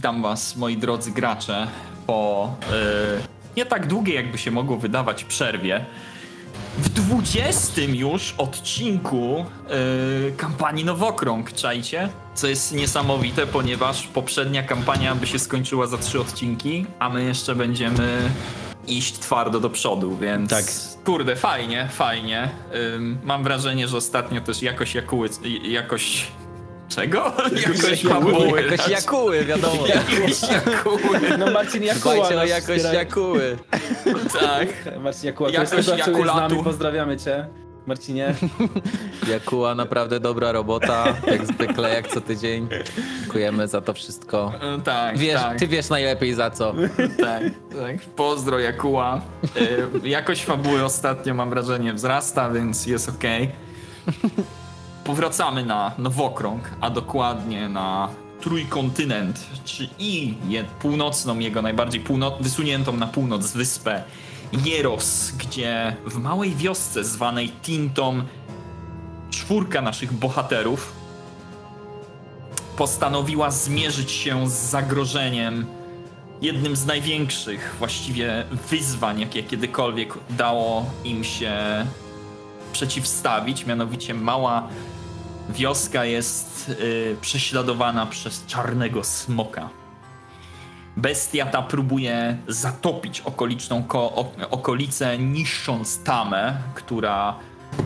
Witam was, moi drodzy gracze, po nie tak długiej, jakby się mogło wydawać, przerwie. W 20. już odcinku kampanii Nowokrąg, czajcie? Co jest niesamowite, ponieważ poprzednia kampania by się skończyła za 3 odcinki, a my jeszcze będziemy iść twardo do przodu, więc tak. Kurde, fajnie, fajnie. Mam wrażenie, że ostatnio też jakoś Czego? Jakoś Jakuły, wiadomo. Jakoś Jakuły. No Marcin Jakuła. Dbajcie o jakość Jakuły. Tak. Marcin Jakuła, to Jakoś jest to, z Jakulatu. nami, pozdrawiamy cię. Marcinie. Jakuła, naprawdę dobra robota, jak zwykle, jak co tydzień. Dziękujemy za to wszystko. Tak, tak. Ty wiesz najlepiej za co. Tak, tak. Pozdro Jakuła. Jakość fabuły ostatnio, mam wrażenie, wzrasta, więc jest okej. Powracamy na Nowokrąg, a dokładnie na Trójkontynent, czyli północną, jego najbardziej wysuniętą na północ wyspę Jeros, gdzie w małej wiosce zwanej Tintą 4 naszych bohaterów postanowiła zmierzyć się z zagrożeniem, jednym z największych właściwie wyzwań, jakie kiedykolwiek dało im się przeciwstawić, mianowicie mała wioska jest prześladowana przez czarnego smoka. Bestia ta próbuje zatopić okoliczną okolicę, niszcząc tamę, która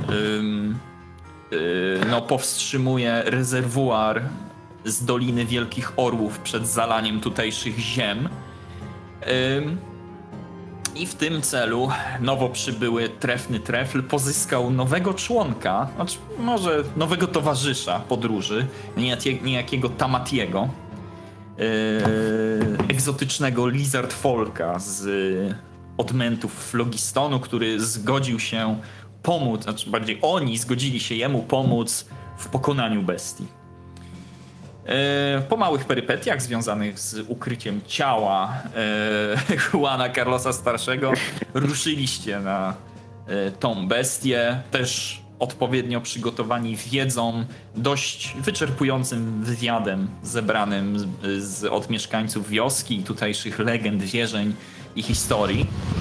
powstrzymuje rezerwuar z Doliny Wielkich Orłów przed zalaniem tutejszych ziem. I w tym celu nowo przybyły trefny trefl pozyskał nowego członka, znaczy może nowego towarzysza podróży, niejakiego Tamatiego, egzotycznego lizard folka z odmętów Flogistonu, który zgodził się pomóc, znaczy bardziej oni zgodzili się jemu pomóc w pokonaniu bestii. Po małych perypetiach związanych z ukryciem ciała Juana Carlosa Starszego ruszyliście na tą bestię, też odpowiednio przygotowani wiedzą, dość wyczerpującym wywiadem zebranym od mieszkańców wioski i tutejszych legend, wierzeń i historii.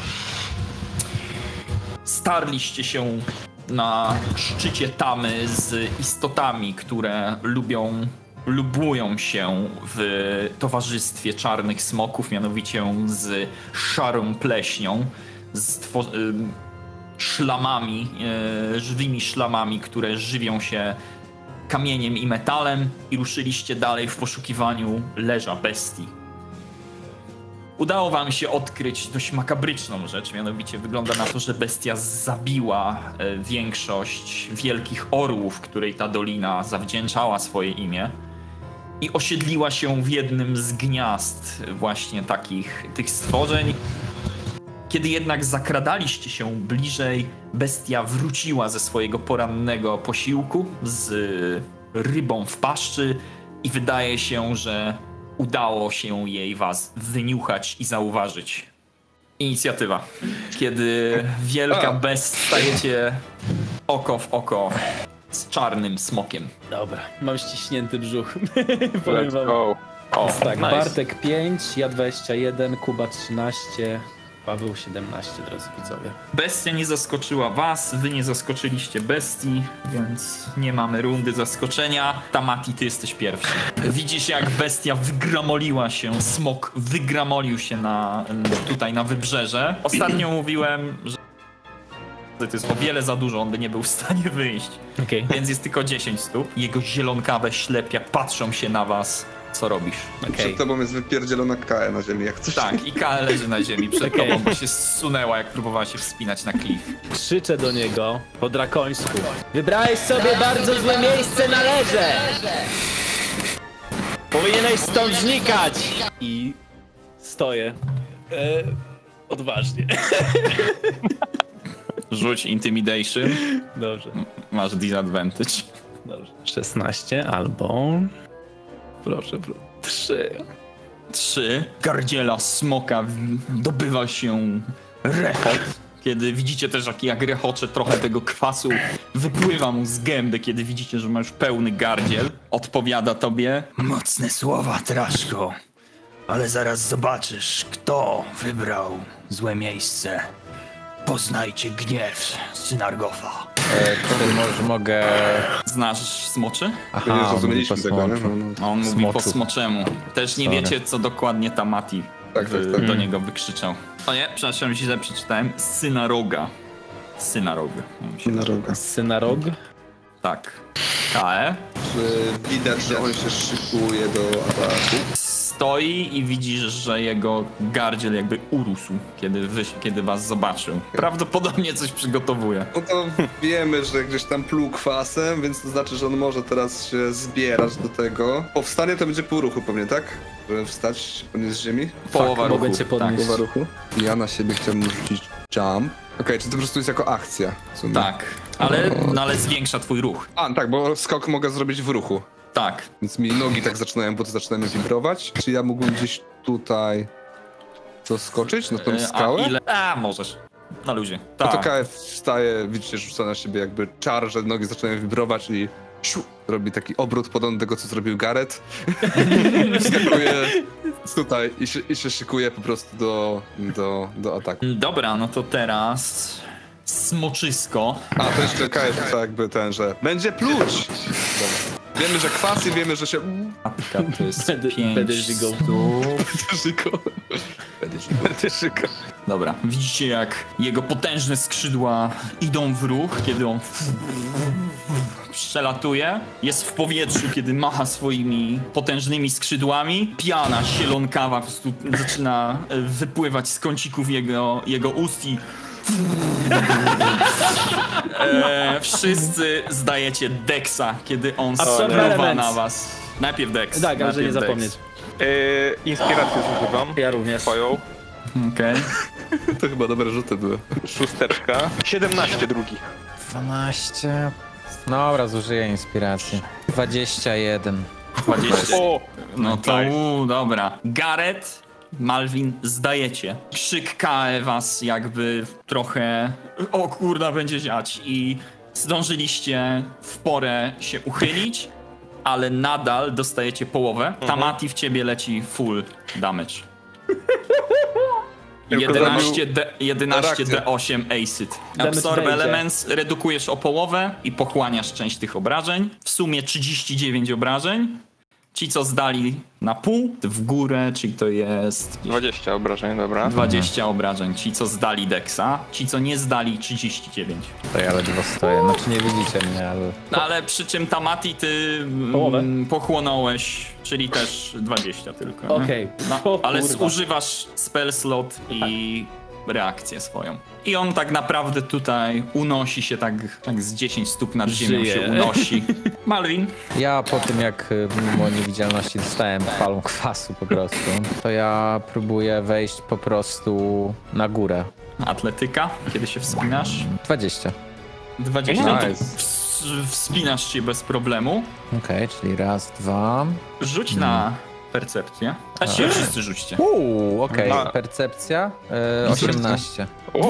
Starliście się na szczycie tamy z istotami, które lubują się w towarzystwie czarnych smoków, mianowicie z szarą pleśnią, z szlamami, żywymi szlamami, które żywią się kamieniem i metalem, i ruszyliście dalej w poszukiwaniu leża bestii. Udało wam się odkryć dość makabryczną rzecz, mianowicie wygląda na to, że bestia zabiła większość wielkich orłów, której ta dolina zawdzięczała swoje imię, i osiedliła się w jednym z gniazd właśnie tych stworzeń. Kiedy jednak zakradaliście się bliżej, bestia wróciła ze swojego porannego posiłku z rybą w paszczy i wydaje się, że udało się jej was wyniuchać i zauważyć. Inicjatywa. Kiedy wielka bestia stajecie oko w oko z czarnym smokiem. Dobra, mam ściśnięty brzuch. Let's go. Tak, nice. Bartek 5, ja 21, Kuba 13, Paweł 17, drodzy widzowie. Bestia nie zaskoczyła was, wy nie zaskoczyliście bestii, więc nie mamy rundy zaskoczenia. Tamati, ty jesteś pierwszy. Widzisz, jak bestia wygramoliła się, smok wygramolił się tutaj na wybrzeże. Ostatnio mówiłem, że to jest o wiele za dużo, on by nie był w stanie wyjść. Okay. Więc jest tylko 10 stóp. Jego zielonkawe ślepia patrzą się na was. Co robisz? Przed tobą jest wypierdzielona KE na ziemi, jak coś. Tak, i K leży na ziemi przed tobą, bo się zsunęła, jak próbowała się wspinać na klif. Krzyczę do niego po drakońsku. Wybrałeś sobie bardzo złe miejsce na leże! Powinieneś stąd znikać! I stoję. Odważnie. Rzuć Intimidation. Dobrze. Masz disadvantage. Dobrze. 16 albo... Proszę, 3. Gardziela smoka dobywa się rechot. Kiedy widzicie też, jak rechocze, trochę tego kwasu wypływa mu z gęby, kiedy widzicie, że ma już pełny gardziel. Odpowiada tobie: mocne słowa, Traszko. Ale zaraz zobaczysz, kto wybrał złe miejsce. Poznajcie gniew Synargofa. Który może mogę... Znasz smoczy? Nie Aha, zrozumieliśmy tego, nie? On mówi po Smoczu. smoczemu. Też nie Sorry. wiecie, co dokładnie Tamati Tak. do niego wykrzyczał. O nie, przepraszam, źle przeczytałem. Synaroga. Synaroga. Synarog? Tak. KE. Czy widać, że on się szykuje do ataku? Stoi i widzisz, że jego gardziel jakby urósł, kiedy was zobaczył. Prawdopodobnie coś przygotowuje. No to wiemy, że gdzieś tam pluł kwasem, więc to znaczy, że on może teraz się zbierać do tego. Powstanie to będzie pół ruchu pewnie, tak? Żeby wstać, podnieść z ziemi? Połowa mogę ruchu. cię podnieść. Tak. Połowa ruchu? Ja na siebie chciałbym rzucić jump. Okej, czy to po prostu jest jako akcja? W sumie? Tak. Ale zwiększa twój ruch. A, tak, bo skok mogę zrobić w ruchu. Tak. Więc mi nogi tak zaczynają, bo to zaczynają wibrować. Czy ja mógłbym gdzieś tutaj to skoczyć na tą skałę? Możesz. Na luzie. No to Tak. KF wstaje, widzicie, rzuca na siebie jakby czar, że nogi zaczynają wibrować i robi taki obrót podobny do tego, co zrobił Gareth. Wskakuje tutaj i się szykuje po prostu do ataku. Dobra, no to teraz smoczysko. A, to jeszcze KF rzuca jakby ten, że będzie pluć! Dobra. Wiemy, że kwas i wiemy, że się... To jest Będę żygał. Dobra, widzicie jak jego potężne skrzydła idą w ruch, kiedy on przelatuje. Jest w powietrzu, kiedy macha swoimi potężnymi skrzydłami. Piana zielonkawa po prostu zaczyna wypływać z kącików jego ust i... wszyscy zdajecie Dexa, kiedy on spływa na was. Najpierw Dex. Tak, ale że nie najpierw Dex. zapomnieć. Inspirację zużywam. Ja również. Twoją. Okej. To chyba dobre rzuty były. 6. 17 drugi. 12... Dobra, zużyję inspiracji. 21. 20. O! No to Nice. dobra. Gareth, Malvin, zdajecie. Krzyk KE was jakby trochę... O kurna, będzie ziać. I zdążyliście w porę się uchylić, ale nadal dostajecie połowę. Tamati w ciebie leci full damage. 11 D8 acid. Absorb wejdzie. Elements redukujesz o połowę i pochłaniasz część tych obrażeń. W sumie 39 obrażeń. Ci, co zdali na pół, w górę, czyli to jest 20 obrażeń, dobra. 20 obrażeń. Ci, co zdali Dexa, ci, co nie zdali 39. To ja ledwo stoję. Znaczy nie widzicie mnie, ale... No, ale przy czym Tamati ty Połowę? pochłonąłeś, czyli też 20 tylko. nie? Okej. No, O ale kurwa. używasz spell slot i reakcję swoją. I on tak naprawdę tutaj unosi się tak z 10 stóp nad ziemią Żyje. się unosi. Malvin, Ja po tym jak mimo niewidzialności dostałem falą kwasu po prostu, to ja próbuję wejść po prostu na górę. atletyka, kiedy się wspinasz. 20. 20, no to Nice. wspinasz się bez problemu. Okej, czyli raz, dwa. Rzuć na percepcję. A się wszyscy rzućcie. Okej, A. percepcja 18.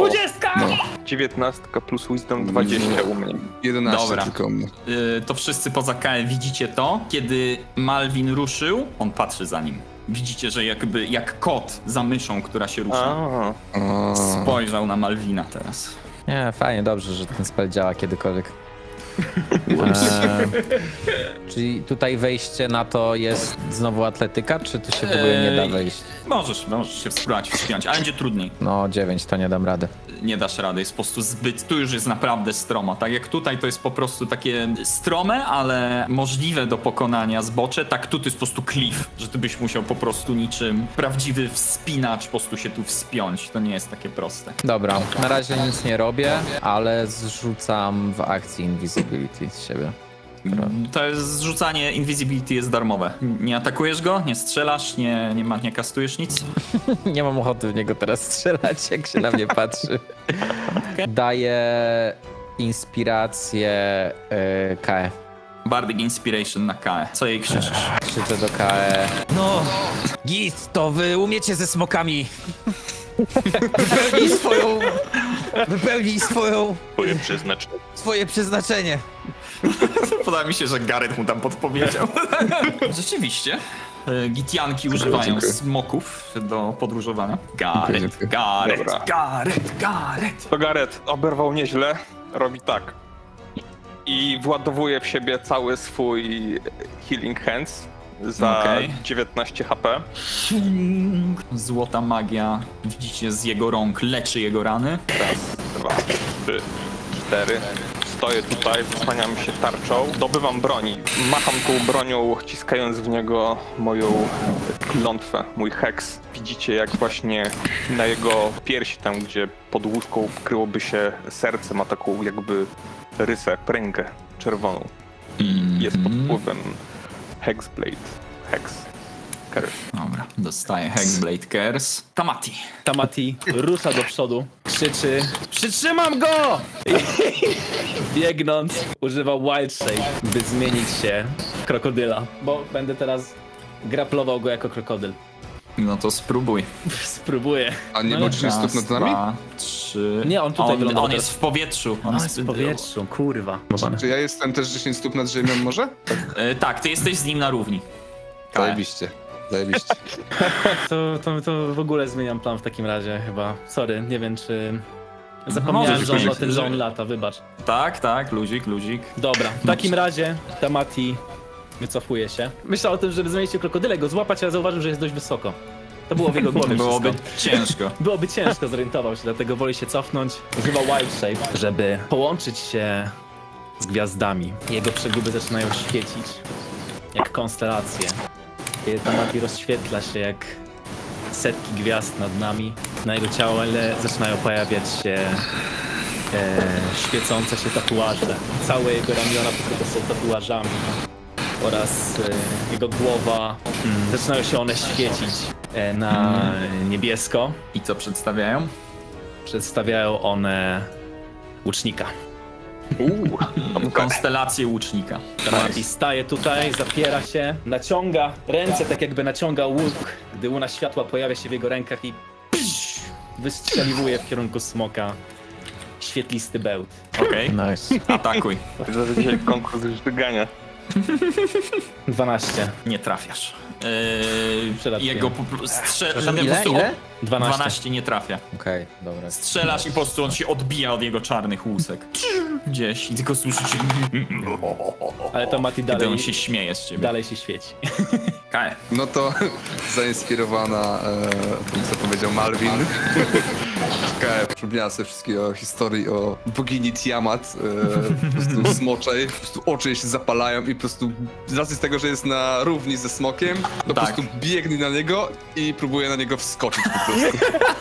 19 plus wisdom 20 u mnie. 11 Dobra. tylko u mnie. To wszyscy poza KE widzicie to. Kiedy Malvin ruszył, on patrzy za nim. Widzicie, że jakby jak kot za myszą, która się rusza. Spojrzał na Malvina teraz. Nie, fajnie, dobrze, że ten spell działa kiedykolwiek. Czyli tutaj wejście na to jest znowu atletyka, czy tu się w ogóle nie da wejść? Możesz się spróbować wspiąć, ale będzie trudniej. No 9, to nie dam rady. Nie dasz rady, jest po prostu zbyt, tu już jest naprawdę stromo. Tak jak tutaj to jest po prostu takie strome, ale możliwe do pokonania zbocze, tak tu to jest po prostu cliff, że ty byś musiał po prostu niczym prawdziwy wspinacz po prostu się tu wspiąć. To nie jest takie proste. Dobra, na razie nic nie robię, ale zrzucam w akcji Invisibility z siebie. To jest zrzucanie invisibility jest darmowe. Nie atakujesz go, nie strzelasz, nie kastujesz nic. Nie mam ochoty w niego teraz strzelać, jak się na mnie patrzy. Daję inspirację KE. Bardic Inspiration na KE. Co jej krzyczysz? Krzyczę do KE. No, Git, to wy umiecie ze smokami. Wypełnij swoje przeznaczenie. Podoba mi się, że Gareth mu tam podpowiedział. Rzeczywiście. Gitianki używają dziękuję. smoków do podróżowania. Dziękuję. Dobra. Gareth. To Gareth oberwał nieźle, robi tak. I władowuje w siebie cały swój Healing Hands za Okej. 19 HP. Złota magia, widzicie, z jego rąk leczy jego rany. Raz, 2, 3, 4. Stoję tutaj, zasłaniam się tarczą, dobywam broni. Macham tą bronią, ściskając w niego moją klątwę, mój heks. Widzicie, jak właśnie na jego piersi, tam gdzie pod łóżką kryłoby się serce, ma taką jakby rysę, pręgę czerwoną. Jest pod wpływem Hexblade. Hex. Curse. Dobra, dostaje Hexblade Curse. Tamati. Tamati rusza do przodu, krzyczy: przytrzymam go! I biegnąc używa Wild Shape, by zmienić się w krokodyla. Bo będę teraz graplował go jako krokodyl. No to spróbuj. Spróbuję. A nie był 10 stóp nad nami? 2, 3. Nie, on tutaj wylądował On teraz. jest w powietrzu. On jest w powietrzu, kurwa. Czy ja jestem też 10 stóp nad ziemią może? Tak, ty jesteś z nim na równi. Kae. Zajebiście. Zajebiście. To w ogóle zmieniam plan w takim razie chyba. Sorry, nie wiem czy... Zapomniałem, Możesz że on, o powiedzieć, tym, że że- on lata, wybacz. Tak, luzik. Dobra, w takim razie Tamati wycofuje się. Myślał o tym, żeby zmienić się krokodyle, go złapać, ale zauważył, że jest dość wysoko. To było w jego głowie Byłoby wszystko. ciężko. Byłoby ciężko, zorientował się, dlatego woli się cofnąć. Używa Wild Shape, żeby połączyć się z gwiazdami. Jego przeguby zaczynają świecić jak konstelacje. Kiedy Tamati rozświetla się jak setki gwiazd nad nami. Na jego ciele zaczynają pojawiać się świecące się tatuaże. Całe jego ramiona pokryte są tatuażami oraz jego głowa. Zaczynają się one świecić na niebiesko. I co przedstawiają? Przedstawiają one łucznika. Konstelację łucznika. Tamati staje tutaj, zapiera się, naciąga ręce tak jakby naciąga łuk. Gdy łuna światła pojawia się w jego rękach i wystrzeliwuje w kierunku smoka świetlisty bełt. Okej, Nice. atakuj. To dzisiaj konkurs żygania. 12. Nie trafiasz. Przelatuję. Jego Ile? 12 nie trafia. Okej, dobra. Strzelasz i po prostu on się odbija od jego czarnych łusek. Gdzieś i tylko słyszycie, Ale Tamati kiedy on dalej, się śmieje z ciebie. dalej się świeci. Kae. No to zainspirowana tym, co powiedział Malvin. Przypomniała sobie wszystkie o historii o bogini Tiamat, po prostu smoczej, po prostu oczy jej się zapalają i po prostu z racji z tego, że jest na równi ze smokiem, to po Tak. prostu biegnie na niego i próbuje na niego wskoczyć po prostu.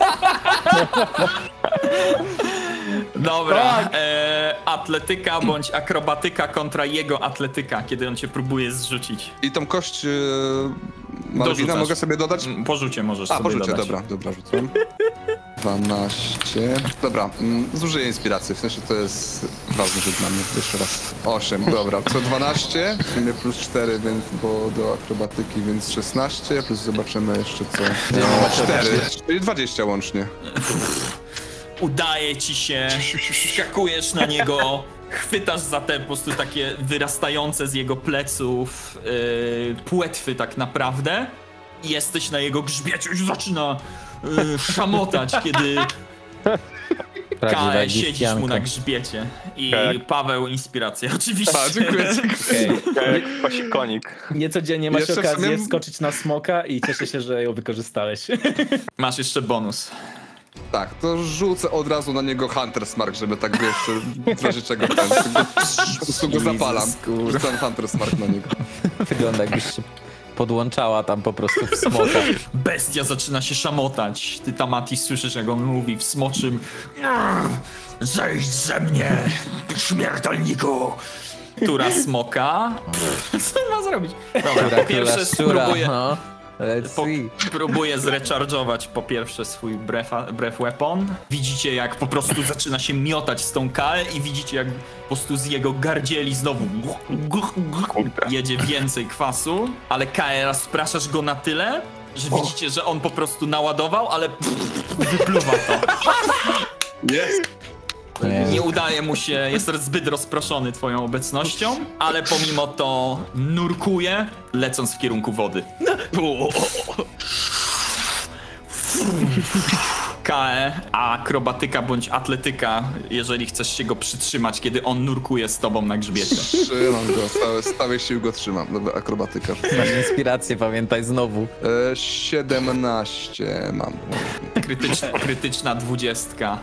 Dobra, atletyka bądź akrobatyka kontra jego atletyka, kiedy on cię próbuje zrzucić. I tą kość Malwina Dorzucasz. mogę sobie dodać? Po rzucie możesz A, sobie po rzucie, dodać. dobra, rzucam. 12. Dobra, zużyję inspiracji, w sensie to jest ważny rzut dla mnie. Jeszcze raz. 8, dobra. Co 12, w sumie plus 4, więc bo do akrobatyki, więc 16, plus zobaczymy jeszcze co. 4, czyli 20 łącznie. Udaje ci się, skakujesz na niego, chwytasz za te po prostu takie wyrastające z jego pleców płetwy tak naprawdę i jesteś na jego grzbiecie, już zaczyna szamotać, kiedy Prawdziwa Kae siedzisz mu egipcjanka. na grzbiecie i Tak. Paweł inspiracja, oczywiście. A, dziękuję. Jak pasikonik. Niecodziennie masz Jeszcze w okazję sumie- wskoczyć na smoka i cieszę się, że ją wykorzystałeś. Masz jeszcze bonus. Tak, to rzucę od razu na niego Hunter's Mark, żeby tak wiesz, w razie czego ten, po prostu go zapalam. Rzucam Hunter's Mark na niego. Wygląda jakbyś się podłączała tam po prostu w smoka. Bestia zaczyna się szamotać. Ty, Tamati, słyszysz, jak on mówi w smoczym: zejdź ze mnie, śmiertelniku! Która smoka? Co on ma zrobić? Dobra, po pierwsze spróbuję, no. Let's see. próbuję zrecharge'ować po pierwsze swój breath weapon. Widzicie, jak po prostu zaczyna się miotać z tą Kae i widzicie, jak po prostu z jego gardzieli znowu jedzie więcej kwasu, ale Kae rozpraszasz go na tyle, że widzicie, że on po prostu naładował, ale wypluwa to. Jest! Nie udaje mu się, jest zbyt rozproszony twoją obecnością, ale pomimo to nurkuje, lecąc w kierunku wody. KE, akrobatyka bądź atletyka, jeżeli chcesz się go przytrzymać, kiedy on nurkuje z tobą na grzbiecie. Trzymam go, stałej sił go trzymam. Dobra, akrobatyka. Masz inspirację, pamiętaj znowu. 17 mam. Krytyczna 20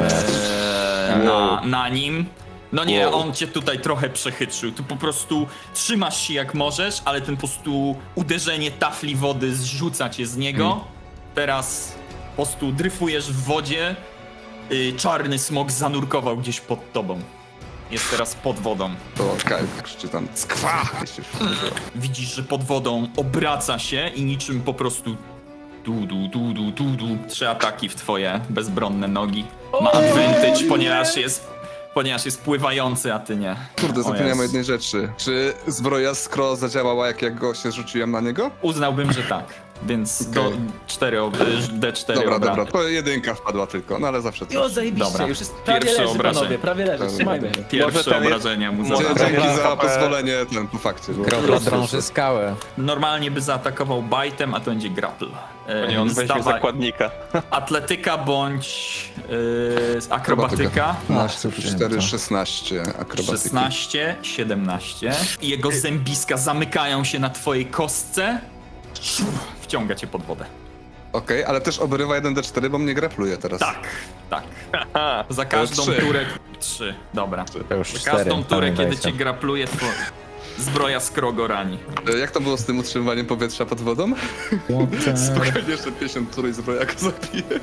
na nim. No nie, on cię tutaj trochę przechytrzył. Ty po prostu trzymasz się jak możesz, ale ten po prostu uderzenie tafli wody zrzuca cię z niego. Teraz po prostu dryfujesz w wodzie. Czarny smok zanurkował gdzieś pod tobą. Jest teraz pod wodą. To Kyle krzyczy tam skwa! Widzisz, że pod wodą obraca się i niczym po prostu du. 3 ataki w twoje bezbronne nogi. Ma advantage, ponieważ jest pływający, a ty nie. Kurde, zapomniałem o jednej rzeczy. Czy zbroja Skro zadziałała jak go się rzuciłem na niego? Uznałbym, że tak. Więc do 4 D4 Dobra, to jedynka wpadła tylko, no ale zawsze Jo, coś. zajebiście, Dobra. już jest prawie Pierwsze leży, obrażenie. panowie, prawie leży, trzymajmy. Pierwsze obrażenia mu może zadały. Dzięki za HP. pozwolenie po fakcie. Kropla drąży skałę. Normalnie by zaatakował bajtem, a to będzie grapple. Nie, on weźmie Zdawaj zakładnika. atletyka bądź akrobatyka. 15 plus 4, 16 akrobatyki. 16, 17. I jego zębiska zamykają się na twojej kostce. Wciąga cię pod wodę. Okej, ale też obrywa 1d4, bo mnie grapluje teraz. Tak. Za każdą 3. turę 3, dobra. To już Za 4, każdą turę, kiedy pamiętajcie. cię grapluje, to zbroja Skrogo rani. Jak to było z tym utrzymywaniem powietrza pod wodą? Spokojnie, jeszcze 50 tur i zbroja go zabije.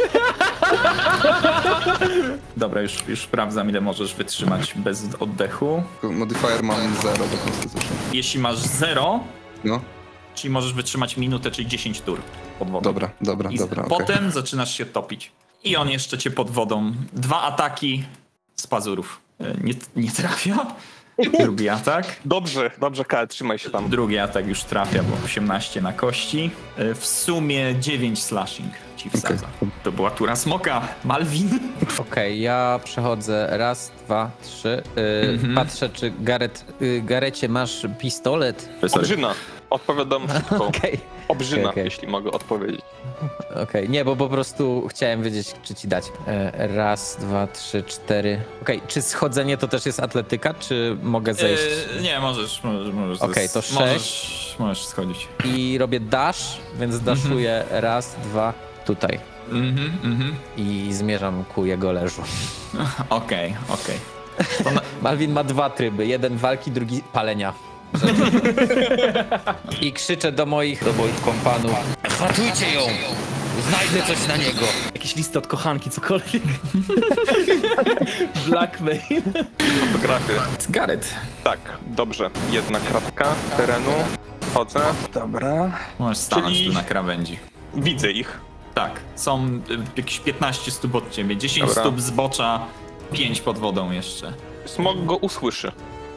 Dobra, już sprawdzam, ile możesz wytrzymać bez oddechu. Modifier mam 0 do Constitution. Jeśli masz 0, No, czyli możesz wytrzymać minutę, czyli 10 tur pod wodą. dobra, I okej. potem zaczynasz się topić. I on jeszcze cię pod wodą. 2 ataki z pazurów. Nie trafia. Drugi atak. Dobrze, Kyle, trzymaj się tam. Drugi atak już trafia, bo 18 na kości. W sumie 9 slashing ci wsadza. To była tura smoka. Malwin. Okej, ja przechodzę raz, 2, 3. Patrzę, czy Garecie masz pistolet? Obrzyna. Odpowiadam szybko. Okej. Obrzyna, Okej. jeśli mogę odpowiedzieć. Okej, nie, bo po prostu chciałem wiedzieć, czy ci dać. Raz, 2, 3, 4. Okej, czy schodzenie to też jest atletyka, czy mogę zejść? Nie, możesz. Okej, to 6. Możesz schodzić. I robię dash, więc daszuję raz, 2, tutaj. I zmierzam ku jego leżu. Okej. Malwin ma 2 tryby. Jeden walki, drugi palenia. I krzyczę do moich kompanów. Ratujcie ją! Znajdę coś na niego. Jakieś listy od kochanki, cokolwiek. Blackmail. Fotografię. Gareth. Tak, dobrze. Jedna kratka terenu. Chodzę. Dobra. Możesz stanąć Czyli- tu na krawędzi. Widzę ich. Tak, są jakieś 15 stóp od ciebie, 10 Dobra. stóp zbocza, 5 pod wodą jeszcze. Smok go usłyszy.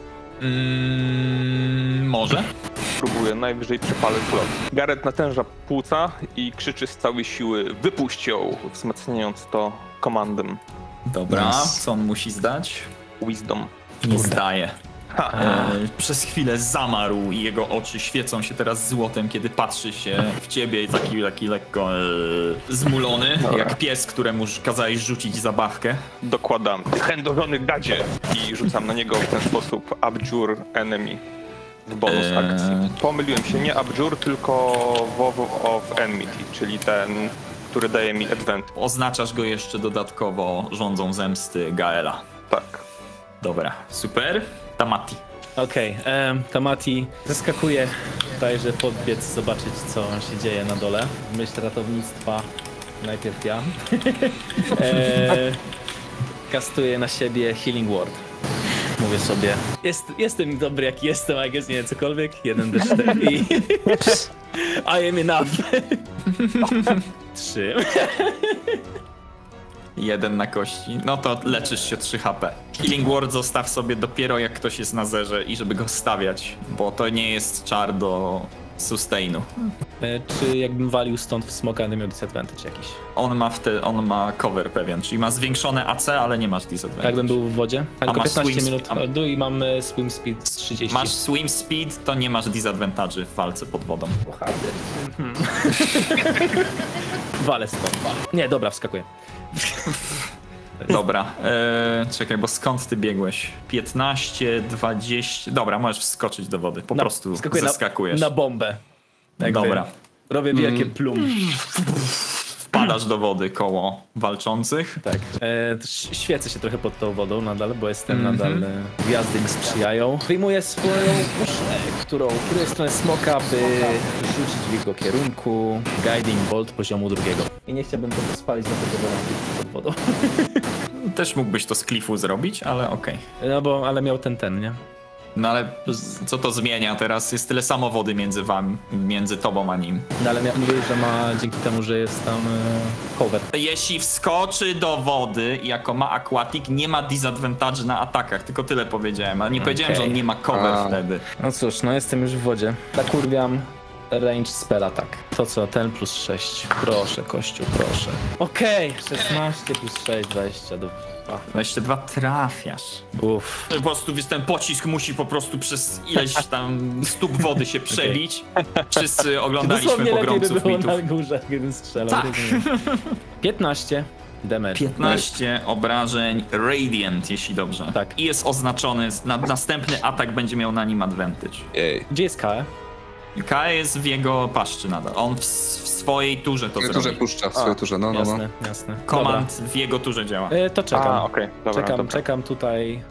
Może? Próbuję, najwyżej przypalę zlot. Gareth natęża płuca i krzyczy z całej siły: wypuść ją, wzmacniając to komandem. Dobra, co on musi zdać? Wisdom. Nie zdaje. Przez chwilę zamarł i jego oczy świecą się teraz złotem, kiedy patrzy się w ciebie i taki lekko zmulony, jak pies, któremu już kazałeś rzucić zabawkę. Dokładam. Chędożony gadzie. I rzucam na niego w ten sposób Abjure Enemy w bonus akcji. Pomyliłem się, nie Abjure, tylko Vow of Enmity, czyli ten, który daje mi advantage. Oznaczasz go jeszcze dodatkowo rządzą zemsty Gaela. Tak. Dobra, super. Tamati. Okej, Tamati zeskakuje tutaj, że podbiec, zobaczyć, co się dzieje na dole. W myśl ratownictwa najpierw ja. Kastuję na siebie Healing Word. Mówię sobie, jestem dobry jaki jestem, I guess, nie wiem, cokolwiek. 1d4 i... I am enough. 3. 1 na kości. No to leczysz się 3 HP. Healing Word zostaw sobie dopiero jak ktoś jest na zerze i żeby go stawiać, bo to nie jest czar do sustainu. Czy jakbym walił stąd w smoka, nie miał disadvantage jakiś? On ma cover pewien, czyli ma zwiększone AC, ale nie masz disadvantage. Jakbym był w wodzie? A tylko masz 15 swim minut speed- lodu i mam swim speed z 30. Masz swim speed, to nie masz disadvantage w walce pod wodą. Walę stąd. Nie, dobra, wskakuję. Dobra, czekaj, bo skąd ty biegłeś? 15, 20... Dobra, możesz wskoczyć do wody, po prostu wskakuję zeskakujesz. Na bombę. Jakby Dobra. Robię wielkie plum. Wpadasz do wody koło walczących. Tak. Świecę się trochę pod tą wodą nadal, bo jestem nadal... Gwiazdy mi sprzyjają. Wyjmuję swoją puszę, którą kieruję w stronę smoka, by rzucić w jego kierunku Guiding Bolt poziomu 2. I nie chciałbym tego spalić, dlatego wolam pod wodą. Też mógłbyś to z klifu zrobić, ale okej. No bo, ale miał ten, nie? No ale co to zmienia teraz? Jest tyle samo wody między wami, między tobą a nim. No ale mówię, że ma dzięki temu, że jest tam cover. Jeśli wskoczy do wody jako ma aquatic, nie ma disadvantage na atakach, tylko tyle powiedziałem, ale nie powiedziałem, że on nie ma cover wtedy. No cóż, no jestem już w wodzie. Zakurwiam range spell attack. To co, ten plus 6. Proszę, kościół, proszę. Okej, 16 plus 6, 22. 22 trafiasz. Uff. Po prostu wiesz, ten pocisk musi po prostu przez ileś tam stóp wody się przebić. Wszyscy oglądaliśmy Dosłownie lepiej by pogromców było mitów. na górze, gdybym strzelał. Tak. rozumiem. 15 damage. 15 obrażeń Radiant, jeśli dobrze. Tak. I jest oznaczony, następny atak będzie miał na nim advantage. Jej. Gdzie jest KE? K jest w jego paszczy nadal. On w swojej turze to W swojej turze zrobi. puszcza, w swojej turze, no. Jasne, jasne. Komand w jego turze działa. Dobra. To czekam. A, okej, dobra, dobra. Czekam tutaj.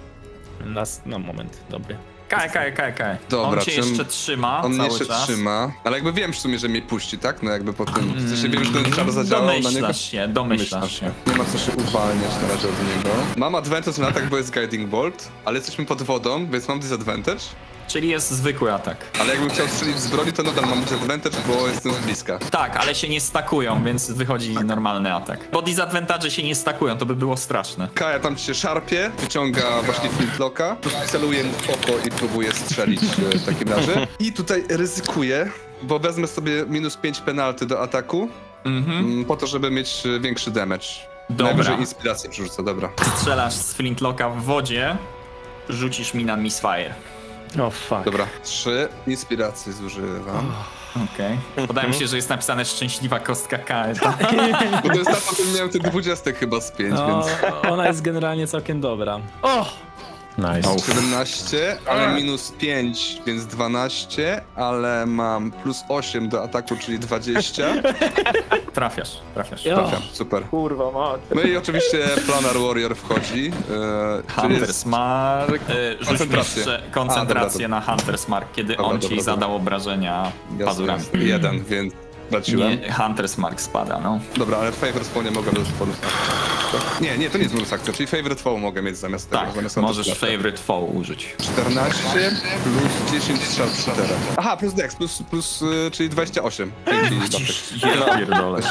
No moment, dobry. Kaj. Dobra, On cię czym- jeszcze trzyma On mnie cały jeszcze czas. trzyma, ale jakby wiem w sumie, że mnie puści, tak? No jakby po tym, w sensie wiem, że ten czar zadziałał na niego. Domyślasz się. Nie ma co się uwalniać na razie od niego. Mam advantage na atak, bo jest Guiding Bolt, ale jesteśmy pod wodą, więc mam disadvantage. Czyli jest zwykły atak. Ale jakbym chciał strzelić z broni, to nadal mam disadvantage, bo jestem z bliska. Tak, ale się nie stakują, więc wychodzi normalny atak. Bo disadvantage się nie stakują, to by było straszne. Kaja tam się szarpie, wyciąga właśnie flintlocka, celuje mu w oko i próbuje strzelić w takim razie. I tutaj ryzykuję, bo wezmę sobie minus 5 penalty do ataku, po to, żeby mieć większy damage. Dobra. Najwyżej inspirację przerzucę, dobra. Strzelasz z flintlocka w wodzie, rzucisz mi na misfire. O fuck. Dobra, 3 inspiracji zużywam. Okej. Wydaje mi się, że jest napisane szczęśliwa kostka K. Bo to jest tak, potem miałem te 20 chyba z 5, No, więc... ona jest generalnie całkiem dobra. O! Nice. 17, ale minus 5, więc 12, ale mam plus 8 do ataku, czyli 20. Trafiasz. Trafiam, super. Kurwa mać. No i oczywiście Planar Warrior wchodzi. Czyli Hunter's jest... Mark. Rzuć Koncentrację. jeszcze koncentrację dobra. na Hunter's Mark, kiedy Dobra, on ci dobra. zadał obrażenia pazurami. Jasne, 1, więc traciłem. Nie, Hunter's Mark spada, no. Dobra, ale Favorite Foe nie mogę bez bonus akcji. Nie, to nie jest bonus akcja, czyli Favorite Foe mogę mieć zamiast tego. Tak, zamiast możesz Hunter's favorite foe użyć. 14 plus 10 strzał 4. Aha, plus dex, czyli 28. Dzięki, Ja pierdolę.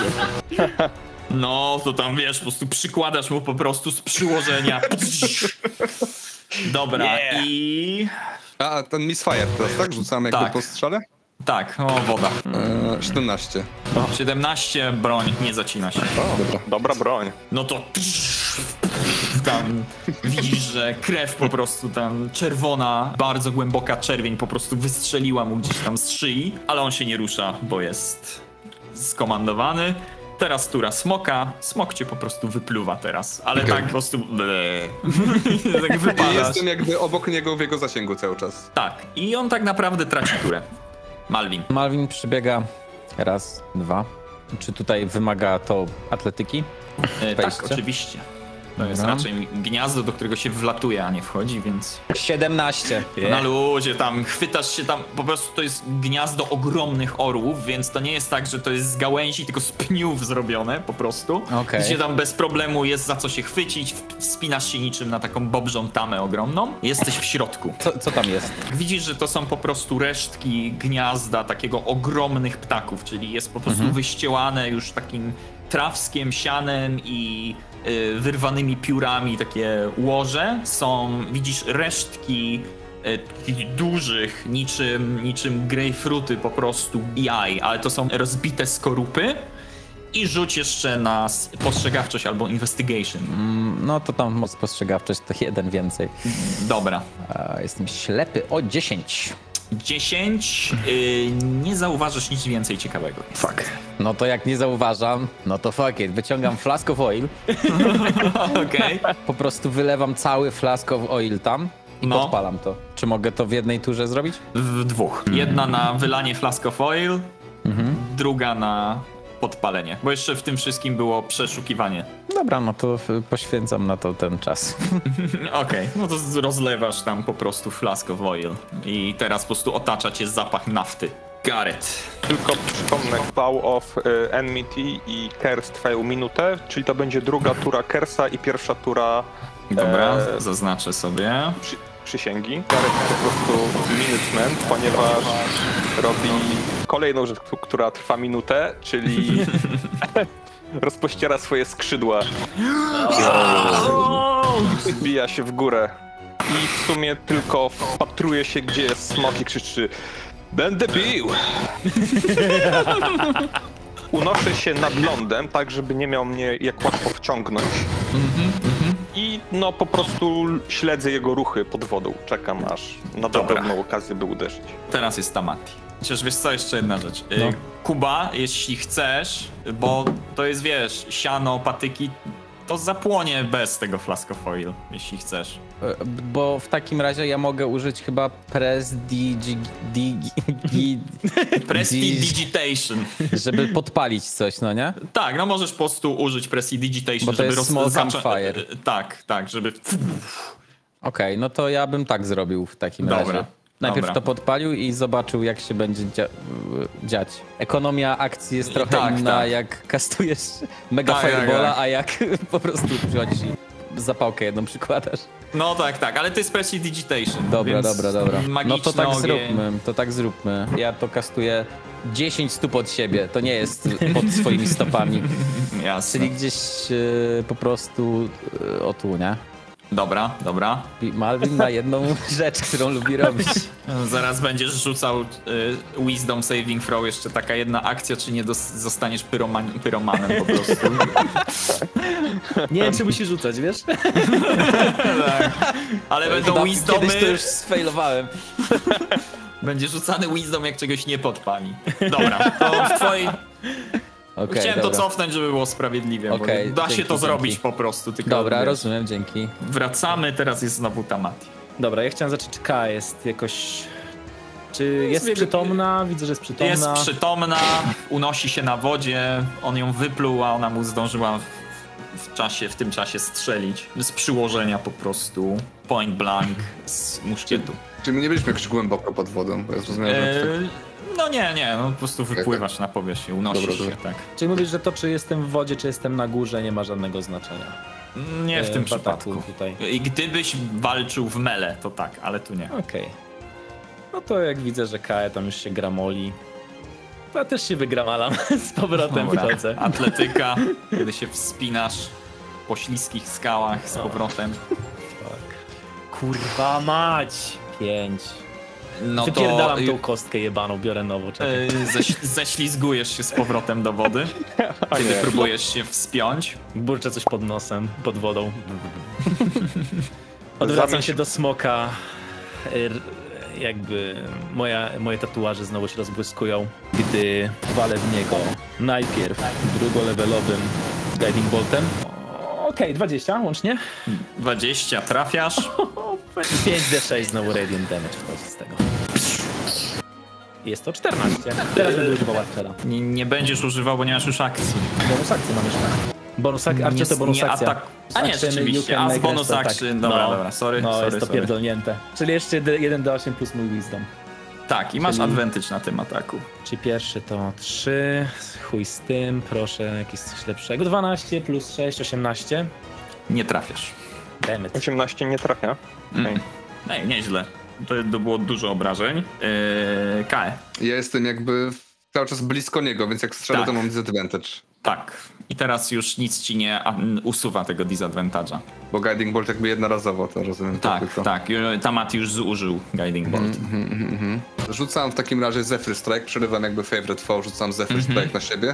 No, to tam wiesz, po prostu przykładasz mu po prostu z przyłożenia. Dobra, i... A, ten Misfire teraz, tak? Rzucamy jakby Tak. po strzale? Tak, o, woda. 17. 17, broń, nie zacina się. O, dobra. Dobra broń. No to tam widzisz, że krew po prostu tam czerwona, bardzo głęboka czerwień po prostu wystrzeliła mu gdzieś tam z szyi, ale on się nie rusza, bo jest skomandowany. Teraz tura smoka. Smok cię po prostu wypluwa teraz, ale Okej. tak po prostu tak I wypadasz. jestem jakby obok niego w jego zasięgu cały czas. Tak, i on tak naprawdę traci turę. Malwin. Malwin przybiega raz, dwa. Czy tutaj wymaga to atletyki? Tak, Wejście? oczywiście. To jest Dobra. raczej gniazdo, do którego się wlatuje, a nie wchodzi, więc... 17. Na luzie tam, chwytasz się tam, po prostu to jest gniazdo ogromnych orłów, więc to nie jest tak, że to jest z gałęzi, tylko z pniów zrobione po prostu. Okej. Gdzie tam bez problemu jest za co się chwycić, wspinasz się niczym na taką bobrzą tamę ogromną. Jesteś w środku. Co tam jest? Widzisz, że to są po prostu resztki gniazda takiego ogromnych ptaków, czyli jest po prostu wyściełane już takim trawskiem, sianem i wyrwanymi piórami takie łoże. Widzisz resztki dużych, niczym grejpfruty po prostu jaj, ale to są rozbite skorupy. I rzuć jeszcze na spostrzegawczość albo investigation. No to tam spostrzegawczość to 1 więcej. Dobra. Jestem ślepy o 10. 10. Nie zauważysz nic więcej ciekawego. Fuck. No to jak nie zauważam, no to fuck it. Wyciągam flask of oil. Okej. Po prostu wylewam cały flask of oil tam i podpalam to. Czy mogę to w jednej turze zrobić? W 2. Jedna na wylanie flask of oil, druga na podpalenie. Bo jeszcze w tym wszystkim było przeszukiwanie. Dobra, no to poświęcam na to ten czas. Okej, no to rozlewasz tam po prostu flask of oil. I teraz po prostu otacza cię zapach nafty. Gareth. Tylko przypomnę, Vow of Enmity i Curse trwają minutę, czyli to będzie druga tura Curse'a i pierwsza tura Dobra, zaznaczę sobie. przysięgi. Gareth po prostu Minuteman, ponieważ robi kolejną rzecz, która trwa minutę, czyli rozpościera swoje skrzydła. Zbija się w górę. I w sumie tylko wpatruje się, gdzie jest smok i krzyczy: będę bił! Unoszę się nad lądem, tak żeby nie miał mnie jak łatwo wciągnąć. I no po prostu śledzę jego ruchy pod wodą. Czekam aż na dobrą okazję, by uderzyć. Teraz jest Tamati. Chociaż wiesz co, jeszcze jedna rzecz. No. Kuba, jeśli chcesz, bo to jest, wiesz, siano, patyki, to zapłonie bez tego flask of oil, jeśli chcesz. Bo w takim razie ja mogę użyć chyba Prestidigitation. żeby podpalić coś, no nie? Tak, no możesz po prostu użyć Prestidigitation, Bo to żeby jest smoke and fire. Tak, żeby... Okej, no to ja bym tak zrobił w takim razie. Najpierw to podpalił i zobaczył, jak się będzie dziać. Ekonomia akcji jest trochę inna, jak kastujesz mega firebola, a jak po prostu przychodzisz i zapałkę jedną przykładasz. No tak, ale to jest Prestidigitation. Dobra. No to tak zróbmy. Ja to kastuję 10 stóp od siebie, to nie jest pod swoimi stopami. Jasne. Czyli gdzieś po prostu o tu, nie? Dobra. Malwin ma jedną rzecz, którą lubi robić. Zaraz będziesz rzucał Wisdom Saving Throw, jeszcze taka jedna akcja, czy nie zostaniesz pyromanem po prostu. Nie wiem, czy musisz rzucać, wiesz? Tak. Ale będą Wisdomy... Kiedyś to już sfailowałem. Będzie rzucany Wisdom, jak czegoś nie podpali. Dobra, to w twojej... Chciałem to cofnąć, żeby było sprawiedliwie, bo da się to zrobić po prostu. Tylko dobra, rozumiem, dzięki. Wracamy, teraz jest znowu Tamati. Dobra, ja chciałem zacząć, czy K jest jakoś... Czy jest przytomna? Widzę, że jest przytomna. Jest przytomna, unosi się na wodzie, on ją wypluł, a ona mu zdążyła w tym czasie strzelić. Z przyłożenia po prostu, point blank z muszkietu. Czy my nie byliśmy jakoś głęboko pod wodą? Bo ja zrozumiałem, że no nie, no po prostu wypływasz na powierzchnię, unosisz się, tak. Czyli mówisz, że to, czy jestem w wodzie, czy jestem na górze, nie ma żadnego znaczenia? Nie w tym przypadku. Tutaj. I gdybyś walczył w mele, to tak, ale tu nie. Okej. No to jak widzę, że Kae tam już się gramoli, to ja też się wygramalam z powrotem wchodzę. Atletyka, kiedy się wspinasz po śliskich skałach z powrotem. Kurwa mać! 5. No wypierdalam tą kostkę jebaną, biorę nową, czekaj. Ześlizgujesz się z powrotem do wody, kiedy próbujesz się wspiąć. Burczę coś pod nosem, pod wodą. Odwracam się do smoka. Jakby moje tatuaże znowu się rozbłyskują, gdy walę w niego najpierw drugolevelowym Guiding Boltem. Okej, 20 łącznie. 20, trafiasz. 5d6 znowu Radiant Damage wchodzi z tego. Jest to 14. Teraz będę używał Archera. Nie będziesz używał, bo nie masz już akcji. Bonus akcji mam jeszcze. Bonus akcji, to bonus akcja. A nie, rzeczywiście, a z bonus action, dobra, sorry. Jest to pierdolnięte. Czyli jeszcze 1d8 plus mój Wisdom. Tak, i masz advantage na tym ataku. Czyli pierwszy to 3, chuj z tym, proszę jakieś coś lepszego. 12 plus 6, 18. Nie trafiasz. Dammit. 18 nie trafia. Ej, nieźle. To było dużo obrażeń. Kae. ja jestem jakby cały czas blisko niego, więc jak strzelę, to mam disadvantage. Tak. I teraz już nic ci nie usuwa tego disadvantage'a. Bo Guiding Bolt jakby jednorazowo, to rozumiem. Tak, tylko. tak. Tamat już zużył Guiding Bolt. Rzucam w takim razie Zephyr Strike, przerywam jakby Favorite Foe, rzucam Zephyr Strike na siebie.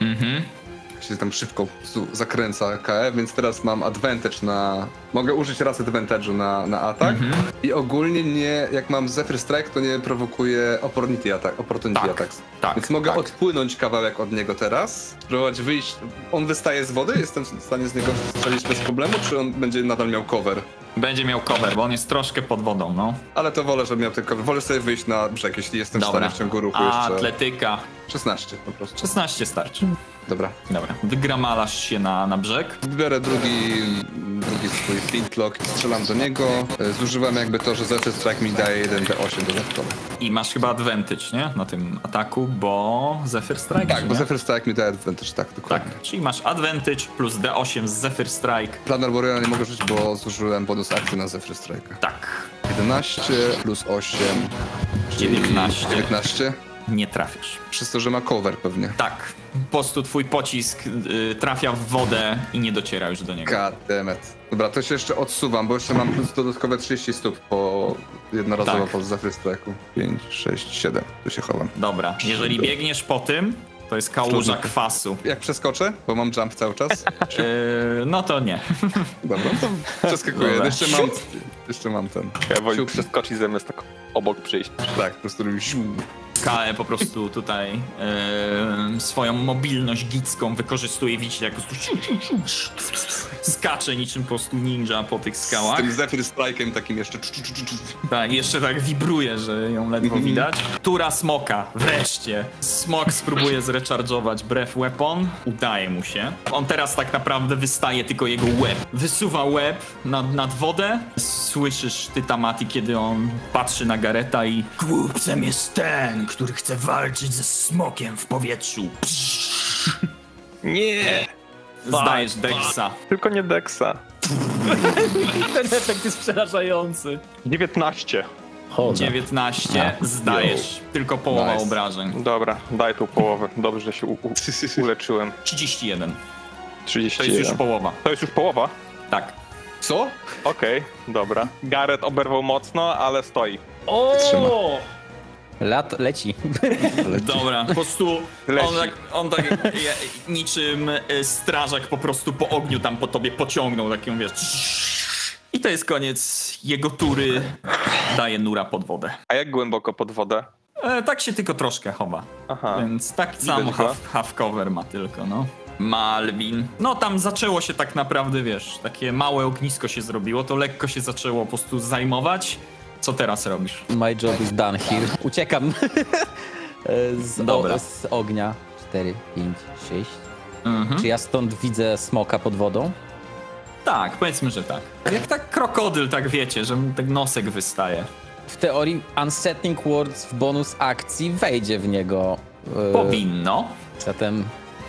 Się tam szybko zakręca KE, więc teraz mam advantage na... Mogę użyć raz advantage'u na atak i ogólnie nie, jak mam Zephyr Strike, to nie prowokuje opportunity attacks. Tak, więc mogę odpłynąć kawałek od niego teraz, spróbować wyjść. On wystaje z wody? Jestem w stanie z niego strzelić bez problemu, czy on będzie nadal miał cover? Będzie miał cover, bo on jest troszkę pod wodą, no. Ale to wolę, żeby miał ten cover. Wolę sobie wyjść na brzeg, jeśli jestem w stanie w ciągu ruchu jeszcze. Atletyka. 16 po prostu. 16 starczy. Dobra. Wygramalasz się na brzeg. Biorę drugi swój flintlock i strzelam do niego. Zużywam jakby to, że Zephyr Strike mi daje 1d8 dodatkowo. I masz chyba advantage, nie? Na tym ataku, bo Zephyr Strike. Tak, bo Zephyr Strike mi daje advantage, tak, dokładnie. Tak, czyli masz advantage plus d8 z Zephyr Strike. Planar Warriora nie mogę rzucić, bo zużyłem bonus akcji na Zephyr Strike. Tak. 11 plus 8, czyli 19. Nie trafisz. Przez to, że ma cover pewnie. Tak. Po prostu twój pocisk trafia w wodę i nie dociera już do niego. God damn it. Dobra, to się jeszcze odsuwam, bo jeszcze mam plus dodatkowe 30 stóp po jednorazowo po Zephyr Strike'u. 5, 6, 7. Tu się chowam. Dobra, jeżeli biegniesz po tym, to jest kałuża kwasu. Jak przeskoczę? Bo mam jump cały czas. No to nie. Dobra, to przeskakuję. Jeszcze mam ten. Ja woli przeskoczyć zamiast tak obok przyjść. Tak, po prostu robi KE po prostu tutaj swoją mobilność gicką wykorzystuje, widzicie, jak po prostu skacze niczym po prostu ninja po tych skałach. Z tym Zephyr Strike'em takim jeszcze. Tak, jeszcze tak wibruje, że ją ledwo widać. Tura smoka, wreszcie. Smok spróbuje zrecharge'ować Breath Weapon. Udaje mu się. On teraz tak naprawdę wystaje tylko jego łeb. Wysuwa łeb nad wodę. Słyszysz ty, Tamati, kiedy on patrzy na Gareta i głupcem jest ten, który chce walczyć ze smokiem w powietrzu. Nie! Zdajesz Dexa. Tylko nie Dexa. Ten efekt jest przerażający. 19. 19 zdajesz. Tylko połowa obrażeń. Dobra, daj tu połowę. Dobrze, że się uleczyłem. 31. 31. To jest już połowa. To jest już połowa? Tak. Co? Okej, dobra. Gareth oberwał mocno, ale stoi. O! Leci. Dobra, po prostu on tak niczym strażak po prostu po ogniu tam po tobie pociągnął, taką wiesz. I to jest koniec jego tury. Daje nura pod wodę. A jak głęboko pod wodę? Tak się tylko troszkę chowa. Aha. Więc tak samo half cover ma tylko, no. Malvin. No tam zaczęło się tak naprawdę, wiesz, takie małe ognisko się zrobiło, to lekko się zaczęło po prostu zajmować. Co teraz robisz? My job is done here. Uciekam z ognia. 4, 5, 6. Czy ja stąd widzę smoka pod wodą? Tak, powiedzmy, że tak. Jak tak krokodyl, tak wiecie, że tak nosek wystaje. W teorii Unsettling Words w bonus akcji wejdzie w niego. Powinno. Zatem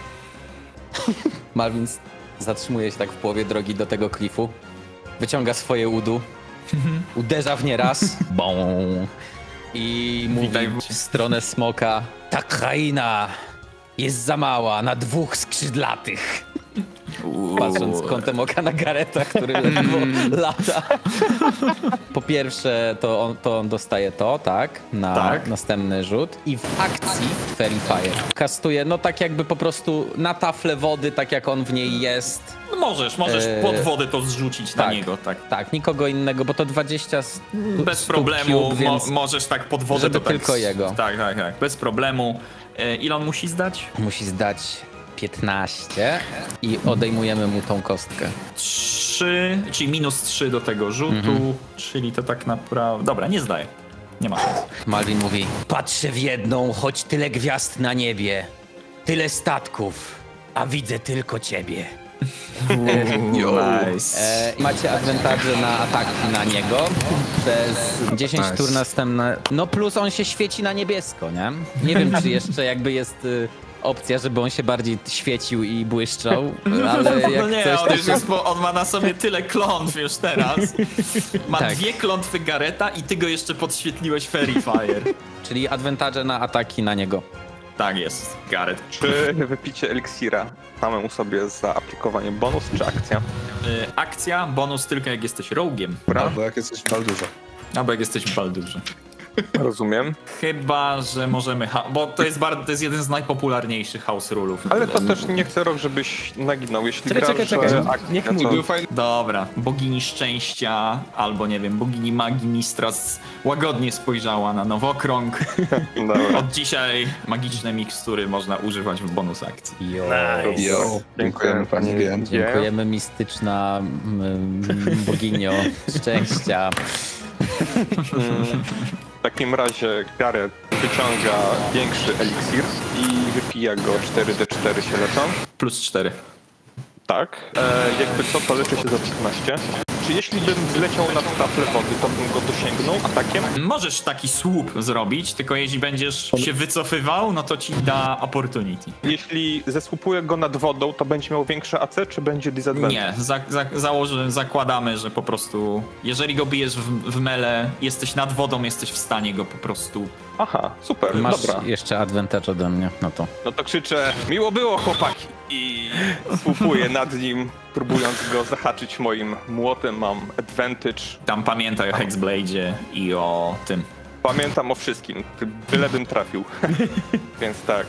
Malvin zatrzymuje się tak w połowie drogi do tego klifu. Wyciąga swoje udu. Uderza w nie raz. Bum. I mówi w stronę smoka: ta kraina jest za mała na 2 skrzydlatych. Patrząc kątem oka na Gareta, który ledwo lata. Po pierwsze, to on dostaje to, tak? Na następny rzut. I w akcji Fairy Fire kastuje, no tak jakby po prostu na taflę wody, tak jak on w niej jest. No możesz pod wodę to zrzucić na niego, tak. Tak, nikogo innego, bo to 20 bez problemu cube, więc możesz tak pod wodę żeby to tak. Tylko jego. Tak, bez problemu. Ile on musi zdać? Musi zdać 15 i odejmujemy mu tą kostkę. 3, czyli minus 3 do tego rzutu, czyli to tak naprawdę... Dobra, nie zdaję. Nie ma szans. Malvin mówi: patrzę w jedną, choć tyle gwiazd na niebie, tyle statków, a widzę tylko ciebie. Nice. Macie advantage na ataki na niego przez 10 tur następne. No plus on się świeci na niebiesko, nie? Nie wiem, czy jeszcze jakby jest opcja, żeby on się bardziej świecił i błyszczał, ale jak no nie, on ma na sobie tyle klątw już teraz. Ma 2 klątwy Gareta i ty go jeszcze podświetliłeś Fairy Fire. Czyli advantage na ataki na niego. Tak jest, Gareth. Czy wypicie eliksira samemu sobie za aplikowanie bonus, czy akcja? Akcja, bonus tylko jak jesteś rogue'iem. Albo jak jesteś w Baldurze. Albo jak jesteś w Baldurze. Rozumiem. Chyba, że możemy... Bo to jest jeden z najpopularniejszych house rule'ów. Ale to też nie chcę, żebyś naginął, jeśli grasz... Czekaj. Niech mówi. Był fajny. Dobra, bogini szczęścia, albo nie wiem, bogini magii Mistras łagodnie spojrzała na nowokrąg. Dobra. Od dzisiaj magiczne mikstury można używać w bonus akcji. Jo. Dziękujemy pani Wiem. Dziękujemy, mistyczna boginio szczęścia. W takim razie Gareth wyciąga większy eliksir i wypija go. 4d4 się leczą. Plus 4. Tak. Jakby co, to leczy się za 15. Czy jeśli bym zleciał nad taflę wody, to bym go dosięgnął atakiem? Możesz taki słup zrobić, tylko jeśli będziesz się wycofywał, no to ci da opportunity. Jeśli zesłupuję go nad wodą, to będzie miał większe AC, czy będzie disadvantage? Nie, zakładamy, że po prostu, jeżeli go bijesz w mele, jesteś nad wodą, jesteś w stanie go po prostu... Aha, super, Masz dobra. jeszcze advantage ode mnie, no to. No to krzyczę, miło było chłopaki! I słupuję nad nim, próbując go zahaczyć moim młotem, mam advantage. Tam pamiętaj o Hexblade'zie i o tym. Pamiętam o wszystkim, bylebym trafił. Więc tak.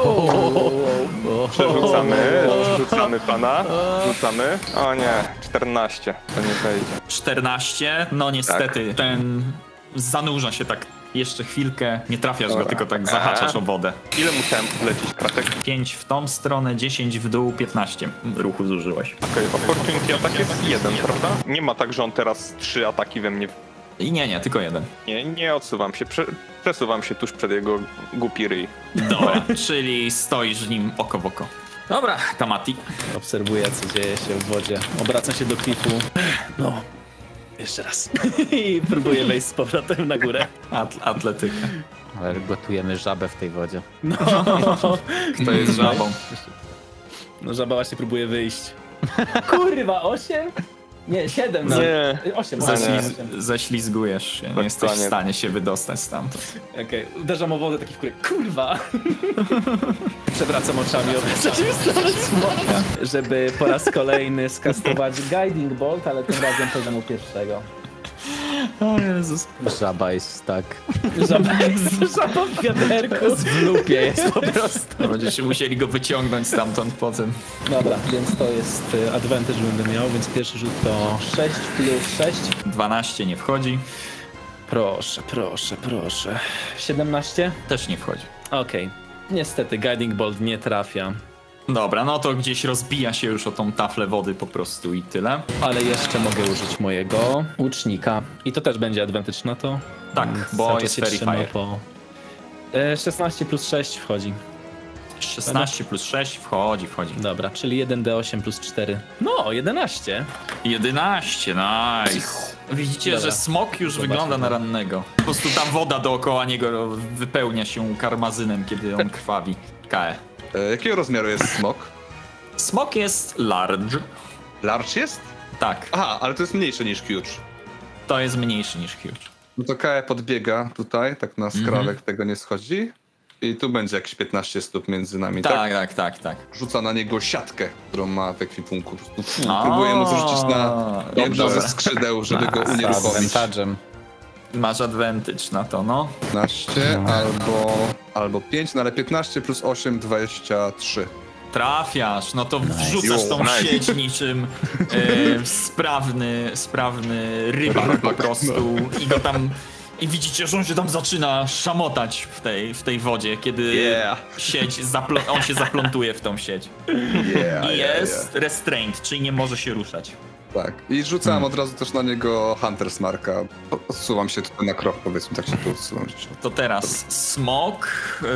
Przerzucamy pana. Rzucamy. O nie, 14. To nie wejdzie. 14, no niestety, ten zanurza się tak jeszcze chwilkę, nie trafiasz go, tylko tak zahaczasz o wodę. Ile musiałem wlecieć kratek? 5 w tą stronę, 10 w dół, 15 ruchu zużyłeś. Okej, opportunity attack jest 1, prawda? Nie ma tak, że on teraz 3 ataki we mnie... I nie, tylko 1. Nie odsuwam się, przesuwam się tuż przed jego głupi ryj. Dobra, czyli stoisz z nim oko w oko. Dobra, Tamati. Obserwuję, co dzieje się w wodzie. Obracam się do klifu. No, jeszcze raz. I próbuję wejść z powrotem na górę. Atletyka. Ale gotujemy żabę w tej wodzie. No, To jest żabą. no żaba właśnie próbuje wyjść. Kurwa, 8? Nie, 7 nawet. Nie. 8. Ześlizgujesz się, nie jesteś w stanie się wydostać stamtąd. Okej, uderzam o wodę taki w kurę. Kurwa! Przewracam oczami, obracam się w stronę smoka, żeby po raz kolejny skastować Guiding Bolt, ale tym razem poziomu pierwszego. O Jezus. Żaba jest tak. Żaba w wiaderku. W lupie jest po prostu. Będziecie musieli go wyciągnąć stamtąd potem. Dobra, więc to jest advantage będę miał, więc pierwszy rzut to 6 plus 6. 12 nie wchodzi, Proszę. 17? też nie wchodzi. Okej. Niestety, Guiding Bolt nie trafia. Dobra, no to gdzieś rozbija się już o tą taflę wody po prostu i tyle. Ale jeszcze mogę użyć mojego łucznika. I to też będzie advantage na to. Tak, bo Cały czas jest się trzyma Fairy Fire. po... 16 plus 6 wchodzi. 16 plus 6 wchodzi. Dobra, czyli 1d8 plus 4. No, 11. 11, nice. Widzicie, Dobra. że smok już Zobaczmy wygląda na to. rannego. Po prostu ta woda dookoła niego wypełnia się karmazynem, kiedy on krwawi. Kae. Jakiego rozmiaru jest smok? Smok jest large. Large jest? Tak, Aha, ale to jest mniejsze niż huge. to jest mniejszy niż huge. No to Kae podbiega tutaj, tak na skrawek tego nie schodzi. I tu będzie jakieś 15 stóp między nami, tak? Tak. Rzuca na niego siatkę, którą ma w ekwipunku. Po prostu, próbuje mu zrzucić na jedno dobrze. ze skrzydeł, żeby go Z unieruchomić. advantage'em. Masz advantage na to, no. 15 albo 5, no ale 15 plus 8, 23. Trafiasz, no to wrzucasz tą sieć niczym sprawny rybar po prostu i go tam... I widzicie, że on się tam zaczyna szamotać w tej wodzie, kiedy sieć on się zaplątuje w tą sieć. I jest restrained, czyli nie może się ruszać. Tak. I rzucałem od razu też na niego Hunter's Marka. Odsuwam się tutaj na krok, powiedzmy, tak się tu odsuwam. To teraz smok,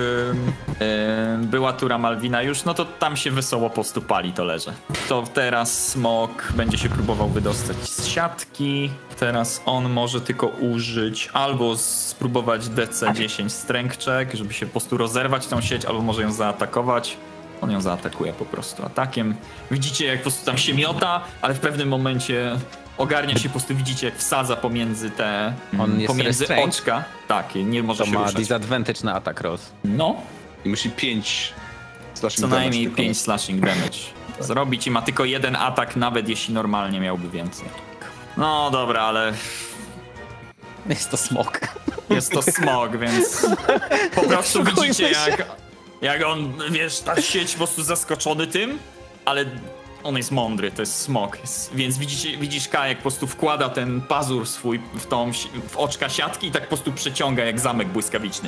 była tura Malwina już, no to tam się wesoło po prostu pali to leże. To teraz smok będzie się próbował wydostać z siatki. Teraz on może tylko użyć albo spróbować DC-10 strength check, żeby się po prostu rozerwać tą sieć, albo może ją zaatakować. On ją zaatakuje po prostu atakiem. Widzicie, jak po prostu tam się miota, ale w pewnym momencie ogarnia się, po prostu widzicie, jak wsadza pomiędzy On jest pomiędzy restrained? oczka. Tak, nie może To się ma ruszać. disadvantage na atak roll. No, i musi 5 slashing Co damage. najmniej wykonać. 5 slashing damage zrobić i ma tylko jeden atak, nawet jeśli normalnie miałby więcej. No dobra, ale Jest to smok. jest to smog, więc po prostu widzicie jak on, wiesz, ta sieć po prostu zaskoczony tym, ale on jest mądry, to jest smok, więc widzisz Kajek po prostu wkłada ten pazur swój w oczka siatki i tak po prostu przeciąga jak zamek błyskawiczny.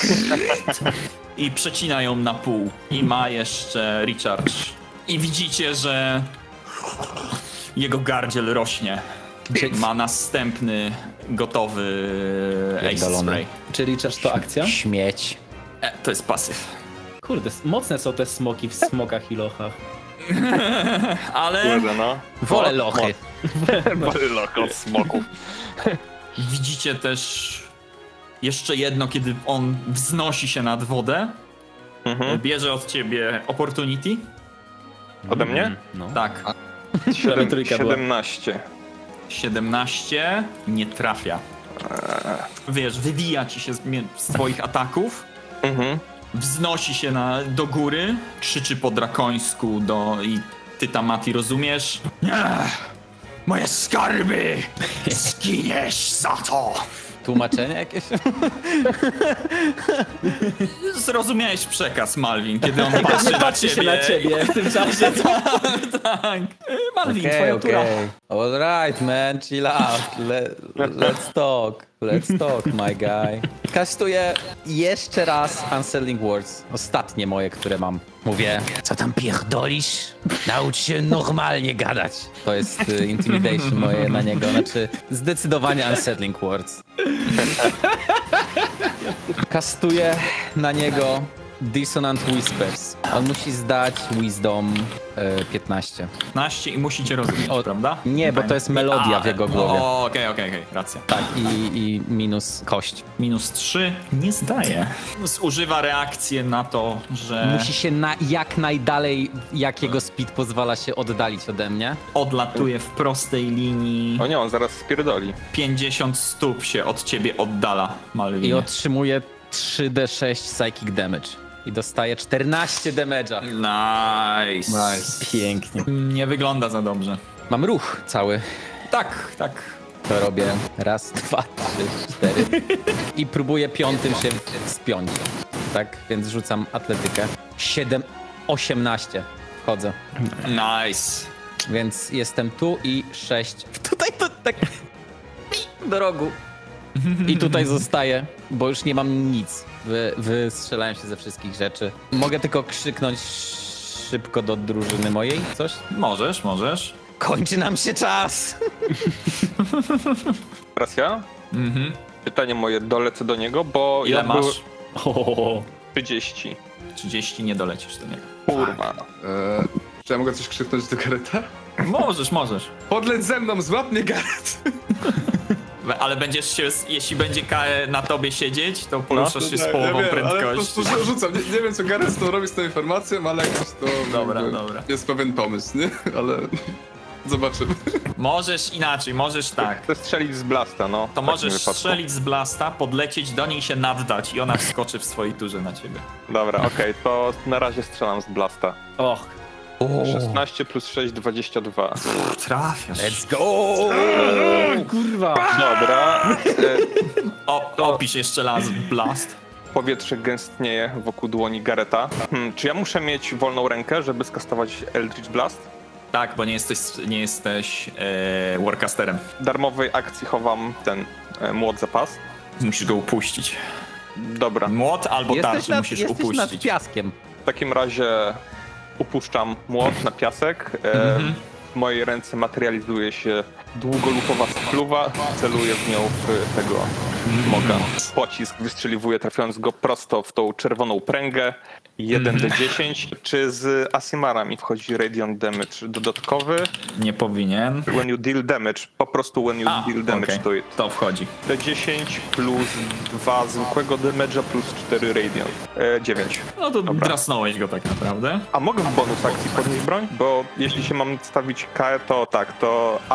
I przecina ją na pół. I ma jeszcze recharge. I widzicie, że jego gardziel rośnie. Ma następny gotowy Ace Spray. Czyli recharge to akcja? Śmieć. To jest pasyw. Kurde, mocne są te smoki w smokach i lochach. Ale Kurde, no. Wolę lochy. Wolę lochy od smoków. widzicie też jeszcze jedno, kiedy on wznosi się nad wodę. Bierze od ciebie opportunity. Ode mnie? No. Tak. 17. 17 nie trafia. Wiesz, wywija ci się z twoich ataków. Wznosi się do góry, krzyczy po drakońsku i ty tam, Mati, rozumiesz? Moje skarby! Zginiesz za to! Tłumaczenie jakieś? Zrozumiałeś przekaz, Malvin, kiedy on patrzy na Patrzy się ciebie. na ciebie w tym czasie. Tak. Malvin, twoja tura. All right, man, chill out. Let's talk. Let's talk, my guy. Kastuję jeszcze raz Unsettling Words. Ostatnie moje, które mam. Mówię, Co tam pierdolisz? Naucz się normalnie gadać. to jest intimidation moje na niego. Znaczy, zdecydowanie Unsettling Words. Kastuję na niego Dissonant Whispers. On musi zdać Wisdom 15. 15 i musicie rozumieć, prawda? Nie, bo to jest melodia w jego głowie. Okej, racja. Tak, i minus kość. Minus 3 nie zdaje. Zużywa reakcję na to, że Musi się jak najdalej, jak jego speed pozwala się oddalić ode mnie. odlatuje w prostej linii. O nie, on zaraz spierdoli. 50 stóp się od ciebie oddala, Malvinie. I otrzymuje 3d6 psychic damage. I dostaje 14 damage'a. Nice. Pięknie. Nie wygląda za dobrze. Mam ruch cały. Tak. To robię raz, 2, 3, 4. I próbuję piątym się spiąć. Tak, więc rzucam atletykę. 18. Wchodzę. Nice. Więc jestem tu i 6. Tutaj to tak do rogu. I tutaj zostaję, bo już nie mam nic. Wystrzelałem się ze wszystkich rzeczy. Mogę tylko krzyknąć szybko do drużyny mojej coś? Możesz. Kończy nam się czas! Teraz ja? Pytanie moje, dolecę do niego, bo Ile ja masz? 30. 30 nie dolecisz do niego. Kurwa. Czy ja mogę coś krzyknąć do Gareta? Możesz. Podleć ze mną, złap mnie, Garet! Ale będziesz się, jeśli będzie KE na tobie siedzieć, to poruszasz się z Ja połową wiem, ale po prędkości. prostu rzucam. Nie wiem, co Gareth z tą robi z tą informacją, ale jakoś to... Dobra. Jest pewien pomysł, nie? Ale... Zobaczymy. Możesz inaczej, możesz tak. Chcę strzelić z blasta, no. To w możesz takim wypadku. strzelić z blasta, podlecieć do niej się naddać i ona wskoczy w swojej turze na ciebie. Dobra, okej, to na razie strzelam z blasta. Och, 16 plus 6, 22. Trafiasz. Let's go! kurwa. Dobra. Opisz jeszcze raz blast. Powietrze gęstnieje wokół dłoni Gareta. Czy ja muszę mieć wolną rękę, żeby skastować Eldritch Blast? Tak, bo nie jesteś warcasterem. Darmowej akcji chowam ten młot za pas. Musisz go upuścić. Dobra, Młot albo tarczy musisz jesteś nad upuścić. piaskiem. w takim razie upuszczam młot na piasek. W mojej ręce materializuje się długolufowa spluwa. Celuję w nią w tego smoka. Pocisk wystrzeliwuje, trafiając go prosto w tą czerwoną pręgę. 1d10. Czy z Asimara mi wchodzi Radiant Damage dodatkowy? Nie powinien. When you deal damage. Po prostu when you deal damage okej. to it. To wchodzi. D10 plus 2 zwykłego damage'a plus 4 Radiant. 9. No to drasnąłeś go tak naprawdę. A mogę w bonus akcji podnieść broń? Bo jeśli się mam stawić KE, to tak, to albo nie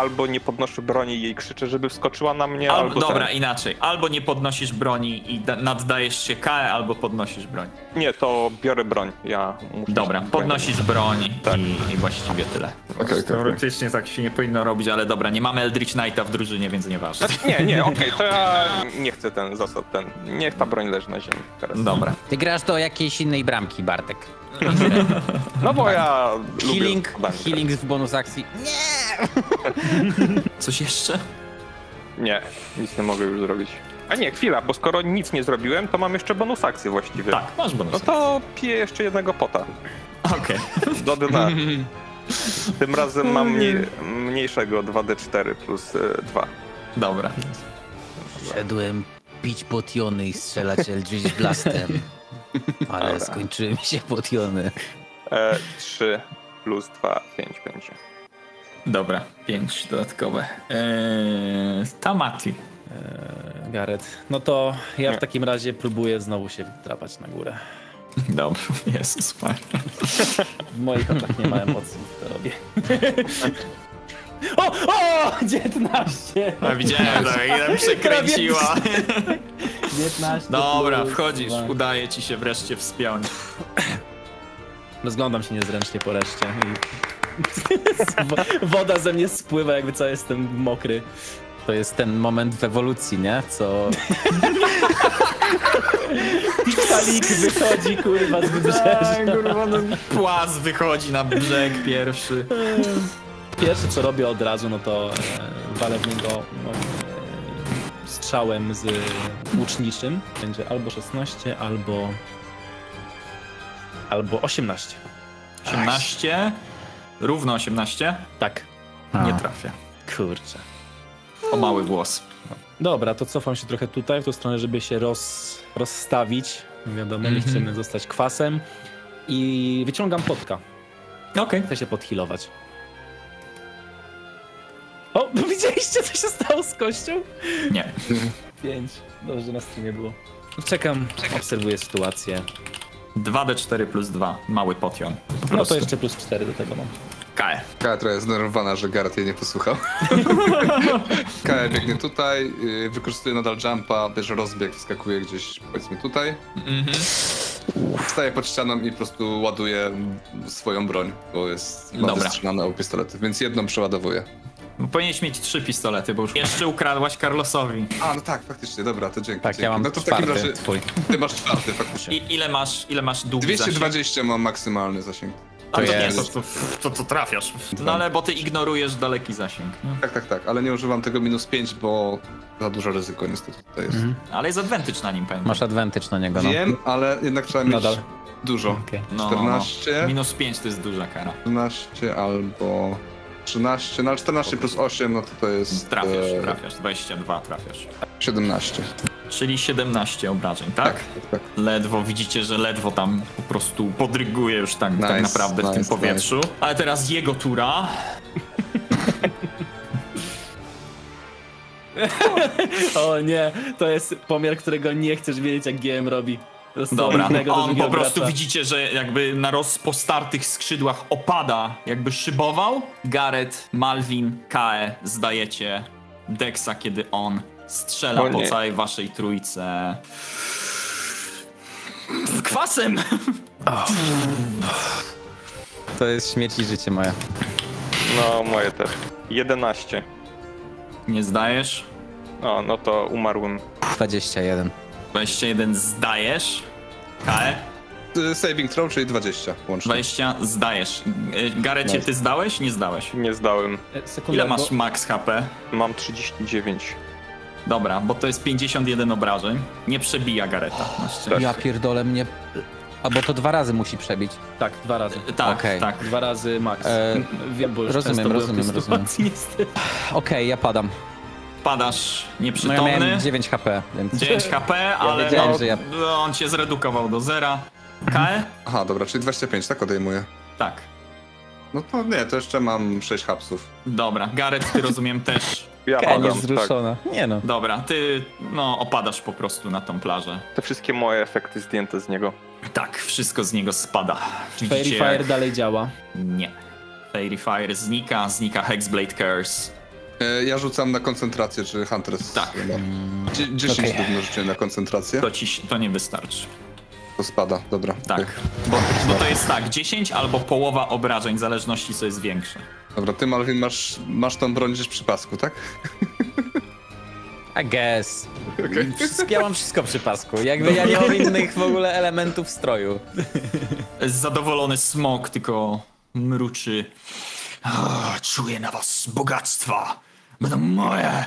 podnoszę broni i jej krzyczę, żeby wskoczyła na mnie, Dobra, inaczej. Albo nie podnosisz broni i naddajesz się KE, albo podnosisz broń. Nie, to biorę broń. Ja muszę... Dobra, podnosisz broń tak. i właściwie tyle. Okay. Teoretycznie tak się nie powinno robić, ale dobra, nie mamy Eldritch Knighta w drużynie, więc nieważne. Nie, okej, to ja nie chcę niech ta broń leży na ziemi teraz. Dobra. Ty grasz do jakiejś innej bramki, Bartek. No bo ja Healing w bonus akcji. Coś jeszcze? Nie, nic nie mogę już zrobić. A nie, chwila, bo skoro nic nie zrobiłem, to mam jeszcze bonus akcję właściwie. Tak, masz bonus. No to piję jeszcze jednego pota. Okej. Do dna. Tym razem mam mniejszego 2d4 plus 2. Dobra. Szedłem pić potiony i strzelać Eldritch Blastem. Ale Dobra. skończyły mi się potiony. 3 plus 2, 5 będzie. Dobra, 5 dodatkowe. Tamati. Gareth. No to ja w takim razie próbuję znowu się drapać na górę. Dobra, Jezus, fajnie. W moich oczach nie ma emocji, to robię. O! 19! A widziałem, że ile przekręciła. 19. Dobra, wchodzisz, udaje ci się wreszcie wspiąć. Rozglądam się niezręcznie po reszcie i woda ze mnie spływa, jakby co jestem mokry. To jest ten moment w ewolucji, nie? Co... Kalik wychodzi, kurwa, z wybrzeża. Kurwa, no, płaz wychodzi na brzeg pierwszy. Pierwsze co robię od razu, no to walę w niego strzałem z łuczniczym. Będzie albo 16, albo 18. 18? Równo 18? Tak. Nie trafia. Kurczę. O mały włos. Dobra, to cofam się trochę tutaj, w tą stronę, żeby się rozstawić. Wiadomo, nie chcemy zostać kwasem. I wyciągam potka. Okej. Chcę się podhealować. O, widzieliście, co się stało z kością? Nie. 5. Dobrze, na streamie było. Czekam, obserwuję sytuację. 2d4 plus 2. Mały potion. Po No prostu. to jeszcze plus 4 do tego mam. KE. Kaja trochę zdenerwowana, że Gareth jej nie posłuchał. Kaja biegnie tutaj, wykorzystuje nadal jumpa, bierze rozbieg, wskakuje gdzieś, powiedzmy tutaj. Staje pod ścianą i po prostu ładuje swoją broń, bo ma wystrzelane obu pistolety, więc jedną przeładowuje. Powinieneś mieć 3 pistolety, bo już jeszcze ukradłaś Carlosowi. A, no tak, faktycznie, dobra, to dzięki. Tak, dzięki. ja mam no to w takim razie twój. ty masz 4 faktycznie. I ile masz długi 220 mam maksymalny zasięg. A to nie, jest. to trafiasz. No ale bo ty ignorujesz daleki zasięg. No. Tak, ale nie używam tego -5, bo za dużo ryzyko niestety tutaj jest. Ale jest advantage na nim, pamiętam. Masz advantage na niego, no. Wiem, ale jednak trzeba mieć Nadal. dużo. Okay. No, 14, -5 to jest duża kara. 14 albo 13, no ale 14 plus 8, no to jest... Trafiasz, 22 trafiasz. 17. Czyli 17 obrażeń, tak? Tak. Ledwo, widzicie, że ledwo tam po prostu podryguje już tak naprawdę w tym powietrzu. Ale teraz jego tura. O nie, to jest pomiar, którego nie chcesz wiedzieć, jak GM robi. Dobra, on po prostu widzicie, że jakby na rozpostartych skrzydłach opada, jakby szybował. Gareth, Malvin, Kae zdajecie Dexa, kiedy on strzela po całej waszej trójce. Kwasem! To jest śmierć i życie moje. No, moje też. 11. Nie zdajesz? O, no to umarłem. 21. 21 zdajesz. Kae? Saving throw, czyli 20 łącznie. 20 zdajesz. Garecie, ty zdałeś? Nie zdałeś. Nie zdałem. Ile masz max HP? Mam 39. Dobra, bo to jest 51 obrażeń. Nie przebija Gareta. na szczęście. Ja pierdolę mnie... Albo to 2 razy musi przebić. Tak, 2 razy. Tak, Okej. tak. 2 razy max. Wiem, bo już rozumiem. niestety. Okej, ja padam. Padasz No nieprzytomny. ja miałem 9 HP, więc... 9 HP, ale wiedziałem, że on cię zredukował do zera. Kae? Aha, dobra, czyli 25, tak odejmuję. Tak. No to nie, to jeszcze mam 6 hapsów. Dobra, Gareth, ty rozumiem też. Ja Nie padam, wzruszona. Nie no. Dobra, ty opadasz po prostu na tą plażę. Te wszystkie moje efekty zdjęte z niego. Tak, wszystko z niego spada. Fairy Widzicie, Fire dalej działa. Nie. Fairy Fire znika Hexblade Curse. Ja rzucam na koncentrację, czy Huntress. Tak. 10 równo rzuciłem na koncentrację. To nie wystarczy. To spada, dobra. Tak, bo to jest tak, 10 albo połowa obrażeń, w zależności co jest większe. Dobra, ty Malvin masz tą broń gdzieś przy pasku, tak? I guess. Ja mam wszystko przy pasku. Jakby ja nie mam innych w ogóle elementów stroju. Zadowolony smok tylko mruczy. Czuję na was bogactwa. Będą moje!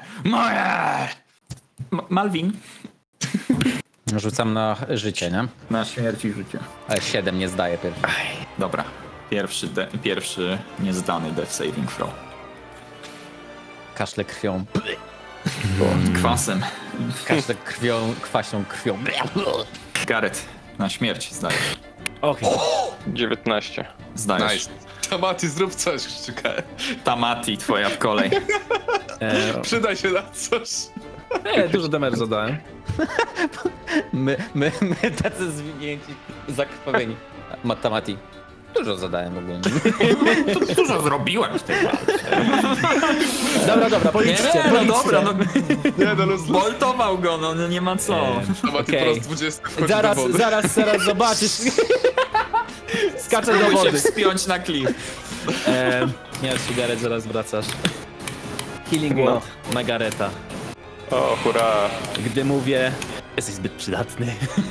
Malvin? Rzucam na życie, nie? Na śmierć i życie. Ale 7 nie zdaje pierwszy. Dobra. Pierwszy niezdany death saving throw. Kaszle krwią. Kwasem. Kaszle krwią, kwasią krwią. Gareth, na śmierć zdajesz. Okej. 19. Zdajesz. Nice. Tamati, zrób coś, czekaj. Tamati, twoja w kolej. Przydaj się na coś. Dużo damage zadałem. My tacy zwinięci, zakrwawieni. Matamati. Dużo zadałem ogólnie. Dużo zrobiłem w tej walce. Dobra, policzcie. Dobra, Nie, no luz. boltował go, no nie ma co. Tamati po raz 20 wchodzi Zaraz, do wody. zaraz zobaczysz. Skaczę do Spróbuj się wody. wspiąć na klif. Nie, Gareth, zaraz wracasz. Healing Word na Gareta. O, hurra. Gdy mówię, jesteś zbyt przydatny.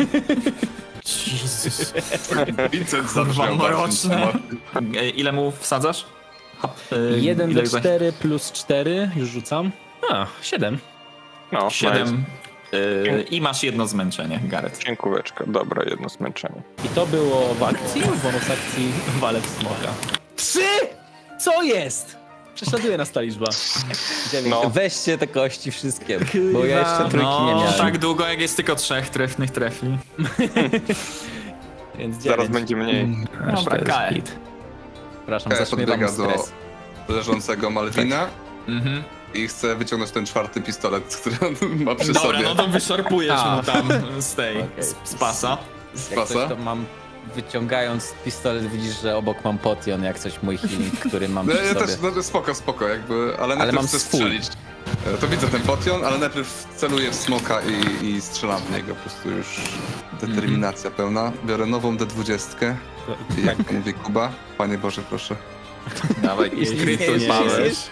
Jezus. Vincent Kurwa, zabrzmiał mroczne. Ile mu wsadzasz? 1 ile do 4 plus 4, już rzucam. 7. No, 7. I masz jedno zmęczenie, Gareth. Dziękóweczka, dobra, jedno zmęczenie. I to było w akcji, bonus akcji Walew Smoka. 3! Co jest? Prześladuje nas ta liczba. 9. No. Weźcie te kości wszystkie, bo ja jeszcze trójki nie miałem. tak długo jak jest tylko 3 trefnych trefli. Więc 9. Zaraz będzie mniej. Dobra, KE. Przepraszam, Kaja zaśmiewam podbiega do stres. leżącego Malvina Mhm. i chce wyciągnąć ten 4. pistolet, który on ma przy Dobra, sobie. no to wyszarpujesz A. mu tam z tej, Okej. z pasa. Z Jak coś pasa. to mam, wyciągając pistolet, widzisz, że obok mam potion, jak coś mój healing, który mam No, przy ja sobie. też, no, spoko, jakby, ale najpierw mam chcę swój. strzelić. To widzę ten potion, ale najpierw celuję w smoka i strzelam w niego, po prostu już determinacja pełna. Biorę nową D20, jak mówi Kuba. Panie Boże, proszę. Dawaj, krytus nie, mamy. nie.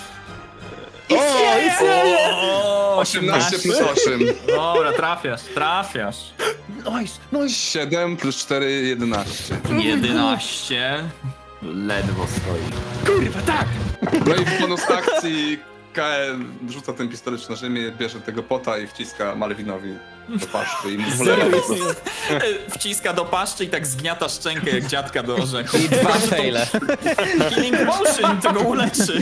O, 18 plus 8. Dobra, trafiasz. 7 plus 4, 11. 11. Ledwo stoi. Kurwa, tak! No i w bonus akcji KE rzuca ten pistolet na ziemię, bierze tego pota i wciska Malvinowi do paszczy i mu wlewa po prostu. Wciska do paszczy i tak zgniata szczękę jak dziadka do orzechu. I 2 faile. Healing Potion tego uleczy.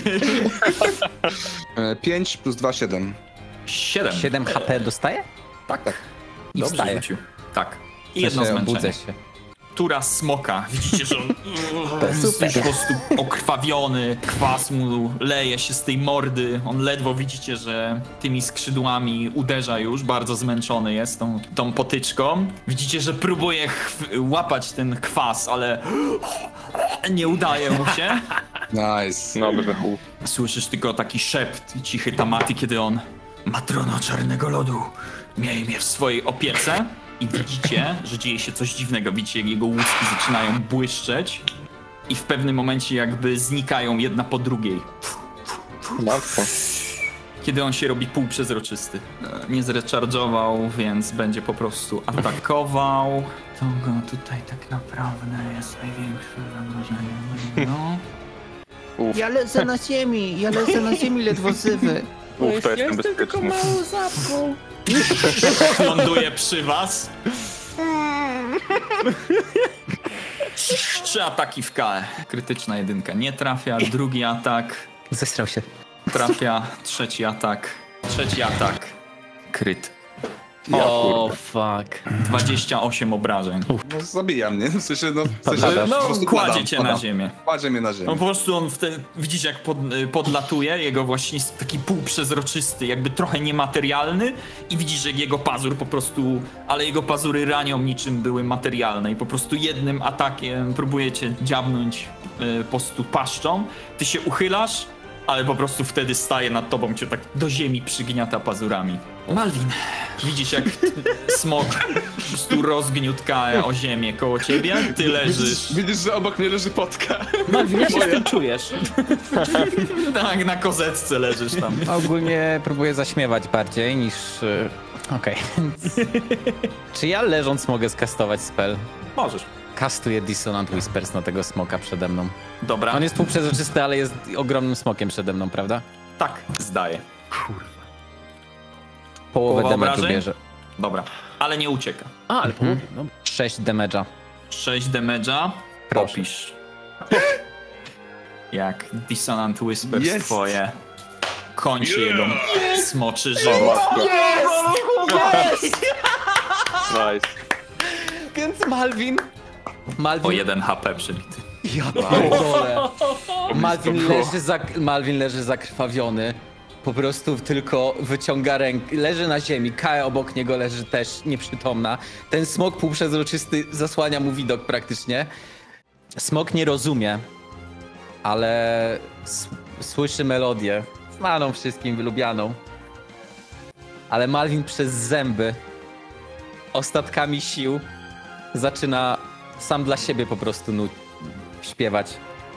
5 plus 2, 7. 7. 7 HP dostaje? Tak. I Dobrze wstaje. rzucił. Tak. I jedno zmęczenie. Budzę się. Tura smoka. Widzicie, że on jest już po prostu okrwawiony. Kwas mu leje się z tej mordy. On ledwo widzicie, że tymi skrzydłami uderza już. Bardzo zmęczony jest tą potyczką. Widzicie, że próbuje łapać ten kwas, ale nie udaje mu się. Nice. No, wybuchł. Słyszysz tylko taki szept cichy Tamati, kiedy on: Matrona Czarnego Lodu, miej mnie w swojej opiece. I widzicie, że dzieje się coś dziwnego. Widzicie, jak jego łuski zaczynają błyszczeć i w pewnym momencie jakby znikają jedna po drugiej. Matko. Kiedy on się robi półprzezroczysty. Nie zrecharge'ował, więc będzie po prostu atakował. To go tutaj tak naprawdę jest największe zagrożenie. No. Ja lecę na ziemi ledwo zywy. To jestem bezpieczny. Ląduje przy was. 3 ataki w KE. Krytyczna jedynka nie trafia. Drugi atak Zestrał się. trafia. Trzeci atak. Kryt. O, fuck. 28 obrażeń. No zabija mnie, w sensie, po No, prostu kładzie cię na padam. ziemię. Kładzie mnie na ziemię. No po prostu on wtedy, widzicie jak podlatuje, jego właśnie jest taki półprzezroczysty, jakby trochę niematerialny i widzisz, że jego pazur po prostu, ale jego pazury ranią niczym były materialne i po prostu jednym atakiem próbujecie dziabnąć po prostu paszczą, ty się uchylasz ale po prostu wtedy staje nad tobą, cię tak do ziemi przygniata pazurami. Malvin, widzisz jak smok po prostu rozgniótł Kaę o ziemię koło ciebie, ty leżysz. Widzisz, że obok mnie leży potka. Malvin, jak się z tym czujesz? Tak, na kozetce leżysz tam. Ogólnie próbuję zaśmiewać bardziej niż... Okej. Czy ja leżąc mogę skastować spell? Możesz. Kastuję Dissonant Whispers na tego smoka przede mną. Dobra. On jest półprzezroczysty, ale jest ogromnym smokiem przede mną, prawda? Tak, zdaje. Połowę Połowa damage'u obrażeń? bierze. Dobra, ale nie ucieka. A, ale no, 6 damage'a. 6 damage'a. Proszę. Popisz. Jak Dissonant Whispers Jest. twoje kończy jego smoczy życie. Nice. Więc Malvin... O 1 HP przybity. Ja pierdolę. Malvin leży zakrwawiony. Po prostu tylko wyciąga rękę, leży na ziemi, Kaja obok niego leży też nieprzytomna. Ten smok półprzezroczysty zasłania mu widok praktycznie. Smok nie rozumie, ale słyszy melodię, znaną wszystkim, lubianą. Ale Malvin przez zęby, ostatkami sił, zaczyna sam dla siebie po prostu śpiewać.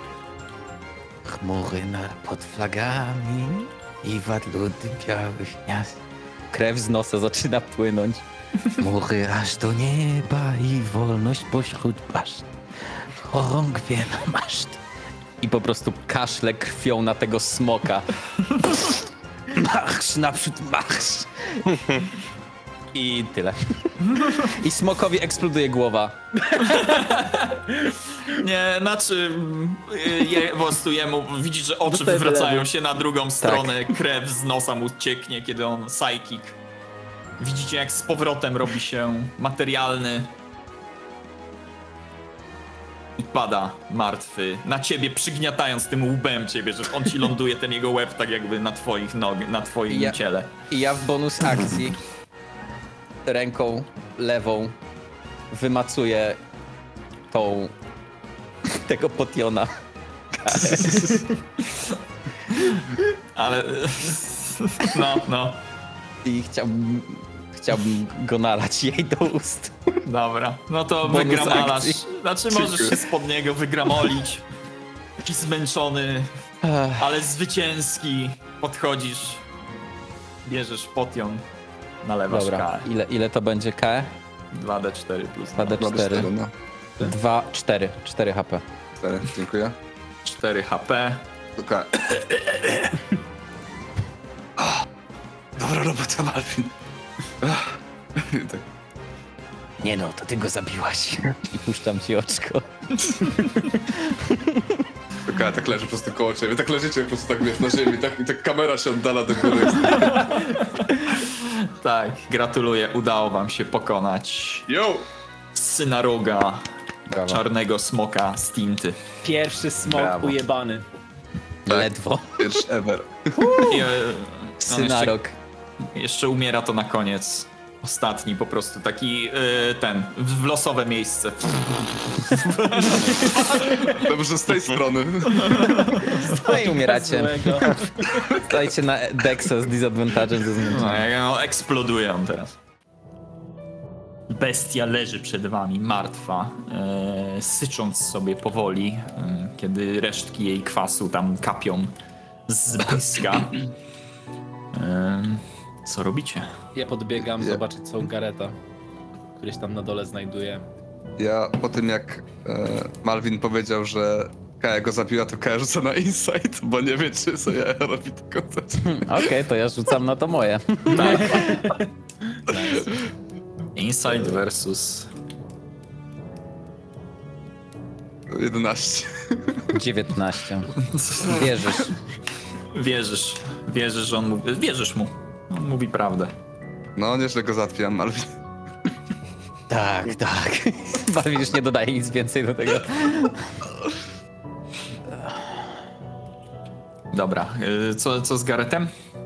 Chmury pod flagami i wadludy białych miast. Krew z nosa zaczyna płynąć. Chmury aż do nieba i wolność pośród baszt. Chorągwie na maszt. I po prostu kaszle krwią na tego smoka. Marsz, naprzód marsz. I tyle. I smokowi eksploduje głowa. Nie, znaczy po prostu jemu widzisz, że oczy wywracają się na drugą stronę, krew z nosa mu cieknie, kiedy on psychic. Widzicie, jak z powrotem robi się materialny i pada martwy na ciebie, przygniatając tym łbem ciebie, że on ci ląduje, ten jego łeb tak jakby na twoich na twoim ciele. I ja w bonus akcji ręką lewą wymacuję tego potiona. Ale no. I chciałbym go nalać jej do ust. Dobra, no to Bonus wygramalasz. akcji. Znaczy możesz się spod niego wygramolić. Taki zmęczony, ale zwycięski. Podchodzisz, bierzesz potion, nalewasz Dobra, K. ile to będzie K? 2d4 plus 2d4. No. 2, 4. 4 HP. 4, dziękuję. 4 HP. Okej. Dobra robota, Malvin. Tak. Nie no, to ty go zabiłaś. I puszczam ci oczko. Okej, tak leży po prostu koło ciebie. Tak leżycie po prostu tak wiesz na ziemi, tak, i tak kamera się oddala do góry. Tak, gratuluję, udało wam się pokonać Yo! syna Roga, Brawo. czarnego smoka z Tinty. Pierwszy smok Brawo. ujebany. Ledwo. Pierwszy ever. I, Synarok. jeszcze umiera to na koniec. Ostatni po prostu, taki w losowe miejsce. Dobrze, z tej strony. No i umieracie. Złego. Stajcie na Dexa z disadvantage'em ze zmęczenia. No, eksploduje on teraz. Bestia leży przed wami, martwa, sycząc sobie powoli, kiedy resztki jej kwasu tam kapią z pyska. Co robicie? Ja podbiegam zobaczyć co u Gareta, który się tam na dole znajduje. Ja po tym jak Malvin powiedział, że Kaja go zabiła, to Kaja rzuca na insight, bo nie wie, czy sobie robi tylko coś. Okej, to ja rzucam na to moje. Tak. Insight versus 11. 19. Wierzysz, że on mówi, wierzysz mu. On mówi prawdę. No, nieźle go załatwiłem, Malvin. Tak. Malvin już nie dodaje nic więcej do tego. Dobra, co z Garetem?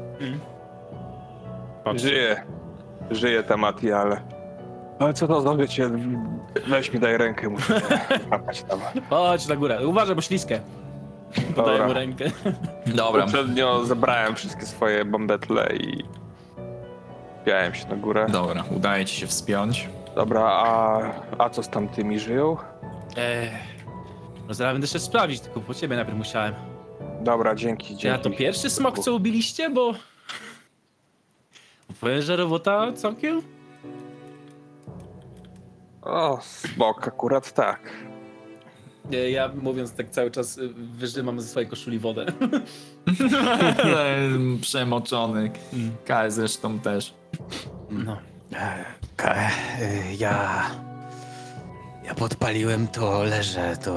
Żyje temat, ale co to za życie? Weź mi daj rękę, muszę kapać tam. Chodź na górę, uważaj, bo śliskie. Podaję mu rękę. Dobra. Poprzednio zebrałem wszystkie swoje bombetle i wbiałem się na górę. Dobra, udaje ci się wspiąć. Dobra, a co z tamtymi żyją? No zaraz będę szedł sprawdzić, tylko po ciebie najpierw musiałem. Dobra, dzięki. Ja to pierwszy smok, co ubiliście, bo... Powiem, że robota całkiem... O, smok, akurat tak. Ja mówiąc tak cały czas wyżymam ze swojej koszuli wodę. Przemoczony. Kaj zresztą też. No. Ja podpaliłem to leże, to...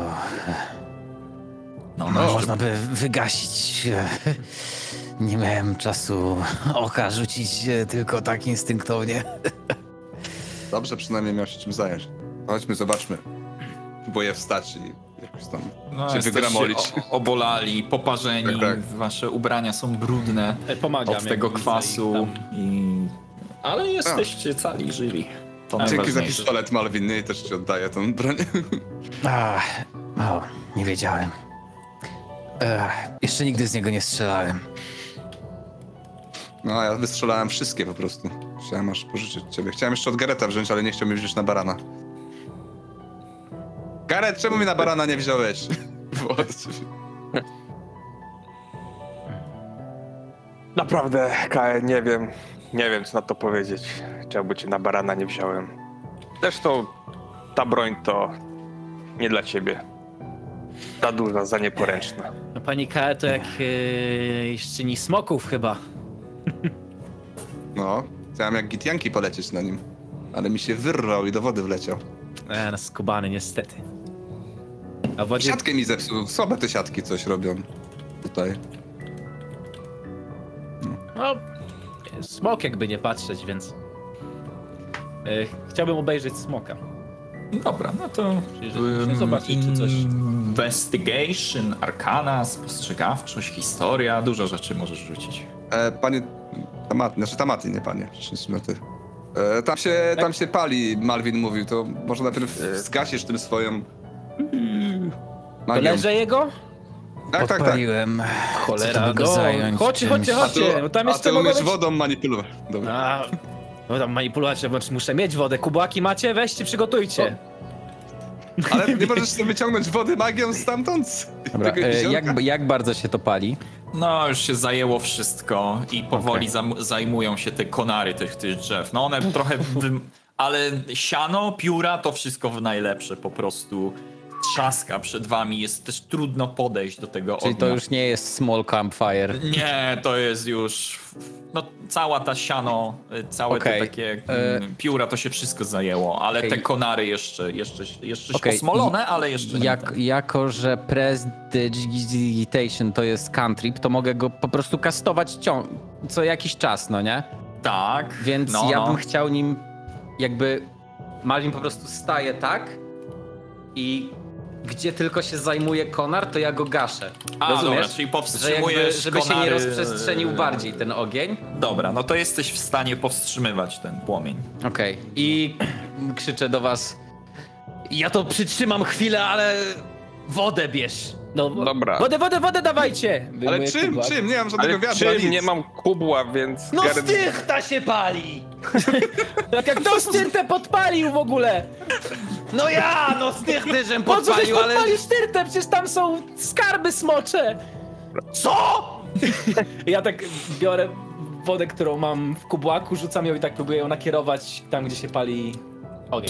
No, Można by wygasić. Nie miałem czasu oka rzucić tylko tak instynktownie. Dobrze, przynajmniej miał się czym zająć. Chodźmy, zobaczmy. Próbuję wstać i jakoś tam się wygramolić. Obolali, poparzeni, tak. wasze ubrania są brudne Pomagam od tego kwasu. Ale jesteście cali żywi. To Dzięki za najważniejsze. pistolet, Malwin, nie? Też ci oddaję tą broń. Nie wiedziałem. Jeszcze nigdy z niego nie strzelałem. No, ja wystrzelałem wszystkie po prostu. Chciałem aż pożyczyć ciebie. Chciałem jeszcze od Gareta wziąć, ale nie chciał mnie wziąć na barana. Garet, czemu mnie na barana nie wziąłeś? Naprawdę, Kae, nie wiem co na to powiedzieć. Czemu cię na barana nie wziąłem. Zresztą ta broń to nie dla ciebie. Za duża, za nieporęczna. No pani K to jak szczyni smoków chyba. No, chciałem jak gitjanki polecieć na nim. Ale mi się wyrwał i do wody wleciał. No skubany niestety. A w wodzie... Siatkę mi zepsuł. Słabe te siatki coś robią. Tutaj. No, smok jakby nie patrzeć, więc... chciałbym obejrzeć smoka. Dobra, no to Musimy zobaczyć, czy coś... Investigation, Arcana, spostrzegawczość, historia, dużo rzeczy możesz rzucić. Panie... Tamaty, nie panie. Ty. Tam się pali, Malwin mówił, to może najpierw zgasisz tym swoją... To leże jego? Tak. Podpaliłem. Cholera, go zająć chodźcie. No tam A jeszcze ty mogą umiesz być... wodą manipulować. Dobra. No tam manipulować, muszę mieć wodę. Kubłaki macie? Weźcie, przygotujcie. Ale nie możesz sobie wyciągnąć wody magią stamtąd? Dobra, jak bardzo się to pali? No, już się zajęło wszystko i powoli zajmują się te konary tych drzew. No one trochę... Ale siano, pióra, to wszystko w najlepsze po prostu. Trzaska przed wami, jest też trudno podejść do tego Czyli ognia. to już nie jest small campfire. Nie, to jest już... No cała ta siano, całe te takie pióra, to się wszystko zajęło, ale te konary jeszcze posmolone, ale jeszcze nie. Jako, że Prestidigitation to jest cantrip, to mogę go po prostu kastować co jakiś czas, no nie? Tak. Więc ja bym chciał nim jakby... Malwin po prostu staje tak i gdzie tylko się zajmuje konar, to ja go gaszę. Rozumiesz? Dobra, czyli powstrzymujesz żeby konary... się nie rozprzestrzenił bardziej ten ogień. Dobra, no to jesteś w stanie powstrzymywać ten płomień. Okej. I krzyczę do was: ja to przytrzymam chwilę, ale wodę bierz. No, dobra. Wodę dawajcie! Ale czym? Nie mam żadnego wiadra, nic. Nie mam kubła, więc... No stychta się pali! Tak jak to styrtę podpalił w ogóle! No stychty, żem Po co żeś podpalił, ale... podpalił styrtę? Przecież tam są skarby smocze! Co?! Ja tak biorę wodę, którą mam w kubłaku, rzucam ją i tak próbuję ją nakierować tam, gdzie się pali ogień.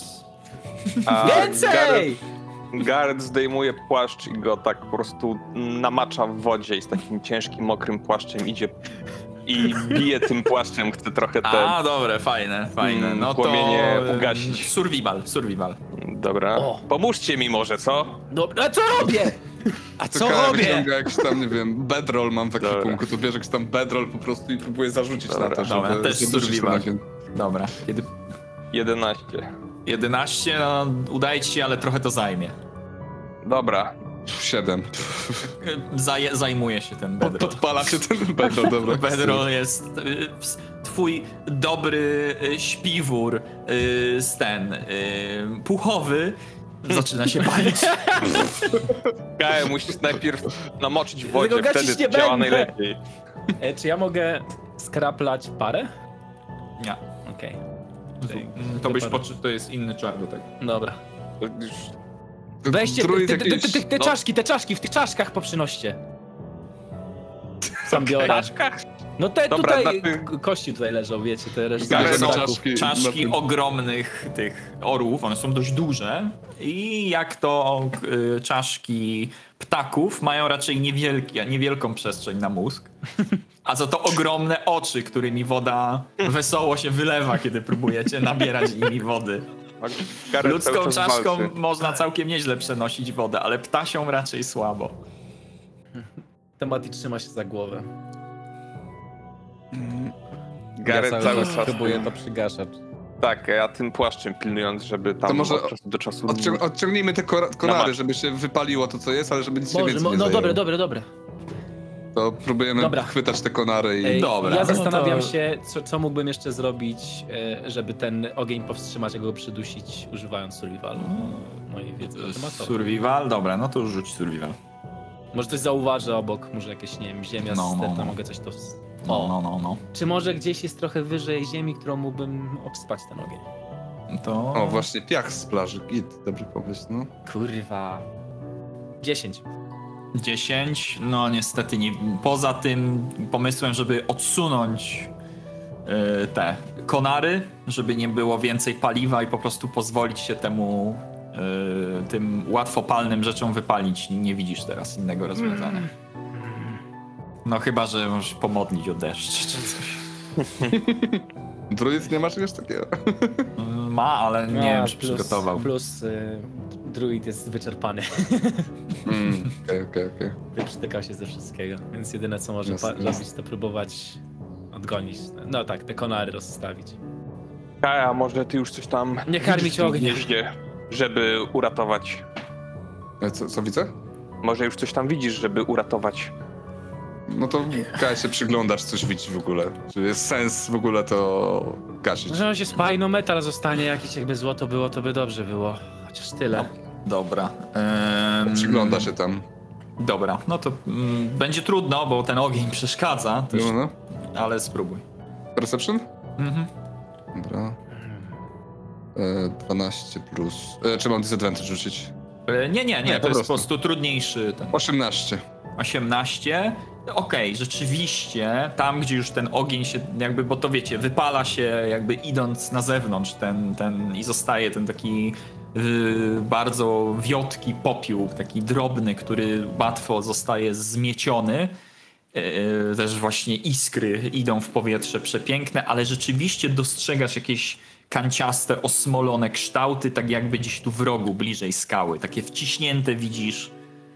Więcej! Gareth zdejmuje płaszcz i go tak po prostu namacza w wodzie i z takim ciężkim, mokrym płaszczem idzie i bije tym płaszczem, chce trochę te... dobre, fajne. No płomienie to... ugasić. Survival. Dobra. Pomóżcie mi może, co? Dobra, co robię? A co robię? Wyciąga jakiś tam, nie wiem, bedroll mam w ekwipunku, to bierze jakiś tam bedroll po prostu i próbuję zarzucić na to, żeby... Dobra, też survival. Dobra. 11. 11, no udaje ci się, ale trochę to zajmie. Dobra. 7. Zajmuje się ten bedroll. Podpala się ten bedroll, dobra. Bedroll jest twój dobry śpiwór puchowy, zaczyna się palić. Kaja, musisz najpierw namoczyć w wodzie, Tego wtedy nie to działa będę. najlepiej. Czy ja mogę skraplać parę? Nie. Okej. To byś poczuł, to jest inny czar do tego. Dobra. To już... Weźcie Druid te jakiś, te no. czaszki, w tych czaszkach poprzynoście. Sam biorę. Czaszkach? No te Dobra, tutaj, na tych- kości tutaj leżą, wiecie, te reszty. Zgadza są czaszki. czaszki na tym. ogromnych tych orłów, one są dość duże i jak to czaszki ptaków mają raczej niewielką przestrzeń na mózg, a za to ogromne oczy, którymi woda wesoło się wylewa, kiedy próbujecie nabierać nimi wody. Gareth Ludzką cały czas czaszką walczy. można całkiem nieźle przenosić wodę, ale ptasią raczej słabo. Temati trzyma się za głowę. Gareth Ja cały czas... próbuję to przygaszać. Tak, ja tym płaszczem pilnując, żeby tam To może od czasu do czasu... Odciągnijmy te konary, Namacz. żeby się wypaliło to, co jest, ale żeby nic się Może, więcej nie no zajęło. dobre. To próbujemy Dobra. chwytać te konary i... Ej, Dobra, ja no to- zastanawiam się, co mógłbym jeszcze zrobić, żeby ten ogień powstrzymać, jak go przydusić, używając survivalu. Mojej wiedzy na temat. Survival? Dobra, no to już rzuć survival. Może coś zauważę obok, może jakieś, nie wiem, ziemia No, sterta, no. mogę coś to... No. Czy może gdzieś jest trochę wyżej ziemi, którą mógłbym obspać ten ogień? To... O, właśnie piach z plaży. Git, dobry pomysł, no. Kurwa. 10. 10, no niestety nie. Poza tym pomysłem, żeby odsunąć te konary, żeby nie było więcej paliwa i po prostu pozwolić się temu tym łatwopalnym rzeczom wypalić. Nie widzisz teraz innego rozwiązania. No chyba, że możesz pomodlić o deszcz czy coś. Druid nie ma czegoś takiego? Ma, ale nie wiem, czy przygotował. Plus druid jest wyczerpany. Okej. Wyprztykał się ze wszystkiego, więc jedyne co może Jasne, robić, to próbować odgonić. No tak, te konary rozstawić. Kaja, może ty już coś tam... Nie karmić widzisz w tym ognia. gnieździe, żeby uratować... Co widzę? Może już coś tam widzisz, żeby uratować... No to Kaja się przyglądasz, coś widzisz w ogóle. Czy jest sens w ogóle to gasić? Że on się spali, no metal zostanie jakiś, jakby złoto było, to by dobrze było. Chociaż tyle. Dobra. Przygląda się tam. Dobra, no to będzie trudno, bo ten ogień przeszkadza, też, No. ale spróbuj. Perception? Mhm. Dobra. 12 plus... czy mam disadvantage rzucić? Nie, po to jest po prostu. prostu trudniejszy ten. 18. 18. Okej, rzeczywiście, tam gdzie już ten ogień się jakby, bo to wiecie, wypala się jakby idąc na zewnątrz ten i zostaje ten taki bardzo wiotki popiół, taki drobny, który łatwo zostaje zmieciony. Też właśnie iskry idą w powietrze przepiękne, ale rzeczywiście dostrzegasz jakieś kanciaste, osmolone kształty, tak jakby gdzieś tu w rogu, bliżej skały. Takie wciśnięte widzisz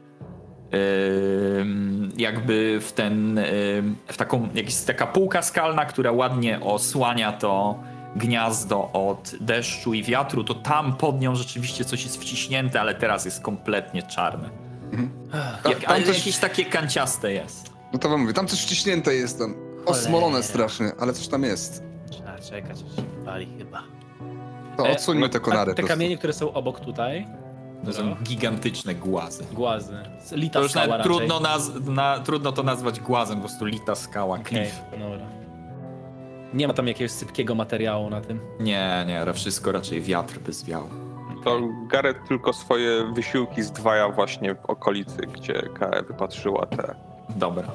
jakby w taką, taka półka skalna, która ładnie osłania to gniazdo od deszczu i wiatru, to tam pod nią rzeczywiście coś jest wciśnięte, ale teraz jest kompletnie czarne. Ale coś- jakieś takie kanciaste jest. No to wam mówię, tam coś wciśnięte jest tam. Osmolone strasznie, ale coś tam jest. Trzeba czekać, aż się pali chyba. To odsuńmy te konary Te po prostu. kamienie, które są obok tutaj, To są gigantyczne głazy. głazy, lita To już skała nawet raczej. trudno to nazwać głazem, po prostu lita skała, Okej, klif. dobra. Nie ma tam jakiegoś sypkiego materiału na tym. Nie, wszystko raczej wiatr by zwiał. To Gareth tylko swoje wysiłki zdwaja właśnie w okolicy, gdzie Kaja wypatrzyła te... Dobra.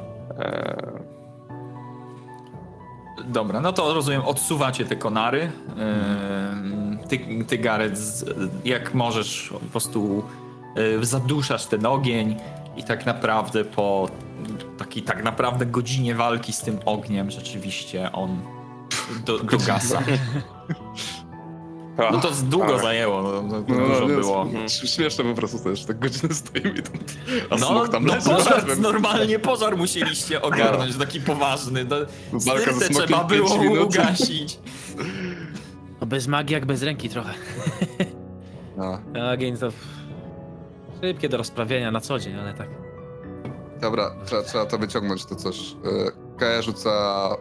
Dobra, no to rozumiem, odsuwacie te konary. Ty Gareth, jak możesz, po prostu zaduszasz ten ogień i tak naprawdę po takiej tak naprawdę godzinie walki z tym ogniem rzeczywiście on dogasa. No to długo zajęło, no, to dużo było. Śmieszne po prostu też, tak godzinę stoimy tam. A No, smok tam normalnie pożar musieliście ogarnąć, taki poważny. Walka ze Styrtę smokiem trzeba 5 było minut. ugasić. No bez magii jak bez ręki trochę. Ogień to szybkie do rozprawienia na co dzień, ale tak. Dobra, trzeba to wyciągnąć, to coś. Kaja rzuca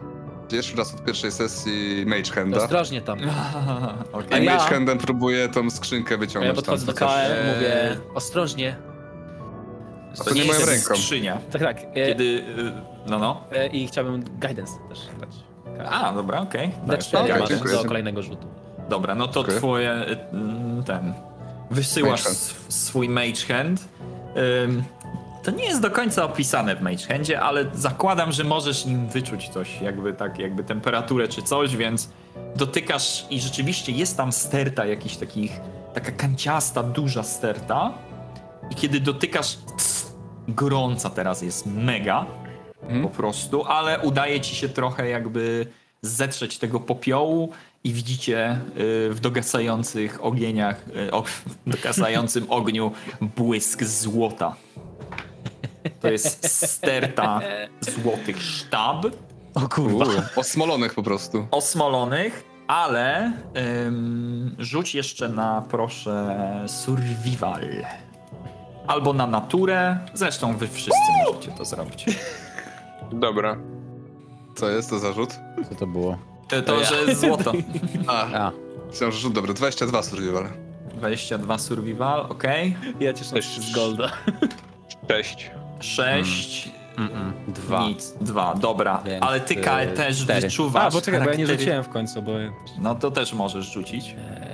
Pierwszy raz od pierwszej sesji Mage Handa. Ostrożnie tam. Okay. I Mage Handem próbuje tą skrzynkę wyciągnąć. Ja podchodzę do KM, mówię ostrożnie. A to nie moją ręką. Skrzynia. Tak. Kiedy... No. I chciałbym guidance też dać. A, dobra, okej. D4 masz dziękuję. do kolejnego rzutu. Dobra, no to Dziękuję. twoje... Wysyłasz Mage swój Mage Hand. To nie jest do końca opisane w Mage Handzie, ale zakładam, że możesz nim wyczuć coś, jakby temperaturę czy coś, więc dotykasz i rzeczywiście jest tam sterta jakichś taka kanciasta, duża sterta i kiedy dotykasz, gorąca teraz jest mega po prostu, ale udaje ci się trochę jakby zetrzeć tego popiołu i widzicie w dogasających ognieniach, w dogasającym ogniu błysk złota. To jest sterta złotych sztab. O kurwa. Osmolonych po prostu. Osmolonych, ale rzuć jeszcze na, proszę, survival. Albo na naturę. Zresztą wy wszyscy możecie to zrobić. Dobra. Co jest to za rzut? Co to było? To że złoto. A. Myślałem, że rzut dobry. 22 survival. 22 survival, okej. Ja cieszę się z golda. 6. 6. 2. Nic, 2, dobra. Więc, ale ty, Kae, też 4. wyczuwasz Bo czekaj, bo ja nie charaktery- rzuciłem w końcu, bo... No to też możesz rzucić.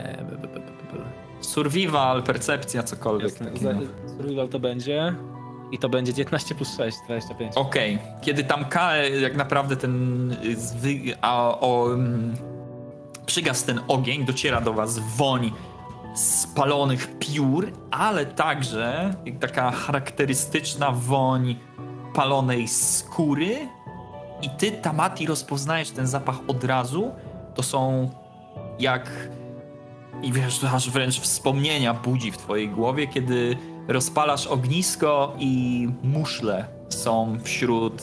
Survival, percepcja, cokolwiek takiego. Survival to będzie... I to będzie 19 plus 6, 25. Okej. Kiedy tam Kae, jak naprawdę przygasł ten ogień, dociera do was woń spalonych piór, ale także taka charakterystyczna woń palonej skóry. I ty, Tamati, rozpoznajesz ten zapach od razu. To są jak... I wiesz, to aż wręcz wspomnienia budzi w twojej głowie, kiedy rozpalasz ognisko i muszle są wśród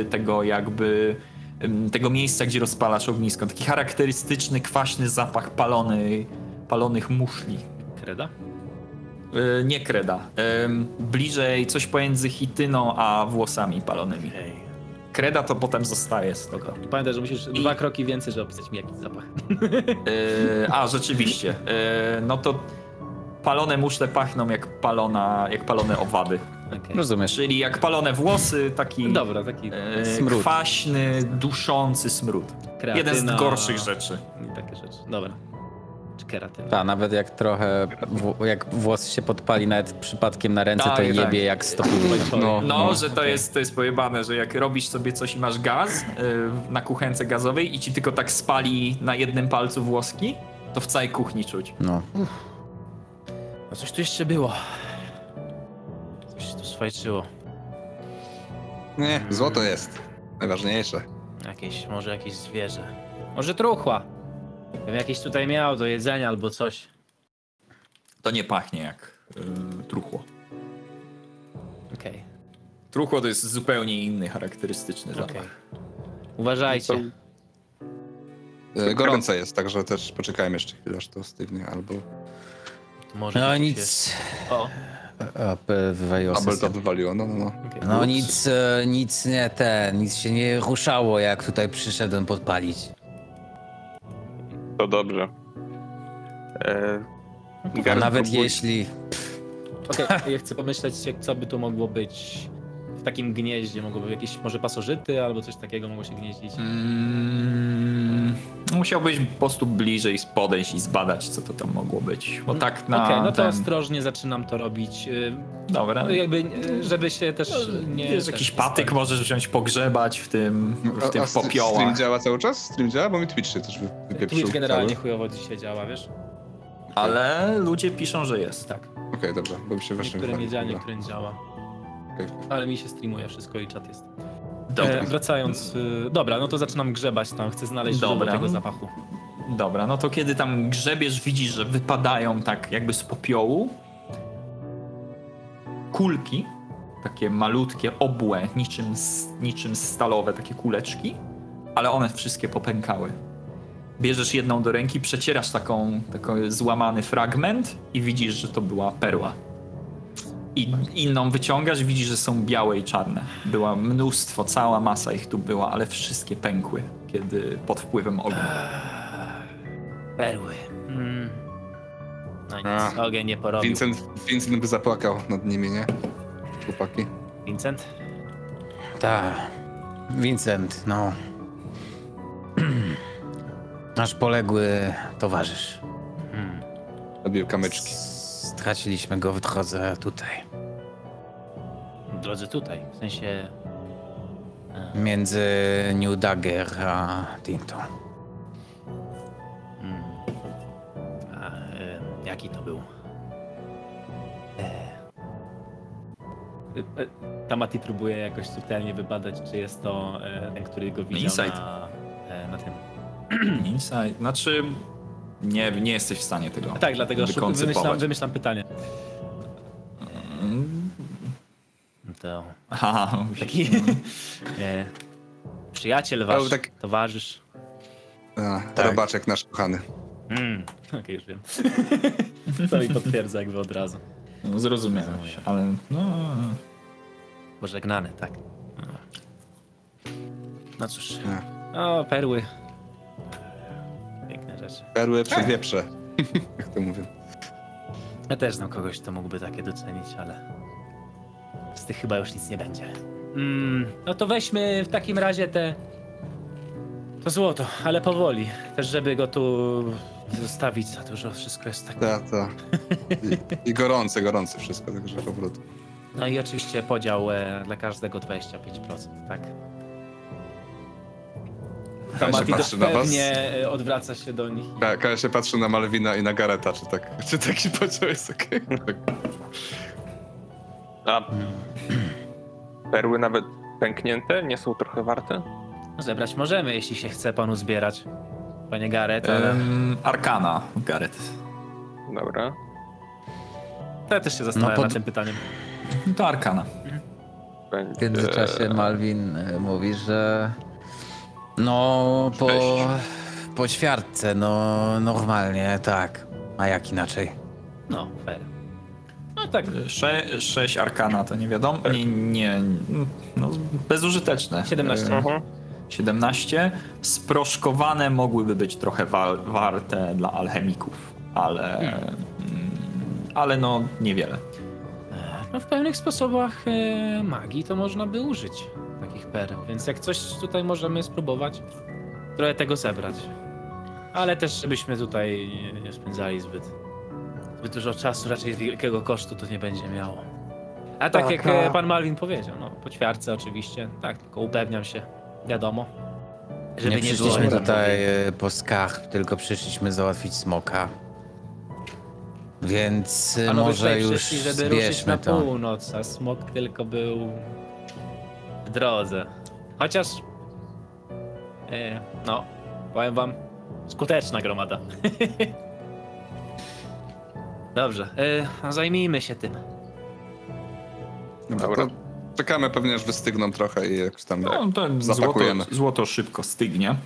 tego miejsca, gdzie rozpalasz ognisko. Taki charakterystyczny, kwaśny zapach palonych muszli. Kreda? Nie kreda. Bliżej coś pomiędzy chityną a włosami palonymi. Kreda to potem zostaje z tego. Pamiętaj, że musisz 2 kroki więcej, żeby opisać mi jakiś zapach. Rzeczywiście. No to palone muszle pachną jak palone owady. Okay. Rozumiesz. Czyli jak palone włosy, taki, Dobra, taki smród. kwaśny, duszący smród. kreatyna... Jeden z gorszych rzeczy. I takie rzeczy. Dobra. Czy keratyna. Tak, nawet jak trochę, jak włos się podpali nawet przypadkiem na ręce, Tak, to tak. jebie jak stopuje. No, że to jest pojebane, że jak robisz sobie coś i masz gaz na kuchence gazowej i ci tylko tak spali na jednym palcu włoski, to w całej kuchni czuć. No. No coś tu jeszcze było. Coś tu swajczyło. Nie, złoto jest. Najważniejsze. Może jakieś zwierzę. Może truchła. Bym jakieś tutaj miał do jedzenia albo coś. To nie pachnie jak truchło. Okej. Truchło to jest zupełnie inny, charakterystyczny zapach. Okej. Uważajcie. Gorące jest, także też poczekajmy jeszcze chwilę, aż to stygnie, albo... Może No coś nic. jest. O, Wywaliło Abel to sesję. wywaliło, no. okej. No nic się nie ruszało, jak tutaj przyszedłem podpalić. To dobrze. A nawet jeśli... Okej, ja chcę pomyśleć, co by tu mogło być w takim gnieździe. Mogłoby jakieś może pasożyty albo coś takiego mogło się gnieździć. Musiałbyś po prostu bliżej podejść i zbadać, co to tam mogło być. Bo tak na Okej, no to ten... ostrożnie zaczynam to robić. Dobra. Jakby, żeby się też nie... Wiesz, jakiś patyk możesz wziąć, pogrzebać w tym Stream popiołach. działa cały czas? Stream działa? Bo mi Twitch się też wypieprzył. Twitch generalnie cały. chujowo dzisiaj działa, wiesz? Ale ludzie piszą, że jest. Tak. Okej, dobrze, bo mi się właśnie Niektórym nie działa, Dobra. niektórym działa. Okej. Ale mi się streamuje wszystko i czat jest. Dobra. Wracając, dobra, no to zaczynam grzebać tam, chcę znaleźć źródło tego zapachu. Dobra, no to kiedy tam grzebiesz, widzisz, że wypadają tak jakby z popiołu kulki, takie malutkie, obłe, niczym stalowe takie kuleczki, ale one wszystkie popękały. Bierzesz jedną do ręki, przecierasz taki złamany fragment i widzisz, że to była perła. I inną wyciągasz, widzisz, że są białe i czarne. Była mnóstwo, cała masa ich tu była, ale wszystkie pękły, kiedy pod wpływem ognia. Perły. No nic, ogień nie porobił. Vincent by zapłakał nad nimi, nie? Chłopaki. Vincent? Tak. Vincent, no. Nasz poległy towarzysz. Robił kamyczki. Straciliśmy go w drodze tutaj. W drodze tutaj, w sensie... Między New Dagger a Tinto. Jaki to był? Tamati próbuje jakoś subtelnie wybadać, czy jest to ten, który go widział Insight. na tym. Insight, znaczy nie jesteś w stanie tego Tak, dlatego wymyślam pytanie. To Aha, taki przyjaciel wasz, towarzysz. Tak. Robaczek nasz kochany. Okej, już wiem. To mi potwierdza jakby od razu. No, zrozumiałem, ale no... Pożegnany, tak. No cóż. O, perły. Piękne rzeczy. Perły przy wieprze. Jak to mówię. Ja też znam kogoś, kto mógłby takie docenić, ale z tych chyba już nic nie będzie. No to weźmy w takim razie to złoto, ale powoli. Też żeby go tu zostawić za dużo, wszystko jest tak. Tak. I gorące wszystko, także powrót. No i oczywiście podział dla każdego 25%, tak? Tamati pewnie odwraca się do nich. Kaja się patrzy na Malwina i na Gareta, czy taki podział jest okej? A perły nawet pęknięte nie są trochę warte? Zebrać możemy, jeśli się chce panu zbierać, panie Gareth, ale... Arkana, Gareth. Dobra. To ja też się zastanawiam nad tym pytaniem. To Arkana. W międzyczasie Malwin mówi, że no po ćwiartce, no normalnie, tak. A jak inaczej? No, fair. No tak. 6 Arkana to nie wiadomo, no bezużyteczne. 17. 17. Sproszkowane mogłyby być trochę warte dla alchemików, ale no niewiele. No w pewnych sposobach magii to można by użyć takich pereł, więc jak coś tutaj możemy spróbować trochę tego zebrać. Ale też żebyśmy tutaj nie spędzali zbyt dużo czasu, raczej wielkiego kosztu to nie będzie miało. A tak jak pan Malwin powiedział, no po ćwiartce oczywiście, tak, tylko upewniam się, wiadomo. Żeby nie przyszliśmy tutaj po skarb, tylko przyszliśmy załatwić smoka. Więc panowie może już przyszli, żeby ruszyć na to. północ, a smok tylko był w drodze. Chociaż no, powiem wam, skuteczna gromada. Dobrze, zajmijmy się tym. Dobra. Czekamy pewnie, aż wystygną trochę i jak tam zapakujemy. Złoto szybko stygnie.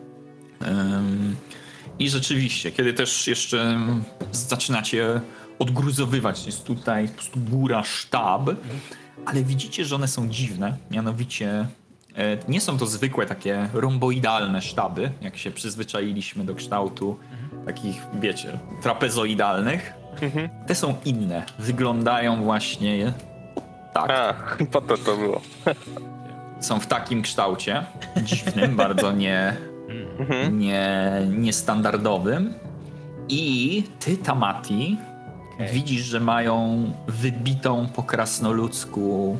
I rzeczywiście, kiedy też jeszcze zaczynacie odgruzowywać, jest tutaj po prostu góra sztab, ale widzicie, że one są dziwne, mianowicie nie są to zwykłe takie romboidalne sztaby, jak się przyzwyczailiśmy do kształtu takich, wiecie, trapezoidalnych. Te są inne, wyglądają właśnie tak. Po to było. Są w takim kształcie, dziwnym, bardzo niestandardowym. I ty, Tamati, widzisz, że mają wybitą po krasnoludzku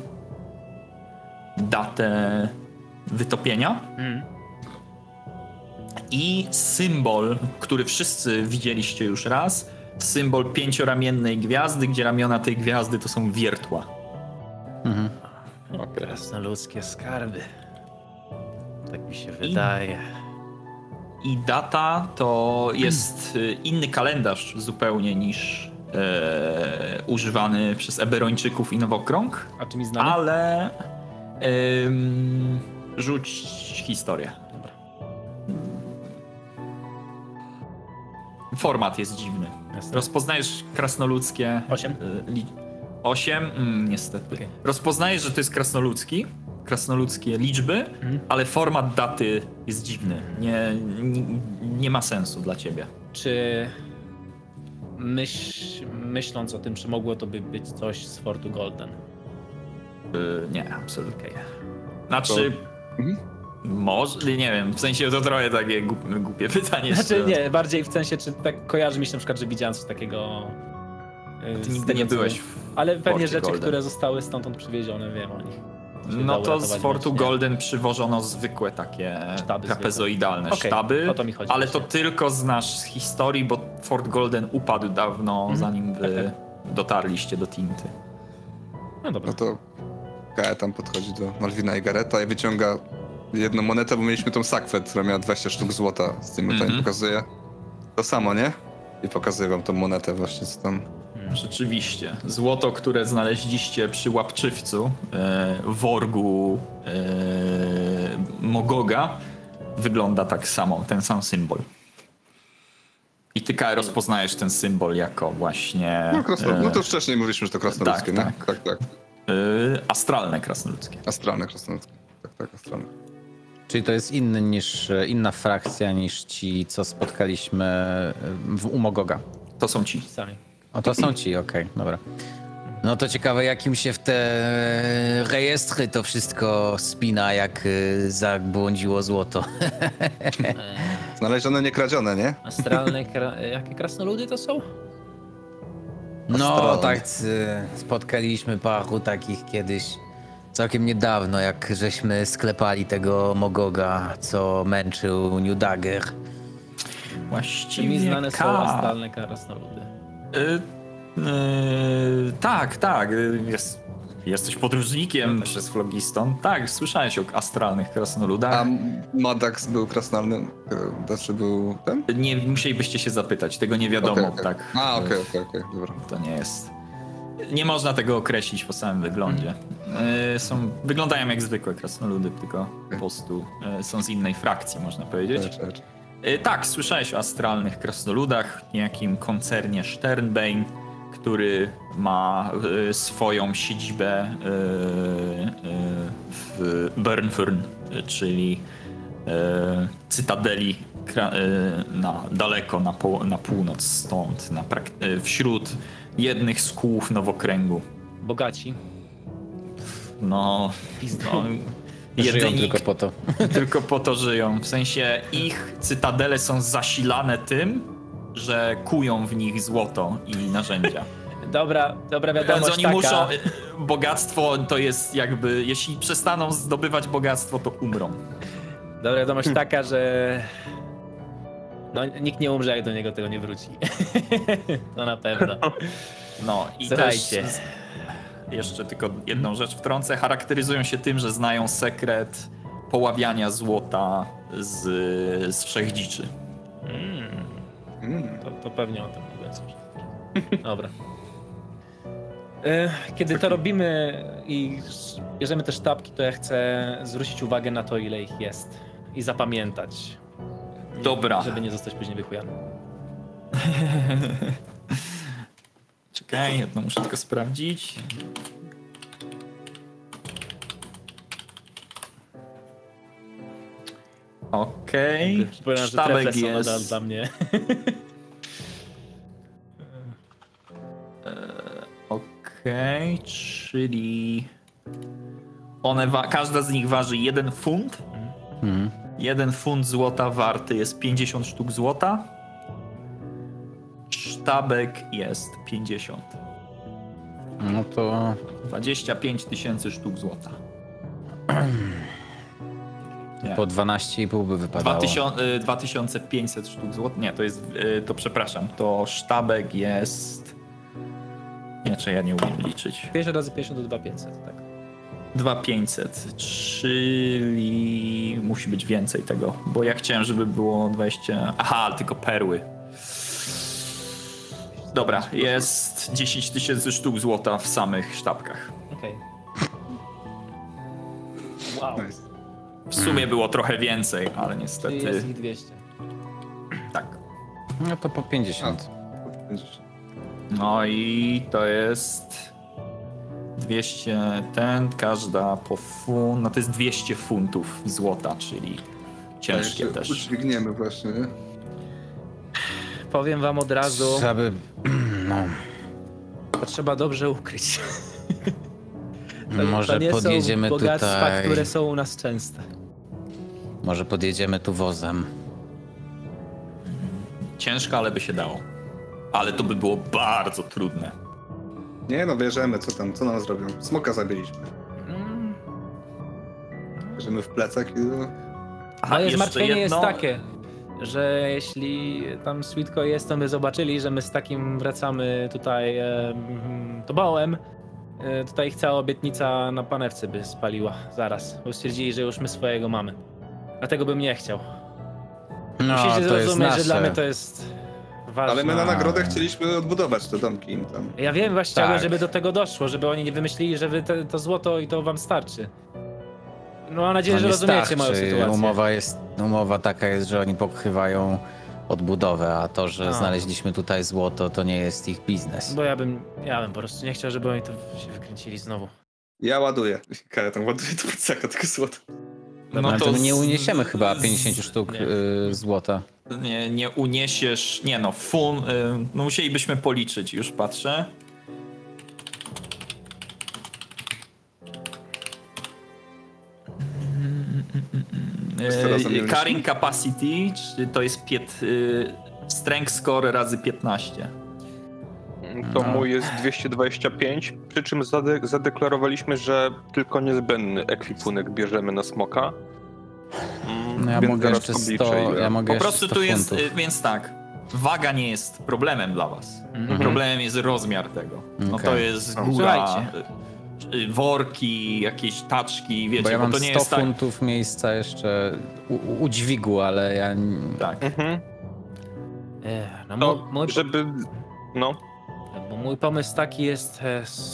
datę wytopienia i symbol, który wszyscy widzieliście już raz, symbol 5-ramiennej gwiazdy, gdzie ramiona tej gwiazdy to są wiertła. Krasnoludzkie skarby. Tak mi się wydaje. I data to jest inny kalendarz zupełnie niż używany przez Eberończyków i Nowokrąg. A czym znany? Ale rzuć historię. Dobra. Format jest dziwny. Jasne. Rozpoznajesz krasnoludzkie... 8? 8? Niestety. Okay. Rozpoznajesz, że to jest krasnoludzki. krasnoludzkie liczby, ale format daty jest dziwny. Nie ma sensu dla ciebie. Czy myśląc o tym, czy mogło to być coś z Fortu Golden? Nie, absolutnie nie. Znaczy, może, nie wiem, w sensie to trochę takie głupie pytanie. Znaczy nie, bardziej w sensie, czy tak kojarzy mi się na przykład, że widziałem coś takiego... Ty nigdy nie byłeś ale pewnie rzeczy, Golden. które zostały stamtąd przywiezione, wiem o nich. No to z Fortu Golden przywożono zwykłe takie trapezoidalne sztaby, o to mi chodzi ale właśnie. to tylko znasz z historii, bo Fort Golden upadł dawno, zanim wy dotarliście do Tinty. No dobra. No to Kaja tam podchodzi do Malwina i Gareta i wyciąga jedną monetę, bo mieliśmy tą sakwę, która miała 20 sztuk złota, z tym tutaj pokazuje. To samo, nie? I pokazuję wam tą monetę właśnie, co tam... Rzeczywiście. Złoto, które znaleźliście przy łapczywcu, worgu Mogoga, wygląda tak samo, ten sam symbol. I ty, Kaj, rozpoznajesz ten symbol jako właśnie... No to już wcześniej mówiliśmy, że to krasnoludzkie, nie? Tak. Astralne krasnoludzkie. Astralne krasnoludzkie. Tak, astralne. Czyli to jest inna frakcja niż ci, co spotkaliśmy u Mogoga. To są ci. Sami. O, to są ci, okej, dobra. No to ciekawe, jak im się w te rejestry to wszystko spina, jak zabłądziło złoto. Znalezione, nie kradzione, nie? Astralne, jakie krasnoludy to są? No, tak, spotkaliśmy paru takich kiedyś, całkiem niedawno, jak żeśmy sklepali tego Mogoga, co męczył New Dagger. Właściwie Czy mi znane są astralne krasnoludy? Tak. Jesteś podróżnikiem przez Flogiston. Tak, słyszałeś o astralnych krasnoludach. A Madax był krasnalny? Znaczy był ten? Nie, musielibyście się zapytać, tego nie wiadomo. Okay. Tak. Okej, dobra. To nie jest... Nie można tego określić po samym wyglądzie. Wyglądają jak zwykłe krasnoludy, tylko po prostu są z innej frakcji, można powiedzieć. Tak, słyszałeś o astralnych krasnoludach, niejakim koncernie Sternbane, który ma swoją siedzibę w Bernfurn, czyli cytadeli daleko na północ stąd, wśród jednych z kółów Nowokręgu. Bogaci. No Żyją tylko po to. Tylko po to żyją. W sensie ich cytadele są zasilane tym, że kują w nich złoto i narzędzia. Dobra wiadomość Więc oni taka. muszą... Bogactwo to jest jakby... Jeśli przestaną zdobywać bogactwo, to umrą. Dobra wiadomość taka, że... No nikt nie umrze, jak do niego tego nie wróci. To na pewno. No i Słuchajcie. też... Jeszcze tylko jedną rzecz wtrącę. Charakteryzują się tym, że znają sekret poławiania złota z wszechdziczy. To pewnie o tym mówię coś. Dobra. Kiedy to robimy i bierzemy te sztabki, to ja chcę zwrócić uwagę na to, ile ich jest. I zapamiętać. Dobra. Żeby nie zostać później wychujanym. Czekaj, jedno muszę tylko sprawdzić. Okej. Przypominam, że Sztabek trefle są nadal jest... dla mnie. Okej, czyli... Każda z nich waży 1 funt. 1 funt złota warty jest 50 sztuk złota. Sztabek jest 50. No to... 25 000 sztuk złota. Nie. Po 12,5 by wypadało. 2500 sztuk złota. Nie, to jest... To przepraszam. To sztabek jest... Nie, czy ja nie umiem liczyć. 50 razy 50 to 2500, tak. 2500, czyli musi być więcej tego, bo ja chciałem, żeby było 20... Aha, tylko perły. Dobra, jest 10 000 sztuk złota w samych sztabkach. Okej. Wow. W sumie było trochę więcej, ale niestety... Jest ich 200. Tak. No to po 50. No i to jest 200 każda po funt, no to jest 200 funtów złota, czyli ciężkie też. Udźwigniemy właśnie, nie? Powiem wam od razu, No, to trzeba dobrze ukryć. może to nie podjedziemy są bogactwa, tutaj. które są u nas częste. Może podjedziemy tu wozem. Ciężko, ale by się dało. Ale to by było bardzo trudne. Nie no, bierzemy, co nam zrobią? Smoka zabiliśmy. Bierzemy w plecak i... Moje jeszcze zmartwienie jest jedno. takie, że jeśli tam Sweetko jest, to my zobaczyli, że my z takim wracamy tutaj tobołem, tutaj ich cała obietnica na panewce by spaliła zaraz, bo stwierdzili, że już my swojego mamy. Dlatego bym nie chciał. No, Musicie to jest zrozumieć, że dla nasze. mnie to jest ważne. Ale my na nagrodę chcieliśmy odbudować te domki im tam. Ja wiem, właśnie Tak. chciałbym, żeby do tego doszło, żeby oni nie wymyślili, że wy to złoto i to wam starczy. No mam nadzieję, To że nie rozumiecie moją starczy. sytuację. Umowa taka jest, że oni pokrywają odbudowę, a to, że No. znaleźliśmy tutaj złoto, to nie jest ich biznes. Bo ja bym po prostu nie chciał, żeby oni to się wykręcili znowu. Ja ładuję. Ja tam ładuję do plecaka tego złota. No ale to my nie uniesiemy chyba 50 sztuk złota. Nie uniesiesz, nie no, no musielibyśmy policzyć, już patrzę. Carrying capacity, czy to jest strength score razy 15. To mój jest 225, przy czym zadeklarowaliśmy, że tylko niezbędny ekwipunek bierzemy na smoka. No ja Więc mogę zaraz jeszcze obliczę 100, ile. ja mogę Po jeszcze prostu 100 tu jest, funtów. więc tak, waga nie jest problemem dla was. Mhm. Problemem jest rozmiar tego. No Okej. to jest góra, Słuchajcie. worki, jakieś taczki, wiecie, Bo ja mam to nie 100 jest tak. funtów miejsca jeszcze u dźwigu, ale ja... Tak. No, To, mój, żeby... No, bo mój pomysł taki jest,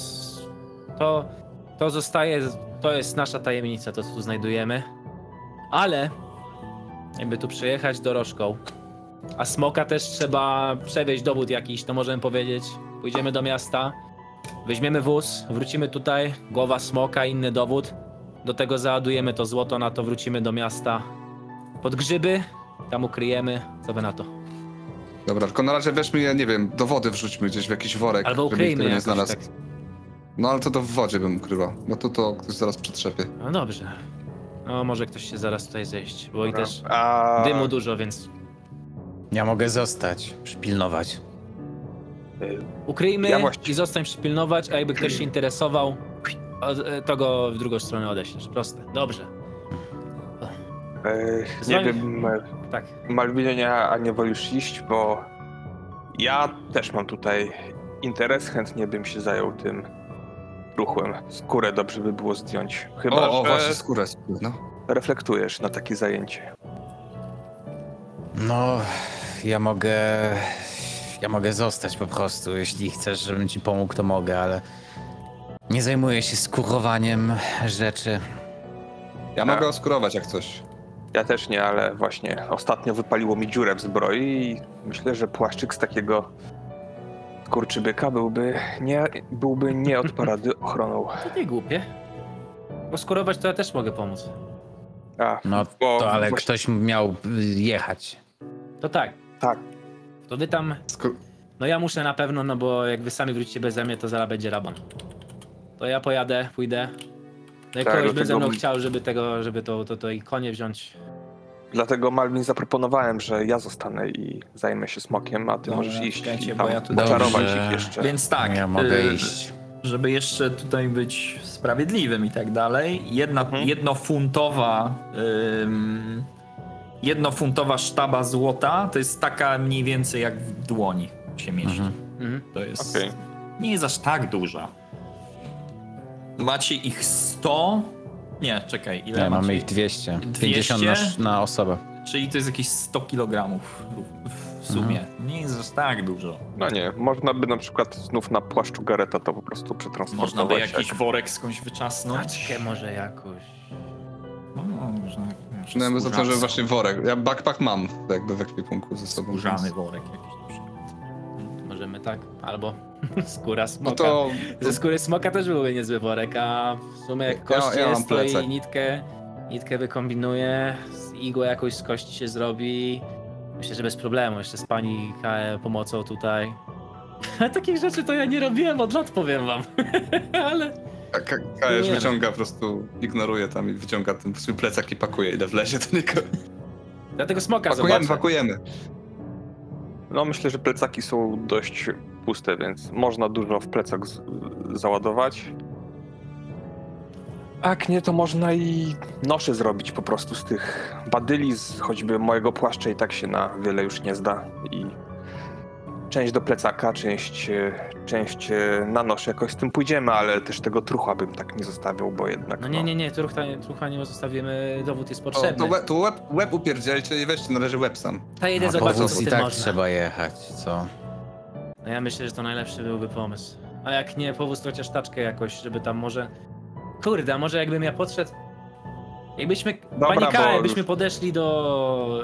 to zostaje, to jest nasza tajemnica, to co tu znajdujemy, ale jakby tu przyjechać dorożką, a smoka też trzeba przewieźć dowód jakiś, to możemy powiedzieć, pójdziemy do miasta, weźmiemy wóz, wrócimy tutaj, głowa smoka, inny dowód, do tego załadujemy to złoto, na to wrócimy do miasta pod grzyby, tam ukryjemy, co wy na to? Dobra, tylko na razie weźmy je, nie wiem, do wody wrzućmy gdzieś w jakiś worek, Albo żeby ukryjmy nikt tego nie jakoś znalazł. tak. No ale to w wodzie bym ukrywał, bo to ktoś zaraz przetrzepie. No dobrze. No może ktoś się zaraz tutaj zejść, bo i też a... dymu dużo, więc Ja mogę zostać, przypilnować. ukryjmy Ja właściwie- i zostań przypilnować, a jakby ktoś się interesował, to go w drugą stronę odeślesz. Proste. Dobrze. nie Zwań- wiem, Tak. Malwinie, a nie wolisz iść, bo ja też mam tutaj interes, chętnie bym się zajął tym ruchłem. Skórę dobrze by było zdjąć. Chyba, O, że właśnie, skórę, no. reflektujesz na takie zajęcie. No, ja mogę zostać po prostu. Jeśli chcesz, żebym ci pomógł, to mogę, ale nie zajmuję się skórowaniem rzeczy. Ja mogę oskurować jak coś. Ja też nie, ale właśnie ostatnio wypaliło mi dziurę w zbroi i myślę, że płaszczyk z takiego skurczybyka byłby nie od parady ochroną. To nie głupie. Bo skórować to ja też mogę pomóc. A, No bo to ale właśnie- ktoś miał jechać. To tak. Tak. To wy tam... No ja muszę na pewno, no bo jak wy sami wrócicie beze mnie, to zaraz będzie rabon. To ja pojadę, pójdę. No i Tak, kogoś by ze mną dlatego- chciał, żeby to i konie wziąć. Dlatego Malwin zaproponowałem, że ja zostanę i zajmę się smokiem, a ty Dobra, możesz iść czekajcie, i bo tam ja tu- oczarować Dobrze. ich jeszcze. Więc tak, Ja mogę iść. żeby jeszcze tutaj być sprawiedliwym i tak dalej, jednofuntowa sztaba złota to jest taka mniej więcej jak w dłoni się mieści. Mhm. To jest, Okej. nie jest aż tak duża. Macie ich 100? Nie, czekaj, ile Nie, macie? mamy ich 200. 200? 50 na osobę. Czyli to jest jakieś 100 kg w sumie. Nie jest aż tak dużo. No nie, można by na przykład znów na płaszczu Gareta to po prostu przetransportować. Można by jak- jakiś worek skądś wyczasnąć. Taczkę może jakoś. No, można. No ja bym zaczął, że skórzany- właśnie worek. Ja backpack mam jakby w ekwipunku ze sobą. Skórzany worek jakiś na przykład. Możemy tak, albo Skóra smoka. No to... Ze skóry smoka też byłby niezły worek, a w sumie jak kość ja jest, mam to plecak. i nitkę wykombinuje, igłę jakąś z kości się zrobi. Myślę, że bez problemu, jeszcze z pani pomocą tutaj. Takich rzeczy to ja nie robiłem od lat, powiem wam. Ale... Kajeż wyciąga, po prostu ignoruje tam i wyciąga ten swój plecak i pakuje, ile wlezie do niego. Dlatego smoka Pakujemy. No myślę, że plecaki są dość puste, więc można dużo w plecak załadować. Jak nie, to można i nosze zrobić po prostu z tych badyli, z choćby mojego płaszcza i tak się na wiele już nie zda. I część do plecaka, część na nosze. Jakoś z tym pójdziemy, ale też tego trucha bym tak nie zostawiał, bo jednak... No nie, trucha nie zostawimy, dowód jest potrzebny. To łeb upierdzielcie i weźcie, należy łeb sam. Ta jedę zobaczyć, co z i tym tak można. trzeba jechać, co? No ja myślę, że to najlepszy byłby pomysł. A jak nie, powóz chociaż taczkę jakoś, żeby tam może... Kurde, a może jakbym ja podszedł... Jakbyśmy... Dobra, Pani K, bo jakbyśmy już- podeszli do...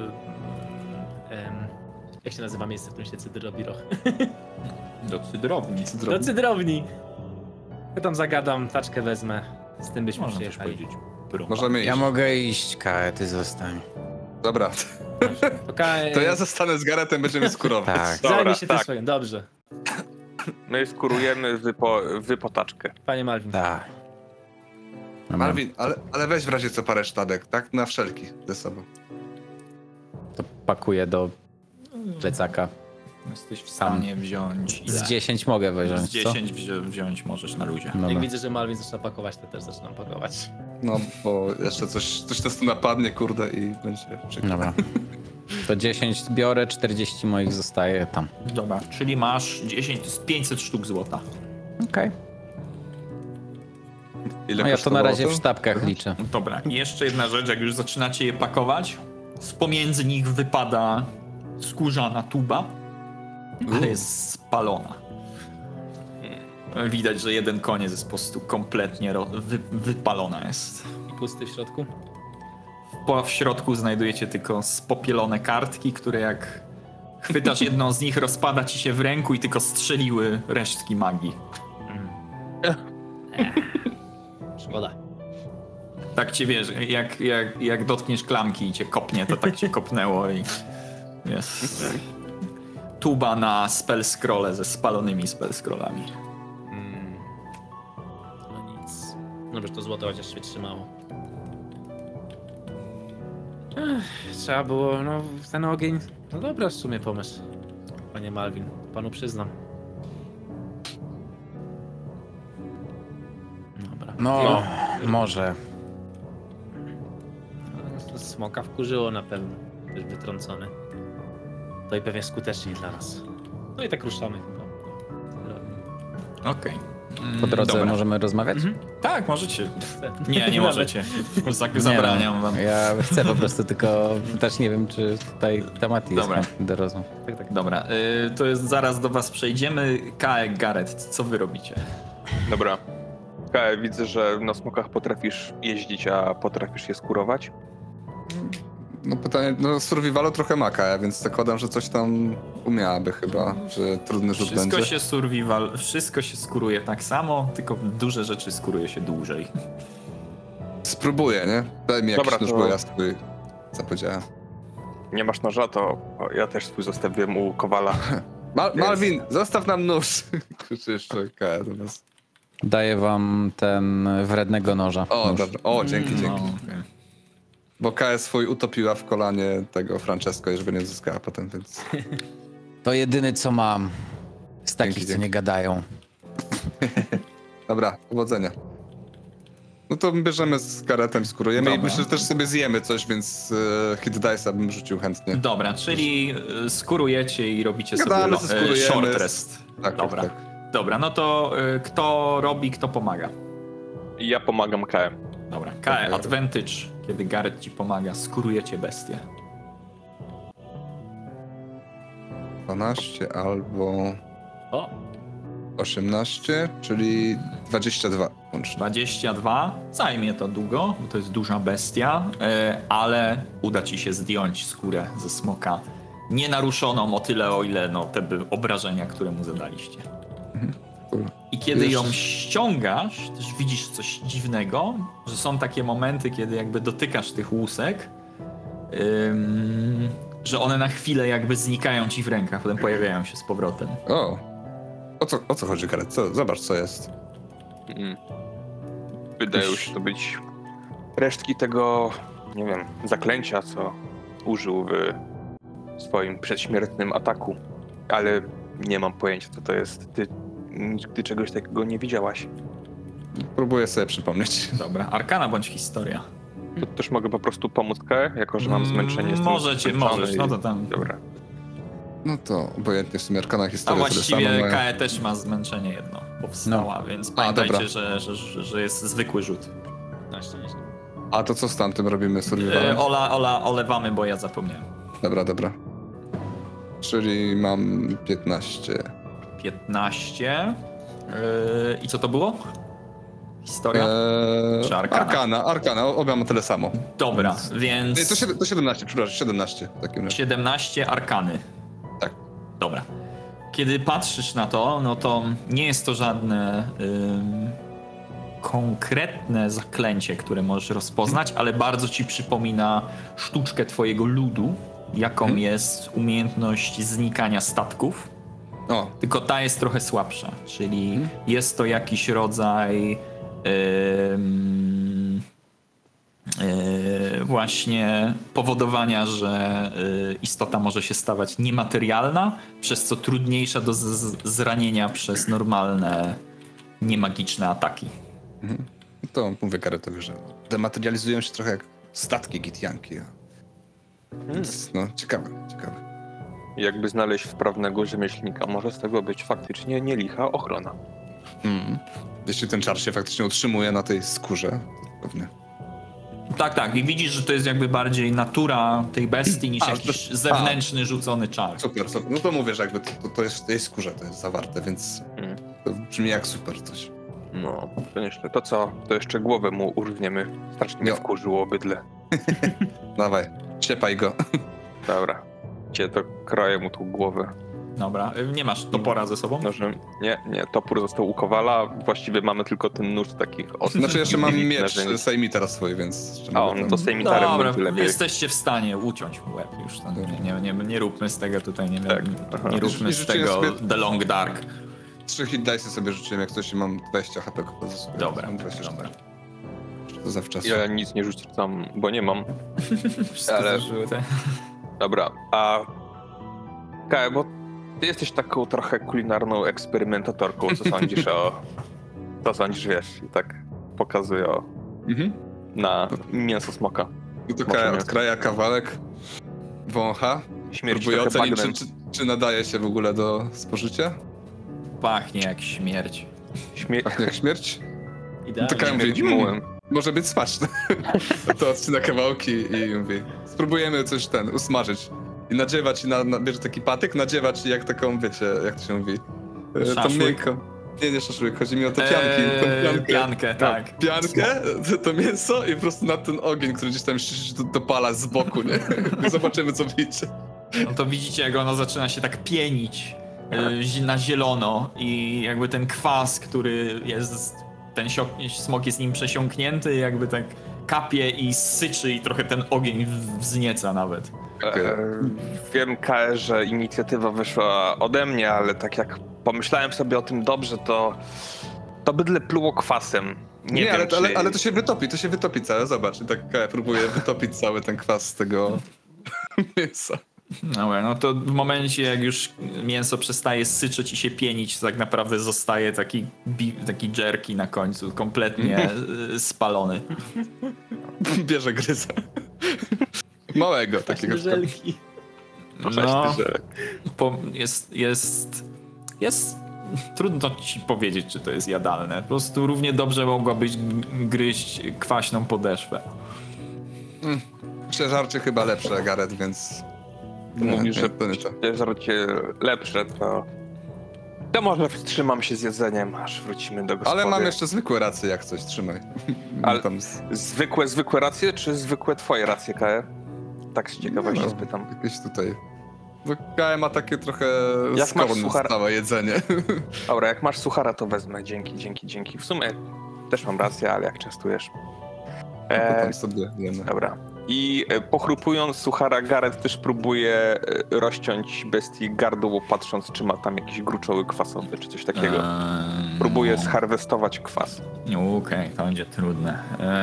jak się nazywa miejsce, w którym się cydr robi roch? Do cydrowni. Do cydrowni. Ja tam zagadam, taczkę wezmę. Z tym byśmy Można też przyjechali. powiedzieć. Możemy iść. Ja mogę iść, Kae, ty zostań. Dobra, Okay. to ja zostanę z Garetem, będziemy skurować. Tak. Dobra, Zajmij się tym tak. swoim, dobrze. My skurujemy wy po taczkę. Panie Malvin. Tak. Marvin, ale weź w razie co parę sztabek, tak? Na wszelki ze sobą. To pakuję do plecaka. Jesteś w stanie wziąć... Z 10 mogę Z wziąć, co? 10 wziąć możesz na luzie. Dobra. Jak widzę, że Malvin zaczyna pakować, to też zaczynam pakować. No, bo jeszcze coś nas tu napadnie, kurde, i będzie przykro. Dobra. To 10 biorę, 40 moich zostaje tam. Dobra, czyli masz 10, to jest 500 sztuk złota. Okej. Ile No ja to na kosztowało razie w sztabkach liczę. Dobra, i jeszcze jedna rzecz, jak już zaczynacie je pakować, z pomiędzy nich wypada skórzana tuba, ale jest spalona. Widać, że jeden koniec jest po prostu kompletnie wypalona jest. I pusty w środku. W środku znajdujecie tylko spopielone kartki, które jak chwytasz jedną z nich, rozpada ci się w ręku i tylko strzeliły resztki magii. Szkoda. Tak cię wiesz, jak dotkniesz klamki i cię kopnie, to tak cię kopnęło i jest tuba na spell scrolle ze spalonymi spell scrollami. No nic. Dobrze, to złoto chociaż się trzymało. Trzeba było, no ten ogień. No dobra, w sumie pomysł. Panie Malvin, panu przyznam. Dobra. No, może. Smoka wkurzyło na pewno. Jest wytrącony. To i pewnie skutecznie dla nas. No i tak ruszamy chyba. Okej. Po drodze Dobra. możemy rozmawiać? Tak, możecie. Nie możecie. Zabraniam wam. Ja chcę po prostu, tylko też nie wiem, czy tutaj temat jest Dobra. do rozmów. Tak. Dobra, to jest zaraz do was przejdziemy. Kaek, Gareth, co wy robicie? Dobra. Kae, widzę, że na smokach potrafisz jeździć, a potrafisz je skurować. No pytanie, no survivalu trochę maka, więc zakładam, że coś tam umiałaby chyba, że trudny rzut Wszystko będzie. się survival, wszystko się skuruje tak samo, tylko duże rzeczy skuruje się dłużej. Spróbuję, nie? Daj mi jakiś Dobra, nóż, to- bo ja swój zapowiedziałem. Nie masz noża, to ja też swój zostawiłem u Kowala. Malvin, zostaw nam nóż! Krzyczy jeszcze Kaja do nas. Daję wam ten wrednego noża. O, Nóż. dobra. O, dzięki. No, okej. Bo Kaja swój utopiła w kolanie tego Francesco, żeby nie zyskała potem, więc... To jedyny co mam. Z takich, co Dzięki. nie gadają. Dobra, powodzenia. No to bierzemy z karetem, skurujemy i Dobra. myślę, że też sobie zjemy coś, więc hit dice'a bym rzucił chętnie. Dobra, czyli skurujecie i robicie Gadamy, sobie skurujemy. short rest. Tak, Dobra. tak. Dobra, no to kto robi, kto pomaga. I ja pomagam Kae. Dobra, Kae, Dobra. advantage, kiedy Gareth ci pomaga, skurujecie bestię. 12 albo O, 18, czyli 22 łącznie. 22, zajmie to długo, bo to jest duża bestia, ale uda ci się zdjąć skórę ze smoka nienaruszoną o tyle, o ile no, te obrażenia, które mu zadaliście. I kiedy ją ściągasz, też widzisz coś dziwnego, że są takie momenty, kiedy jakby dotykasz tych łusek, że one na chwilę jakby znikają ci w rękach, potem pojawiają się z powrotem. O co chodzi, Gareth? Zobacz, co jest. Wydają się to być resztki tego, nie wiem, zaklęcia, co użył w swoim przedśmiertnym ataku. Ale nie mam pojęcia, co to jest. Ty nigdy czegoś takiego nie widziałaś. Próbuję sobie przypomnieć. Dobra, arkana bądź historia. To też mogę po prostu pomóc Kae, jako że mam zmęczenie. Możesz, no to tam. Dobra. No to obojętnie w sumie arkana historia. A właściwie Kae też ma zmęczenie jedno, powstała, więc pamiętajcie, że jest zwykły rzut. A to co z tamtym robimy? Survivalem? Olewamy, bo ja zapomniałem. Dobra. Czyli mam 15. 15. I co to było? Historia? Czy arkana? Arkana, obie ma tyle samo. Dobra, więc... Nie, to 17, przepraszam, 17 w takim razie. 17 arkany. Tak. Dobra. Kiedy patrzysz na to, no to nie jest to żadne konkretne zaklęcie, które możesz rozpoznać, ale bardzo ci przypomina sztuczkę twojego ludu, jaką jest umiejętność znikania statków. Tylko ta jest trochę słabsza, czyli jest to jakiś rodzaj właśnie powodowania, że istota może się stawać niematerialna, przez co trudniejsza do zranienia przez normalne, niemagiczne ataki. To mówię Garetowi, że dematerializują się trochę jak statki Gitianki. Więc no, ciekawe. Jakby znaleźć wprawnego rzemieślnika, może z tego być faktycznie nielicha ochrona. Jeśli ten czar się faktycznie utrzymuje na tej skórze, to pewnie. Tak. I widzisz, że to jest jakby bardziej natura tej bestii niż jakiś zewnętrzny rzucony czar. Super. No to mówię, że jakby to jest w tej skórze, to jest zawarte, więc to brzmi jak super coś. No, to nieźle. To co? To jeszcze głowę mu urwniemy. Strasznie mnie wkurzyło bydle. Dawaj, ciepaj go. Dobra. To kroję mu tą głowę. Dobra, nie masz topora ze sobą? Nożem. Nie, topór został u Kowala, właściwie mamy tylko ten nóż takich ostrych. Znaczy jeszcze mam miecz Sejmitara swój, więc... To Sejmitarem dobra, będzie lepiej. Jesteście w stanie uciąć mu łeb już. Nie róbmy z tego tutaj, nie róbmy z tego sobie... The Long Dark. 3 hit dice'y sobie rzuciłem, jak coś mam 20 HP ze sobą. Dobra. To zawczasu. Ja nic nie rzucam, bo nie mam. Ale... Dobra, a... Kae, bo ty jesteś taką trochę kulinarną eksperymentatorką, co sądzisz Co sądzisz, wiesz, i tak pokazuję na mięso smoka. Tu Kae odkraja kawałek, wącha, próbuje ocenić, czy nadaje się w ogóle do spożycia. Pachnie jak śmierć. Pachnie jak śmierć? Idealnie. To Kae mówi, może być smaczne. To odcina kawałki i mówi, spróbujemy coś usmażyć. I nadziewa ci bierze taki patyk, nadziewa ci jak taką, wiecie, jak to się mówi? To miękko. Nie szaszłyk, chodzi mi o te pianki. Piankę, tak. Piankę, to mięso i po prostu na ten ogień, który gdzieś tam się dopala z boku, nie? Zobaczymy, co widzicie. No to widzicie, jak ono zaczyna się tak pienić na zielono i jakby ten kwas, który jest, ten smok jest nim przesiąknięty, jakby tak kapie i syczy i trochę ten ogień wznieca nawet. Wiem, Kae, że inicjatywa wyszła ode mnie, ale tak jak pomyślałem sobie o tym dobrze, to bydle pluło kwasem. Nie wiem, ale to się wytopi całe, zobacz. I tak Kae próbuje wytopić cały ten kwas z tego mięsa. Dobra, no to w momencie, jak już mięso przestaje syczeć i się pienić, to tak naprawdę zostaje taki jerky na końcu, kompletnie spalony. Bierze gryza. Małego takiego. Żelki. No, jest trudno ci powiedzieć, czy to jest jadalne. Po prostu równie dobrze mogłabyś gryźć kwaśną podeszwę. Przeżarcie chyba lepsze, Gareth, więc... Mówisz, że przeżarcie lepsze, to może wstrzymam się z jedzeniem, aż wrócimy do gospody. Ale mam jeszcze zwykłe racje, jak coś, trzymaj. Ale zwykłe racje, czy zwykłe twoje racje, Kae? Tak z ciekawości spytam. Jakieś tutaj Kaja ma takie trochę Jak masz skorne suchara- stałe jedzenie. Dobra, jak masz suchara, to wezmę. Dzięki. W sumie też mam rację, ale jak częstujesz. Potem sobie jemy. Dobra. I pochrupując suchara, Gareth też próbuje rozciąć bestii gardło, patrząc, czy ma tam jakiś gruczoły kwasowy, czy coś takiego. Próbuje zharwestować kwas. Okej, to będzie trudne.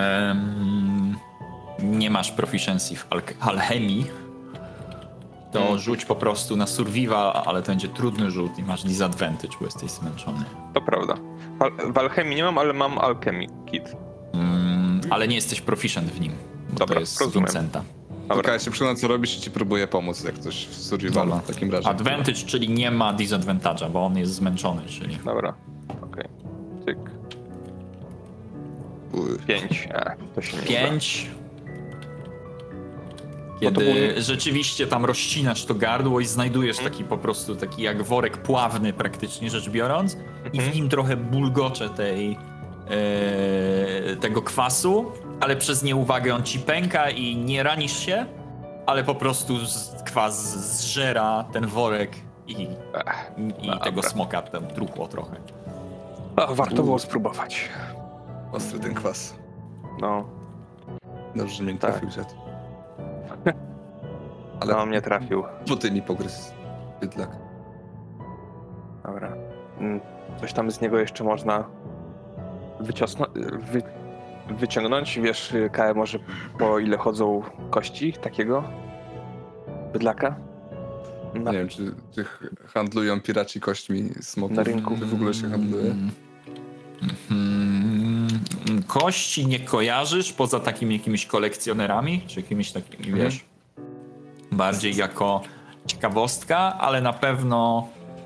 Nie masz proficiency w alchemii. To rzuć po prostu na survival, ale to będzie trudny rzut i masz disadvantage, bo jesteś zmęczony. To prawda. W alchemii nie mam, ale mam alchemy kit. Ale nie jesteś proficient w nim. Bo Dobra, to jest rozumiem. Vincenta. Dobra. Ja się przyglądam, co robisz i ci próbuję pomóc, jak coś w survivalu Dobra. w takim razie. Advantage, czyli nie ma disadvantage'a, bo on jest zmęczony, czyli... Dobra, okej. Tyk. 5. To się nie uda. 5. Kiedy rzeczywiście tam rozcinasz to gardło i znajdujesz taki po prostu, taki jak worek pławny praktycznie rzecz biorąc i w nim trochę bulgocze tego kwasu, ale przez nieuwagę on ci pęka i nie ranisz się, ale po prostu kwas zżera ten worek i tego smoka tam truchło trochę. Warto było spróbować. Ostry ten kwas. No, Dobrze, że mnie nie Tak. trafił dziad. Ale no mnie trafił. buty mi pogryzł. Bydlak. Dobra. Coś tam z niego jeszcze można wyciągnąć. Wiesz, Kaja, może po ile chodzą kości takiego bydlaka? Nie wiem, czy handlują piraci kośćmi smoków. Na rynku. Czy w ogóle się handluje? Kości nie kojarzysz poza takimi jakimiś kolekcjonerami, czy jakimiś takimi, wiesz, bardziej jako ciekawostka, ale na pewno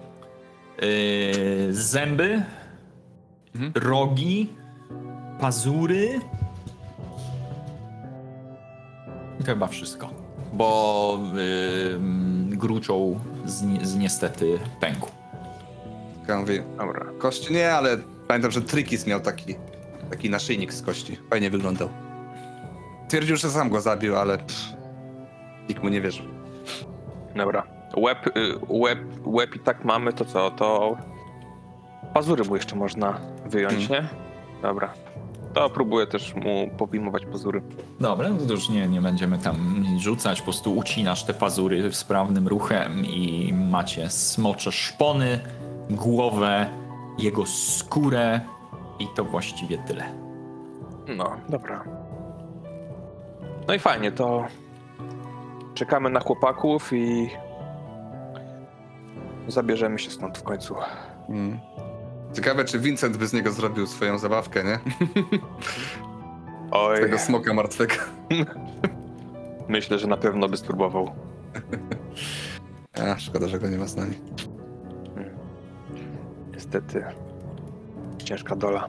zęby, rogi, pazury. Chyba wszystko, bo gruczoł niestety pękł. Ja mówię, Dobra. kości nie, ale pamiętam, że Trikis miał taki naszyjnik z kości. Fajnie wyglądał. Twierdził, że sam go zabił, ale nikt mu nie wierzył. Dobra. Łeb i tak mamy, to co? To pazury mu jeszcze można wyjąć, nie? Dobra. To próbuję też mu powimować pazury. Dobra, no to już nie będziemy tam rzucać, po prostu ucinasz te pazury sprawnym ruchem i macie smocze szpony, głowę, jego skórę i to właściwie tyle. No, dobra. No i fajnie, to czekamy na chłopaków i zabierzemy się stąd w końcu. Ciekawe, czy Vincent by z niego zrobił swoją zabawkę, nie? Oj, Tego smoka martwego. myślę, że na pewno by spróbował. Szkoda, że go nie ma z nami. Niestety. Ciężka dola.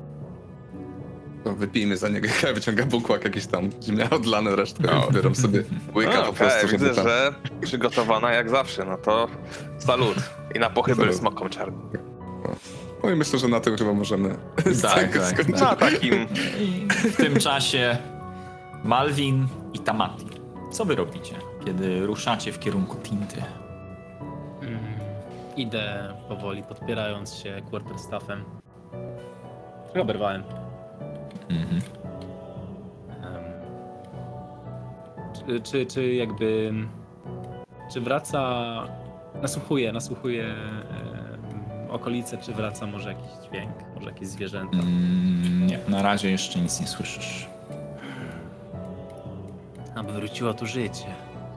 To wypijmy za niego. Ja wyciąga bukłak jakiś tam ziemia odlane, resztę biorą sobie łyka po prostu, żeby widzę, tam... że przygotowana jak zawsze, no to salut. I na pochybel Salut. smokom czarnym. No i myślę, że na tym chyba możemy skończyć. Na takim... I w tym czasie Malwin i Tamati. Co wy robicie, kiedy ruszacie w kierunku Tinty? Idę powoli, podpierając się quarterstaffem. Oberwałem. Czy jakby... Czy wraca... Nasłuchuję okolice, czy wraca może jakiś dźwięk, może jakieś zwierzęta. Nie, na razie jeszcze nic nie słyszysz. Aby wróciło tu życie.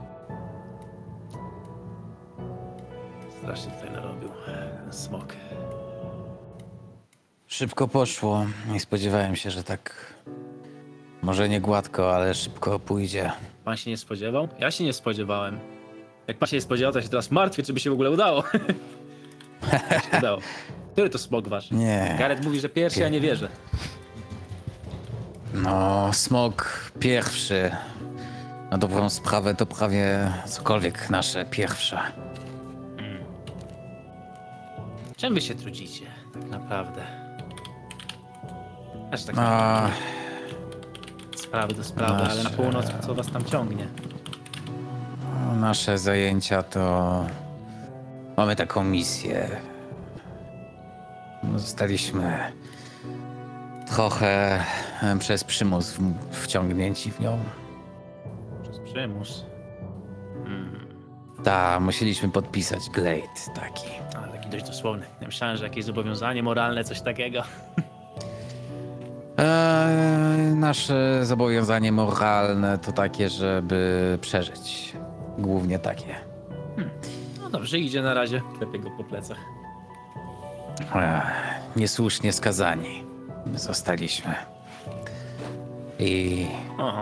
Strasznie tutaj narobił ten smok. Szybko poszło. Nie spodziewałem się, że tak... Może nie gładko, ale szybko pójdzie. Pan się nie spodziewał? Ja się nie spodziewałem. Jak pan się nie spodziewał, to ja się teraz martwię, czy by się w ogóle udało. się udało. Który to smok wasz? Nie. Gareth mówi, że pierwszy, ja nie wierzę. No, smok pierwszy. Na dobrą sprawę to prawie cokolwiek nasze pierwsze. Czym wy się trudzicie, tak naprawdę? Aż tak sprawy do sprawy, ale na północ co was tam ciągnie? nasze zajęcia to... Mamy taką misję. Zostaliśmy trochę przez przymus wciągnięci w nią. Przez przymus. Tak, musieliśmy podpisać glejt taki. A, taki dość dosłowny. Ja myślałem, że jakieś zobowiązanie moralne, coś takiego. Nasze zobowiązanie moralne to takie, żeby przeżyć. Głównie takie. No dobrze, idzie na razie. Klepię go po plecach. Niesłusznie skazani zostaliśmy. I Oho.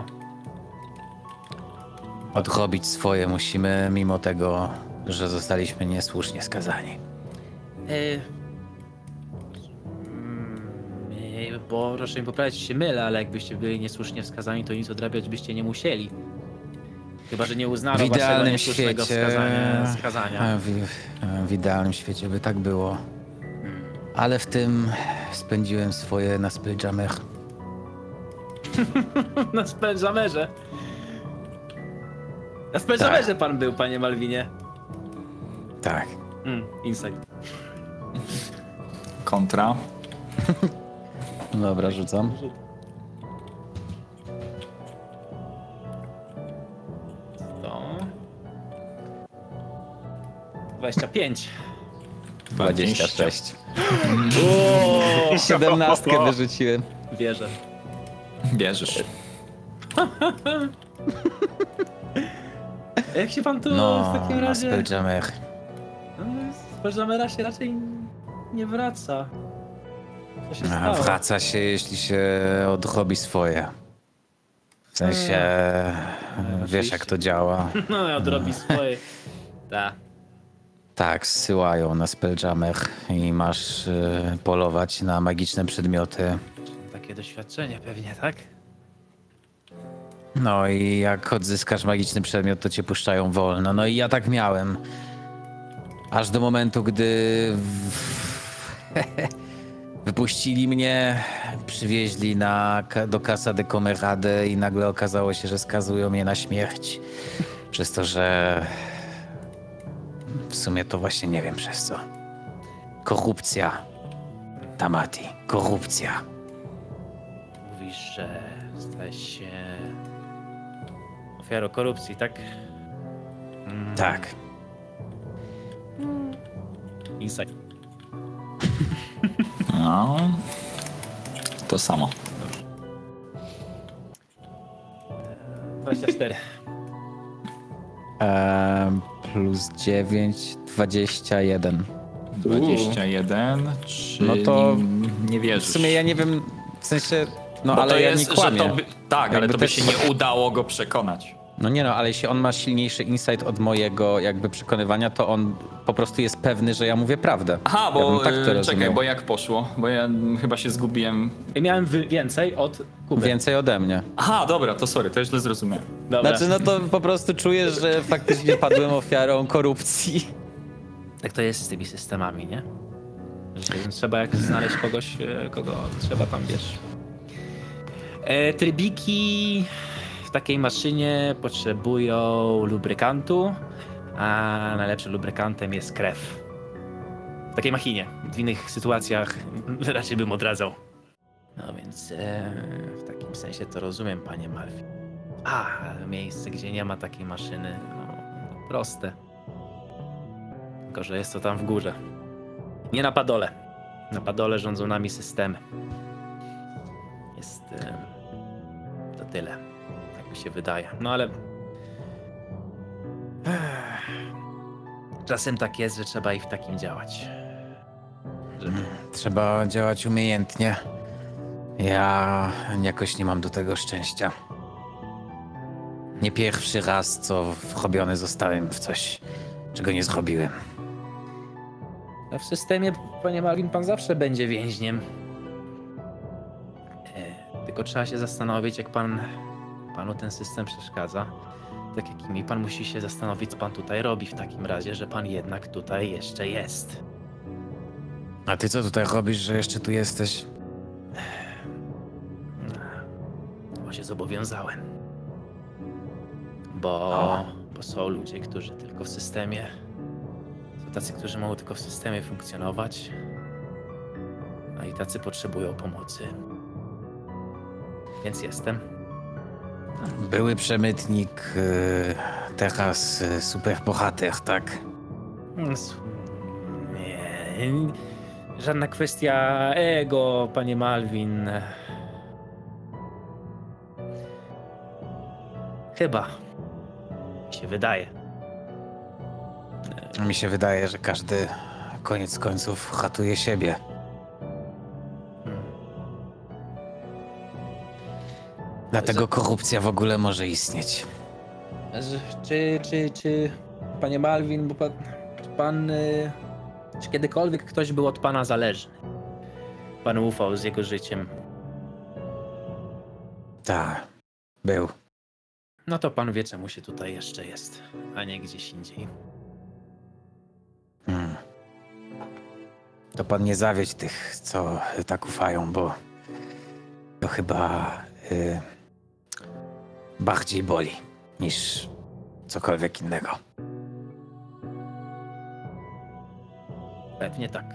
odrobić swoje musimy, mimo tego, że zostaliśmy niesłusznie skazani. Bo proszę mi poprawić, się mylę, ale jakbyście byli niesłusznie wskazani, to nic odrabiać byście nie musieli. Chyba że nie uznano W waszego idealnym niesłusznego świecie, skazania. w idealnym świecie by tak było. Ale w tym spędziłem swoje na Spelljammer. Na Spelljammerze. Na Spelljammerze pan był, panie Malwinie. Tak. Insight. Kontra. Dobra, rzucam. To... 25. 26. O, 17 wyrzuciłem. wierzę. Bierzesz. Jak się pan tu No, w takim na razie... Spelljammer. Z Spelljamera się raczej nie wraca. Co się stało? Wraca się, jeśli się odrobi swoje. W sensie, wiesz jak to działa. No, odrobi swoje. Tak. Tak, zsyłają na Spelljammer i masz polować na magiczne przedmioty. Takie doświadczenie pewnie, tak? No i jak odzyskasz magiczny przedmiot, to cię puszczają wolno. No i ja tak miałem. Aż do momentu, gdy wypuścili mnie, przywieźli do Casa de Comerade i nagle okazało się, że skazują mnie na śmierć. Przez to, że w sumie to właśnie nie wiem przez co. Korupcja. Tamati. Korupcja. Mówisz, że stałeś się ofiarą korupcji, tak? Tak. Insight. No. To samo. 24. Plus 9, 21. 21, czyli No to nie W wierzysz. sumie ja nie wiem, w sensie, no Bo ale to ja jest, nie kłamię. że to by, tak, ale Jakby to by też- się nie udało go przekonać. No nie no, ale jeśli on ma silniejszy insight od mojego jakby przekonywania, to on po prostu jest pewny, że ja mówię prawdę. Aha, Ja bo bym tak to czekaj, rozumiał. bo jak poszło? Bo ja chyba się zgubiłem. I miałem więcej od Kuby. Więcej ode mnie. Aha, dobra, to sorry, to źle zrozumiałem. Dobra. Znaczy, no to po prostu czuję, że faktycznie padłem ofiarą korupcji. Tak to jest z tymi systemami, nie? Że trzeba jak znaleźć kogoś, kogo trzeba tam, wiesz. Trybiki w takiej maszynie potrzebują lubrykantu, a najlepszym lubrykantem jest krew. W takiej machinie. W innych sytuacjach raczej bym odradzał. No więc w takim sensie to rozumiem, panie Malfi. A, miejsce, gdzie nie ma takiej maszyny, no proste. Tylko, że jest to tam w górze. Nie na Padole. Na Padole rządzą nami systemy. Jest to tyle. Tak mi się wydaje. No ale... Czasem tak jest, że trzeba i w takim działać. Żeby... Trzeba działać umiejętnie. Ja jakoś nie mam do tego szczęścia. Nie pierwszy raz, co wrobiony zostałem w coś, czego nie zrobiłem. A w systemie, panie Malvin, pan zawsze będzie więźniem. Tylko trzeba się zastanowić, jak panu ten system przeszkadza. Tak jak i mi, pan musi się zastanowić, co pan tutaj robi w takim razie, że pan jednak tutaj jeszcze jest. A ty co tutaj robisz, że jeszcze tu jesteś? Bo się zobowiązałem. Bo Bo są ludzie, którzy tylko w systemie... Są tacy, którzy mogą tylko w systemie funkcjonować. A i tacy potrzebują pomocy. Więc jestem. Były przemytnik, teraz superbohater, tak? Nie, żadna kwestia ego, panie Malvin. Chyba. Mi się wydaje. Mi się wydaje, że każdy koniec końców ratuje siebie. Dlatego korupcja w ogóle może istnieć. Czy panie Malvin, bo pan czy kiedykolwiek ktoś był od pana zależny? Pan ufał z jego życiem? Tak, był. No to pan wie, czemu się tutaj jeszcze jest, a nie gdzieś indziej. To pan nie zawiedź tych, co tak ufają, bo to chyba bardziej boli niż cokolwiek innego. Pewnie tak.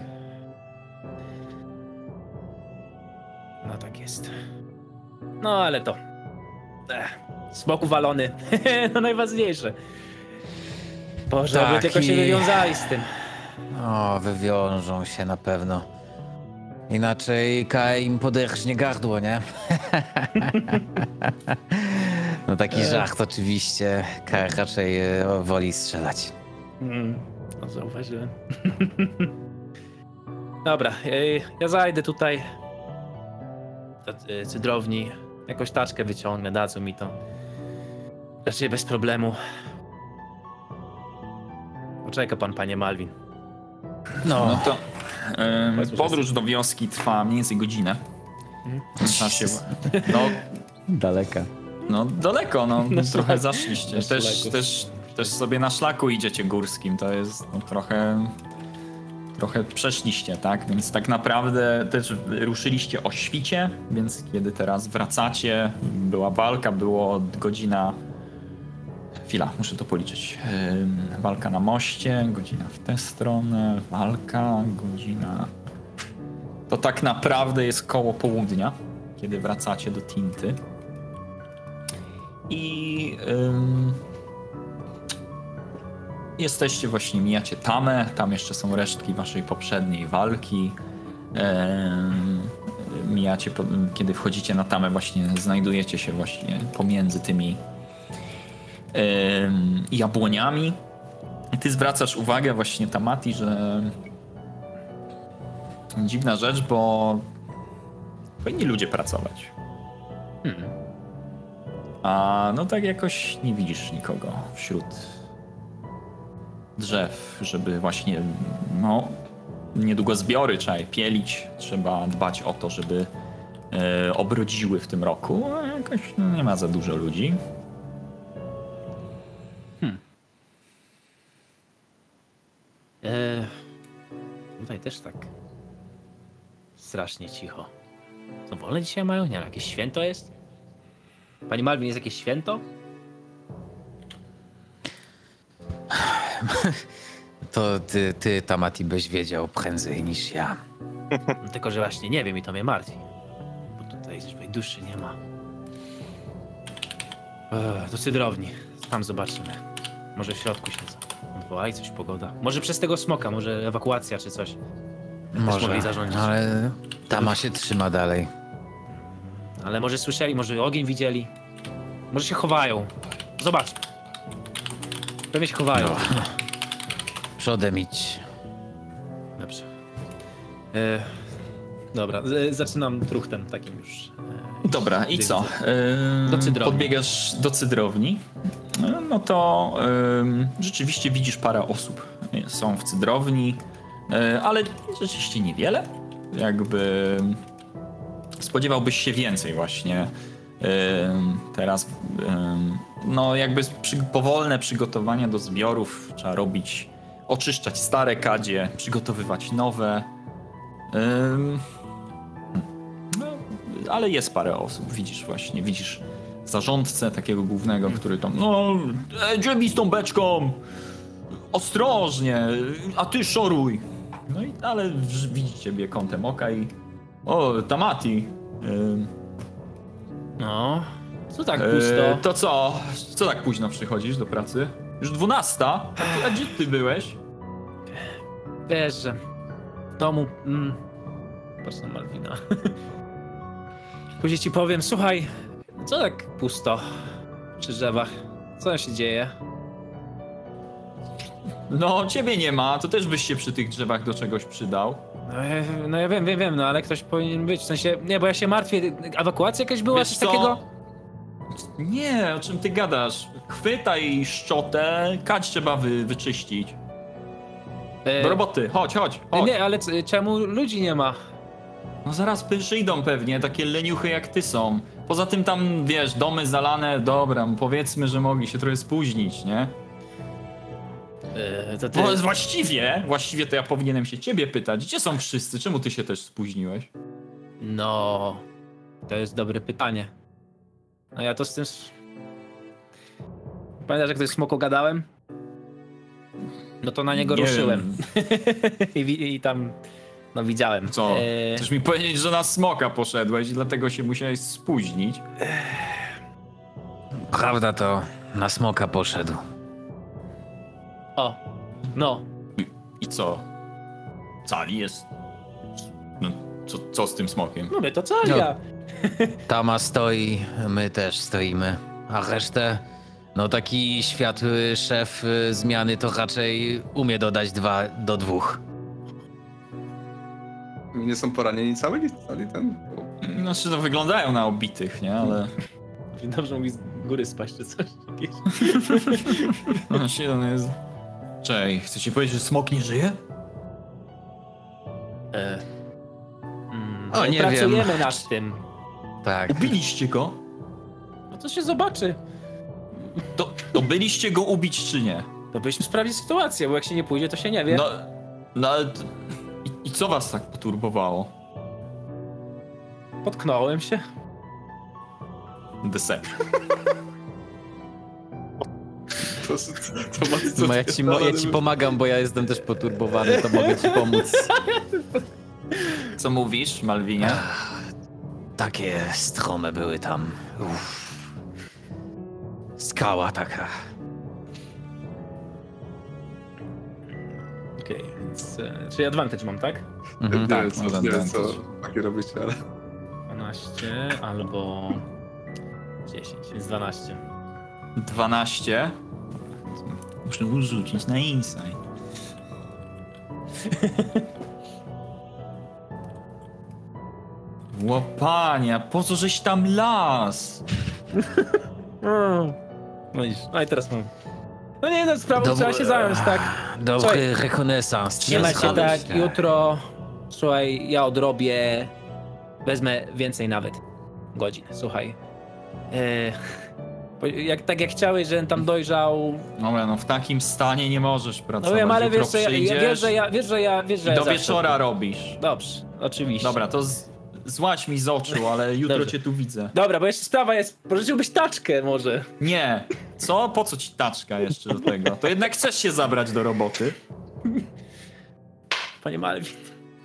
No tak jest. No ale to... Smok uwalony. No najważniejsze. Boże, Tak, aby tylko się wywiązali z tym. O, wywiążą się na pewno. Inaczej Kaj im poderżnie gardło, nie? No taki żart oczywiście. Kaj raczej woli strzelać. No zauważyłem. Dobra, ja zajdę tutaj do cydrowni. Jakąś taczkę wyciągnę, dadzą mi to. Raczej bez problemu. Poczeka pan, panie Malvin. No to podróż do wioski trwa mniej więcej godzinę. No, daleka. No daleko, no trochę zaszliście. Też sobie na szlaku idziecie górskim, to jest no, trochę przeszliście, tak? Więc tak naprawdę też ruszyliście o świcie, więc kiedy teraz wracacie, była walka, było godzina... Chwila, muszę to policzyć. Walka na moście, godzina w tę stronę, walka, godzina... To tak naprawdę jest koło południa, kiedy wracacie do Tinty. I... jesteście właśnie, mijacie Tamę, tam jeszcze są resztki waszej poprzedniej walki. Mijacie, kiedy wchodzicie na Tamę, właśnie znajdujecie się właśnie pomiędzy tymi jabłoniami. I ty zwracasz uwagę właśnie, Tamati, że dziwna rzecz, bo powinni ludzie pracować. A no tak jakoś nie widzisz nikogo wśród drzew, żeby właśnie, no, niedługo zbiory trzeba je pielić, trzeba dbać o to, żeby obrodziły w tym roku, a jakoś no, nie ma za dużo ludzi. Tutaj też tak strasznie cicho. Co, wolne dzisiaj mają? Nie wiem, jakieś święto jest? Pani Malvin, jest jakieś święto? To ty Tamati, byś wiedział prędzej niż ja. No, tylko, że właśnie nie wiem i to mnie martwi. Bo tutaj żadnej duszy nie ma. Do cydrowni. Tam zobaczymy. Może w środku siedzą. Odwołaj coś, pogoda. Może przez tego smoka, może ewakuacja czy coś. Może, mogli zarządzić. ale Tama się trzyma dalej. Ale może słyszeli, może ogień widzieli. Może się chowają. Zobacz. Pewnie się chowają. No. Przodem idź. Dobrze. Dobra, zaczynam truchtem takim już. Dobra, i co? Do cydrowni. Podbiegasz do cydrowni. No to rzeczywiście widzisz parę osób. Są w cydrowni, ale rzeczywiście niewiele. Jakby spodziewałbyś się więcej właśnie. Teraz no jakby powolne przygotowania do zbiorów trzeba robić, oczyszczać stare kadzie, przygotowywać nowe. No, ale jest parę osób, widzisz zarządcę takiego głównego, który tam, no, drzwi z tą beczką, ostrożnie, a ty szoruj. No i ale widzi ciebie kątem oka i, o, Tamati. No, co tak pusto? To co? Co tak późno przychodzisz do pracy? Już 12? A gdzie ty byłeś? Wiesz, że w domu... Patrz na Malwina. Później ci powiem, słuchaj, co tak pusto przy drzewach? Co tam się dzieje? No, ciebie nie ma, to też byś się przy tych drzewach do czegoś przydał. No ja wiem, no ale ktoś powinien być, w sensie, nie, bo ja się martwię, ewakuacja jakaś była, Wiesz coś co? takiego? Nie, o czym ty gadasz? Chwytaj szczotę, kadź trzeba wyczyścić. Do roboty, chodź. Nie, ale czemu ludzi nie ma? No zaraz przyjdą pewnie, takie leniuchy jak ty są. Poza tym tam, wiesz, domy zalane, dobra, powiedzmy, że mogli się trochę spóźnić, nie? To ty... Bo właściwie to ja powinienem się ciebie pytać, gdzie są wszyscy? Czemu ty się też spóźniłeś? No, to jest dobre pytanie. No ja to z tym... Pamiętasz, jak ktoś smoko gadałem? No to na niego Nie ruszyłem. I tam, no widziałem. Co? Chcesz mi powiedzieć, że na smoka poszedłeś i dlatego się musiałeś spóźnić? Prawda to, na smoka poszedł. O, no. I co? Cali jest... No, co z tym smokiem? Mówię, to co No. ja? Tama stoi, my też stoimy. A resztę, no taki światły szef zmiany to raczej umie dodać 2 do 2. Nie są poranieni cali ten? Znaczy, no wyglądają na obitych, nie? Ale... Dobrze mówi z góry spaść czy coś. No się on jest... Czej, chcecie powiedzieć, że smok nie żyje? O, nie pracujemy wiem. nad tym. Tak. Ubiliście go? No to się zobaczy. To byliście go ubić czy nie? To byśmy sprawdzić sytuację, bo jak się nie pójdzie, to się nie wie. No ale... I co was tak poturbowało? Potknąłem się. Deception. No, ja ci pomagam, bo ja jestem też poturbowany, to mogę ci pomóc. Co mówisz, Malwinie? Takie strome były tam. Uff. Skała taka. Okej, więc... Czyli advantage mam, tak? Mhm. Nie wiem, co takie robicie, ale... 12 albo 10, więc 12. 12. Muszę rzucić na insight. Łopania, po co żeś tam las? No i teraz mam. No nie, no sprawą trzeba się zająć, tak? Dobry rekonesans. Nie ma się tak, jutro, słuchaj, ja odrobię, wezmę więcej nawet godzin, słuchaj. Tak jak chciałeś, żebym tam dojrzał... No w takim stanie nie możesz pracować. No wiem, ale jutro wiesz, że ja do wieczora robisz. Dobrze, oczywiście. Dobra, to złaź mi z oczu, ale jutro Dobrze. cię tu widzę. Dobra, bo jeszcze sprawa jest, pożyczyłbyś taczkę może. Nie. Co? Po co ci taczka jeszcze do tego? To jednak chcesz się zabrać do roboty. Panie Malwin.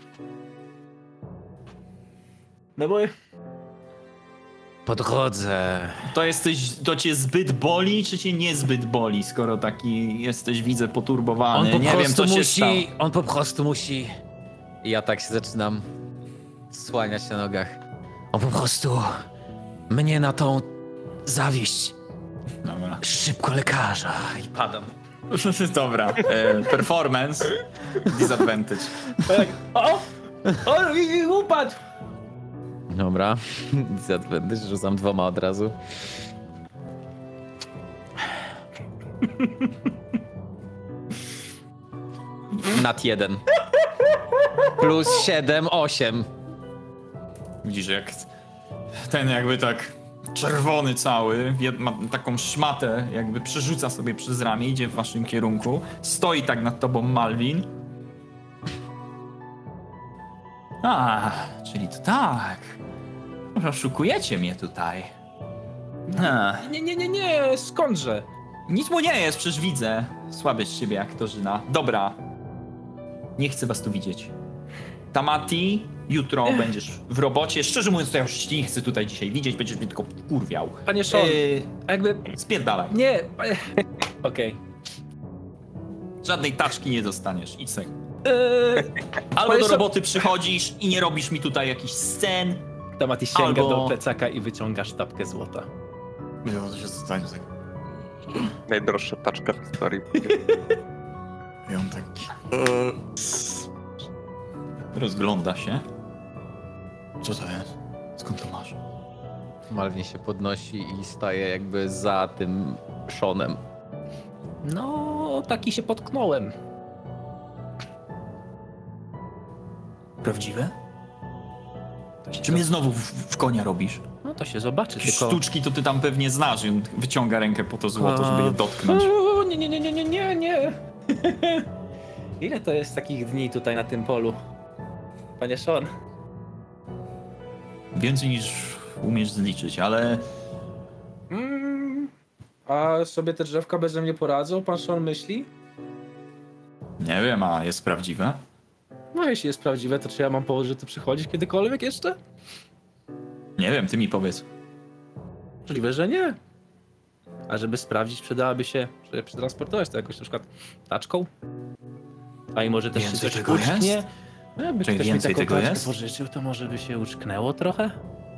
No bo... Po drodze. To cię zbyt boli, czy cię niezbyt boli, skoro taki jesteś, widzę, poturbowany? Nie wiem, co się stało. On po prostu musi... I ja tak się zaczynam słaniać na nogach. On po prostu mnie na tą zawieść. Dobra. Szybko lekarza. I padam. Dobra. Performance. Disadvantage. O, i upadł! Dobra. Disadvantage, rzucam 2 od razu. Nat 1. Plus 7, 8. Widzisz, jak ten jakby tak czerwony cały, ma taką szmatę, jakby przerzuca sobie przez ramię, idzie w waszym kierunku. Stoi tak nad tobą Malwin. Czyli to tak. Oszukujecie mnie tutaj. Nie, skądże? Nic mu nie jest, przecież widzę. Słaby z ciebie aktorzyna. Dobra. Nie chcę was tu widzieć. Tamati, jutro będziesz w robocie. Szczerze mówiąc, to ja już nie chcę tutaj dzisiaj widzieć, będziesz mnie tylko kurwiał. Panie Sean, jakby... Spierdalaj. Nie, okej. Żadnej taczki nie dostaniesz, idź sobie. Albo do roboty przychodzisz i nie robisz mi tutaj jakichś scen. Tamati sięga Albo- do plecaka i wyciąga sztabkę złota. To się zostanie tak. Najdroższa taczka w historii. Jątek. Rozgląda się. Co to jest? Skąd to masz? Malwin się podnosi i staje jakby za tym Seanem. No, taki się potknąłem. Prawdziwe? Czy mnie znowu w konia robisz? No to się zobaczy, Jakieś tylko... sztuczki to ty tam pewnie znasz i on wyciąga rękę po to złoto, żeby je dotknąć. O, nie. Ile to jest takich dni tutaj na tym polu? Panie Sean? Więcej niż umiesz zliczyć, ale A sobie te drzewka beze mnie poradzą, pan Sean myśli? nie wiem, a jest prawdziwe? No jeśli jest prawdziwe, to czy ja mam powód, że tu przychodzić kiedykolwiek jeszcze? Nie wiem, ty mi powiedz. Możliwe, że nie. A żeby sprawdzić, przydałaby się, żeby przetransportować to jakoś na przykład taczką. A i może też się Więcej coś tego uczknie. jest? No, jakby Czyli ktoś mi więcej taką tego taczkę jest? pożyczył, to może by się uczknęło trochę?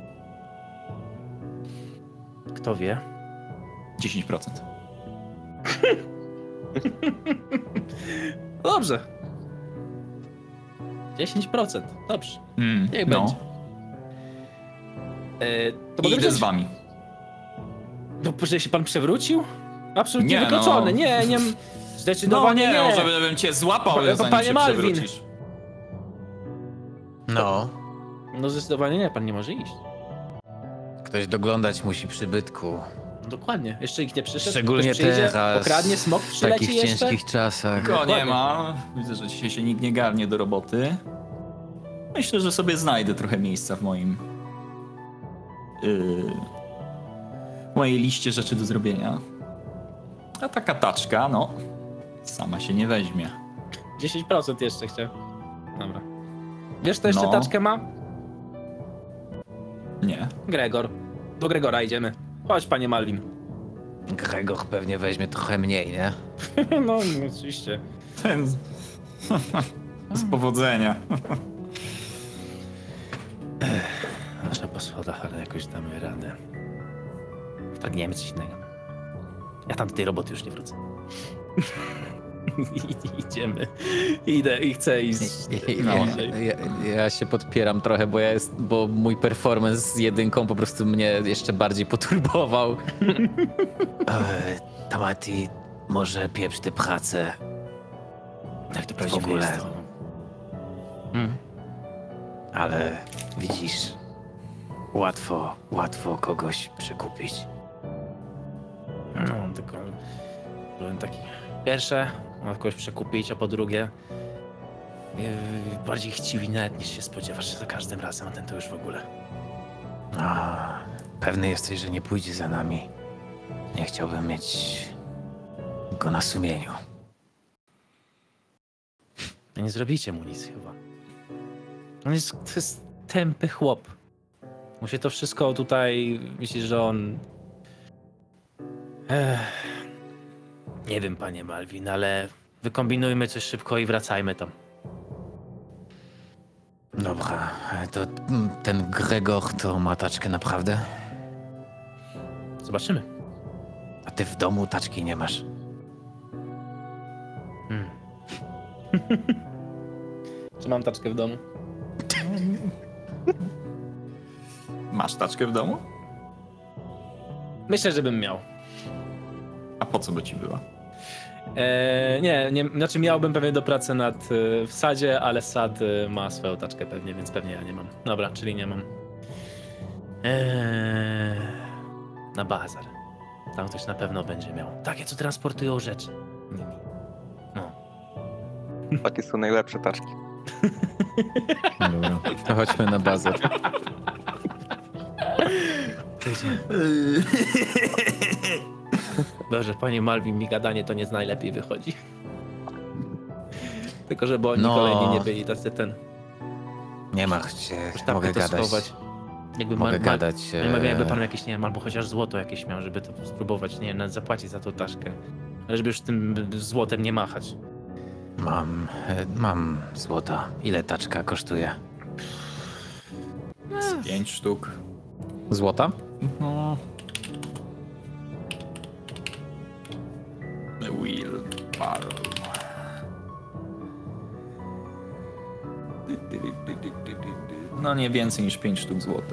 Kto wie? 10%. Dobrze. 10%. Dobrze. Niech No, będzie. To i mogę idę wziąć? z wami. No, że się pan przewrócił? Absolutnie Nie, wykluczony. no. Nie. No Zdecydowanie nie, nie. może bym cię złapał, Panie zanim się Malvin. przewrócisz. No, No zdecydowanie nie, pan nie może iść. ktoś doglądać musi przybytku. No, dokładnie. Jeszcze nikt nie przyszedł. Szczególnie Ktoś przyjdzie, teraz, okradnie, smok w przyleci takich jeszcze. ciężkich czasach. Go nie Dokładnie. ma. Widzę, że dzisiaj się nikt nie garnie do roboty. Myślę, że sobie znajdę trochę miejsca w moim... w mojej liście rzeczy do zrobienia. A taka taczka, no, sama się nie weźmie. 10% jeszcze chciał. Dobra. Wiesz, kto jeszcze No. taczkę ma? Nie. Gregor. Do Gregora idziemy. Chodź, panie Malvin. Gregor pewnie weźmie trochę mniej, nie? No, oczywiście. Ten... Z powodzenia. Nasza po schodach, ale jakoś damy radę. Wpadniemy coś innego. Ja tam do tej roboty już nie wrócę. Idziemy. Idę i chcę iść. Ja się podpieram trochę, bo mój performance z jedynką po prostu mnie jeszcze bardziej poturbował. Tamati, może pieprz tę pracę. Tak to W prawdziwe ogóle. jest. Ale widzisz, łatwo kogoś przekupić. No, tylko byłem taki. Pierwsze, mam kogoś przekupić, a po drugie bardziej chciwi nawet niż się spodziewasz za każdym razem, a ten to już w ogóle. A, pewny jesteś, że nie pójdzie za nami. Nie chciałbym mieć go na sumieniu. Nie zrobicie mu nic chyba. To jest tępy chłop. Mu się to wszystko tutaj, myślisz, że on... Nie wiem, panie Malvin, ale wykombinujmy coś szybko i wracajmy tam. Dobra, to ten Gregor to ma taczkę naprawdę? Zobaczymy. A ty w domu taczki nie masz. Czy mam taczkę w domu? Masz taczkę w domu? Myślę, że bym miał. A po co by ci była? Nie, znaczy miałbym pewnie do pracy w sadzie, ale sad ma swoją taczkę pewnie, więc pewnie ja nie mam. Dobra, czyli nie mam. Na bazar. Tam ktoś na pewno będzie miał. Takie, co transportują rzeczy. Nimi. No. Takie są najlepsze taczki. Dobra, to chodźmy na bazar. Dobrze, panie Malvin, mi gadanie to nie z najlepiej wychodzi. Tylko żeby oni kolejni nie byli tacy Nie martw się, mogę mogę gadać. schować. Jakby Mogę gadać. Jakby pan jakieś, nie wiem, albo chociaż złoto jakieś miał, żeby to spróbować, nie wiem, nawet zapłacić za tą taszkę. Ale żeby już tym złotem nie machać. Mam złota. Ile taczka kosztuje? 5 sztuk. Złota? No. Will Barrow. No nie więcej niż 5 sztuk złota.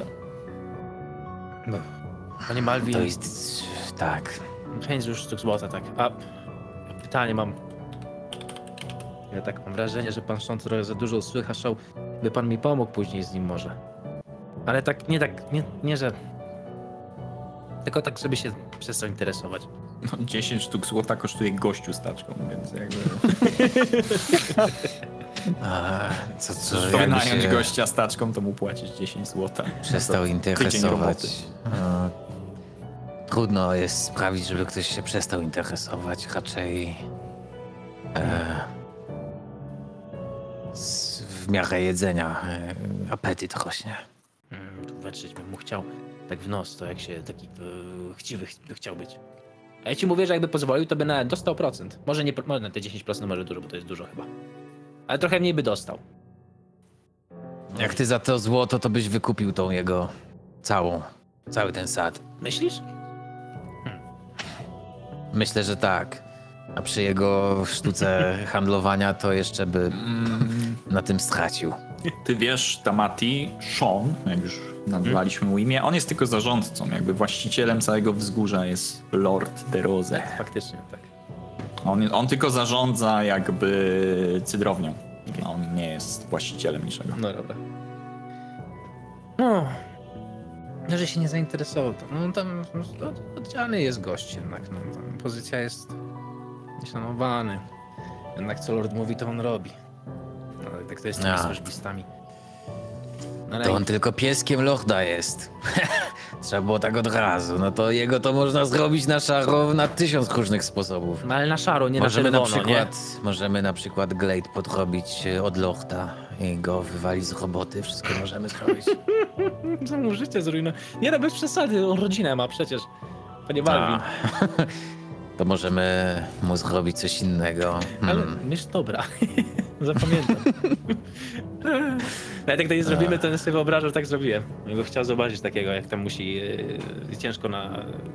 Panie Malvin. To jest... tak. 5 już sztuk złota, tak. A pytanie mam. Ja tak mam wrażenie, że pan Sean trochę za dużo słychał, by pan mi pomógł później z nim może. Ale tak, nie że... Tylko tak, żeby się przestał interesować. No, 10 sztuk złota kosztuje gościu z taczką, więc jakby... Co Wynająć się gościa z taczką, to mu płacić 10 złota. przestał interesować. Trudno jest sprawić, żeby ktoś się przestał interesować. Raczej w miarę jedzenia apetyt rośnie. Wetrzeć bym mu chciał tak w nos, to jak się taki chciwy by chciał być. A ja ci mówię, że jakby pozwolił, to by nawet dostał procent. Może nie, może te 10% może dużo, bo to jest dużo chyba. Ale trochę mniej by dostał. Jak ty za to złoto, to byś wykupił tą jego cały ten sad. Myślisz? Myślę, że tak. A przy jego sztuce handlowania to jeszcze by na tym stracił. Ty wiesz, Tamati, Sean, jak już nazywaliśmy mu imię, on jest tylko zarządcą, jakby właścicielem całego wzgórza jest Lord de Rose. Faktycznie, tak. On tylko zarządza jakby cydrownią. On nie jest właścicielem niczego. No dobra. No, że się nie zainteresował. No tam oddzielny jest gość jednak. No, tam pozycja jest nieszanowany. Jednak co Lord mówi, to on robi. No, tak to jest z tymi służbistami. No, To on tylko pieskiem Lorda jest. Trzeba było tak od razu. No to jego to można zrobić na szaro na 1000 różnych sposobów. No ale na szaro, nie możemy na czerwono, Możemy na przykład Glade podrobić od Lorda i go wywalić z roboty. Wszystko możemy zrobić. Co mu życie zrujnuje. Nie no, bez przesady, on rodzinę ma przecież. Panie Malvin. To możemy mu zrobić coś innego. Ale myśl dobra. Zapamiętam. Nawet jak to nie zrobimy, to sobie wyobrażam, że tak zrobiłem. Ja bym chciał zobaczyć takiego, jak tam musi ciężko na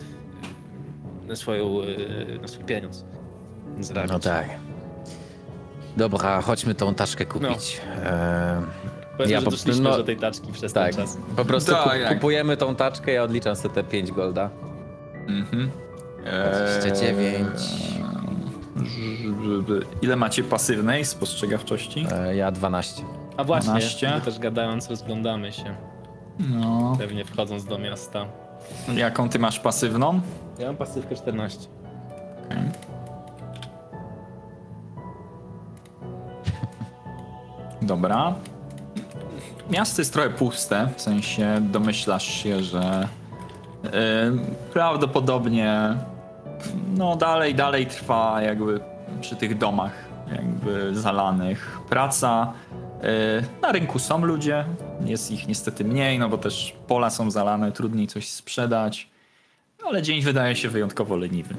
swój pieniądz zarabiać. No tak. Dobra, chodźmy tą taczkę kupić. Powiedzmy, że doszliśmy do tej taczki przez ten czas. Po prostu kupujemy tą taczkę, ja odliczam sobie te 5 golda. 29. Ile macie pasywnej spostrzegawczości? Ja 12. A właśnie, 12. my też gadając rozglądamy się. No. Pewnie wchodząc do miasta. Jaką ty masz pasywną? Ja mam pasywkę 14. Okay. Dobra. Miasto jest trochę puste, w sensie domyślasz się, że prawdopodobnie no dalej trwa jakby przy tych domach jakby zalanych praca. Na rynku są ludzie, jest ich niestety mniej, no bo też pola są zalane, trudniej coś sprzedać, ale dzień wydaje się wyjątkowo leniwy.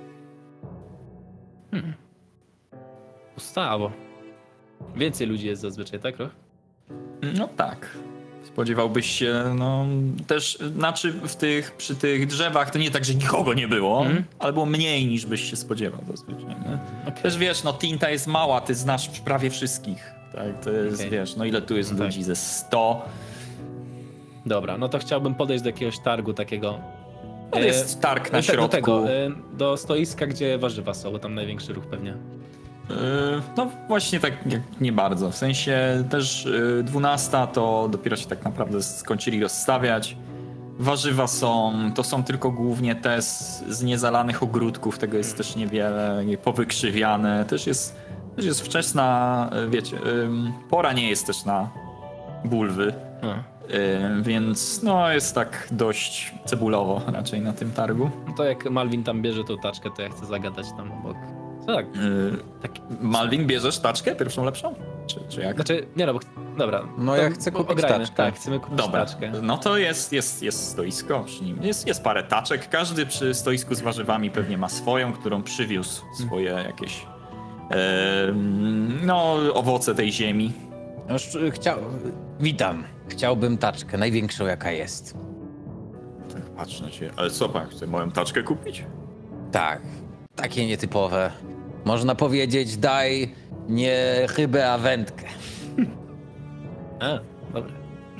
Pustawo. Więcej ludzi jest zazwyczaj, tak, Roch? No tak. Spodziewałbyś się, no też, znaczy przy tych drzewach to nie tak, że nikogo nie było, ale było mniej niż byś się spodziewał zazwyczaj. Okay. Też wiesz, no Tinta jest mała, ty znasz prawie wszystkich. Tak, to jest, wiesz, no ile tu jest ludzi? Ze 100. Dobra, no to chciałbym podejść do jakiegoś targu takiego. To jest targ na środku. Do stoiska, gdzie warzywa są, bo tam największy ruch pewnie. No właśnie tak nie bardzo. W sensie też 12 to dopiero się tak naprawdę skończyli rozstawiać. Warzywa to są tylko głównie te z niezalanych ogródków, tego jest też niewiele, powykrzywiane. Też jest wczesna, wiecie, pora nie jest też na bulwy. Więc no jest tak dość cebulowo raczej na tym targu. No to jak Malwin tam bierze tą taczkę, to ja chcę zagadać tam obok. Co tak? Malwin, bierzesz taczkę? Pierwszą lepszą? Czy jak? Znaczy, nie no, bo... Dobra. No ja chcę kupić taczkę. Tak, chcemy kupić taczkę. No to jest stoisko przy nim. Jest parę taczek. Każdy przy stoisku z warzywami pewnie ma swoją, którą przywiózł. Swoje jakieś owoce tej ziemi. Witam. Chciałbym taczkę, największą jaka jest. Tak, patrz na ciebie. Ale co pan chce moją taczkę kupić? Tak, takie nietypowe. Można powiedzieć, daj nie rybę, a wędkę. Dobra.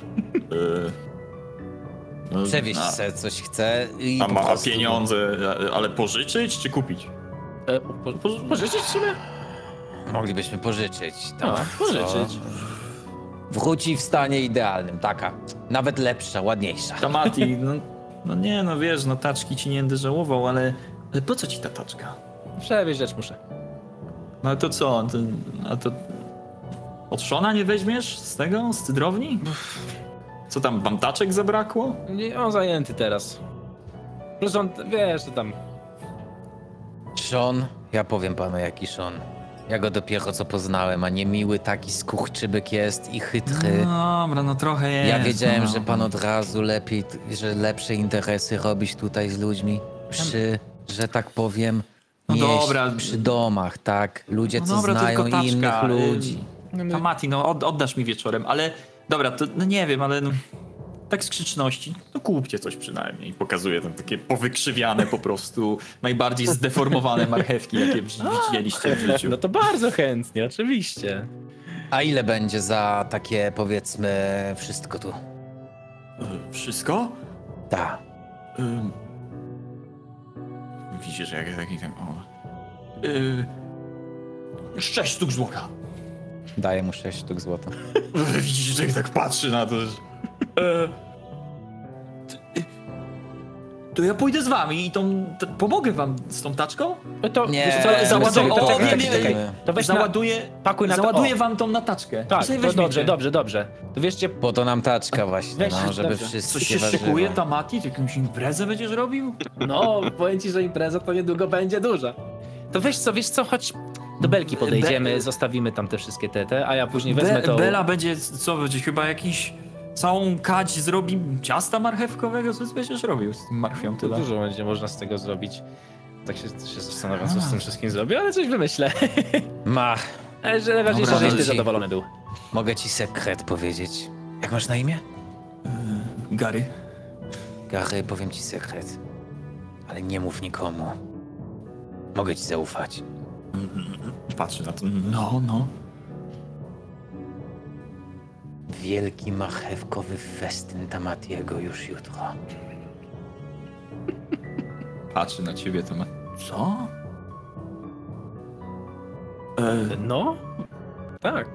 Przewieźć se coś chce i a ma pieniądze, ale pożyczyć czy kupić? Pożyczyć w sumie? Moglibyśmy pożyczyć. Pożyczyć. Wróci w stanie idealnym, taka. Nawet lepsza, ładniejsza. Tamati, wiesz, taczki ci nie będę żałował, ale po co ci ta taczka? Przewieźć muszę. No ale to co? To od Szona nie weźmiesz z tego, z cydrowni? Co tam, wam taczek zabrakło? Nie, on zajęty teraz. Plus on, wiesz, to tam... Sean, ja powiem panu jaki Sean. Ja go dopiero co poznałem, a niemiły taki skuchczybyk jest i chytry. Dobra, no trochę jest. Ja wiedziałem, że pan od razu lepiej, że lepsze interesy robić tutaj z ludźmi. Że tak powiem, przy domach, tak? Ludzie, co znają innych ludzi. Tamati, oddasz mi wieczorem, ale dobra, to nie wiem, ale tak z grzeczności, kupcie coś przynajmniej. Pokazuję tam takie powykrzywiane po prostu, najbardziej zdeformowane marchewki, jakie widzieliście w życiu. No to bardzo chętnie, oczywiście. A ile będzie za takie, powiedzmy, wszystko tu? Wszystko? Tak. Widzisz, jak taki tam... 6 sztuk złota. Daję mu 6 sztuk złota. Widzisz, że jak tak patrzy na to, że... To ja pójdę z wami i pomogę wam z tą taczką? To nie, załaduję wam tą na taczkę. Tak, to dobrze. To wieszcie... Po to nam taczka właśnie, żeby wszystkie coś się szykuje, Tamati? Jakąś imprezę będziesz robił? No, powiem ci, że impreza to niedługo będzie duża. To wiesz co, chodź do Belki podejdziemy, zostawimy tam te wszystkie a ja później wezmę to... Bela będzie chyba jakiś... Całą kadź zrobi ciasta marchewkowego? Co będziesz robił z tym marchwią tyle? Dużo będzie można z tego zrobić. Tak się zastanawiam, co z tym wszystkim zrobię, ale coś wymyślę. Ale że najważniejsze, żebyś ty zadowolony był. Mogę ci sekret powiedzieć. Jak masz na imię? Gary. Gary, powiem ci sekret. Ale nie mów nikomu. Mogę ci zaufać. Patrzę na to. No. Wielki marchewkowy festyn Tamatiego już jutro. Patrzy na ciebie, to ma... Co? No? Tak.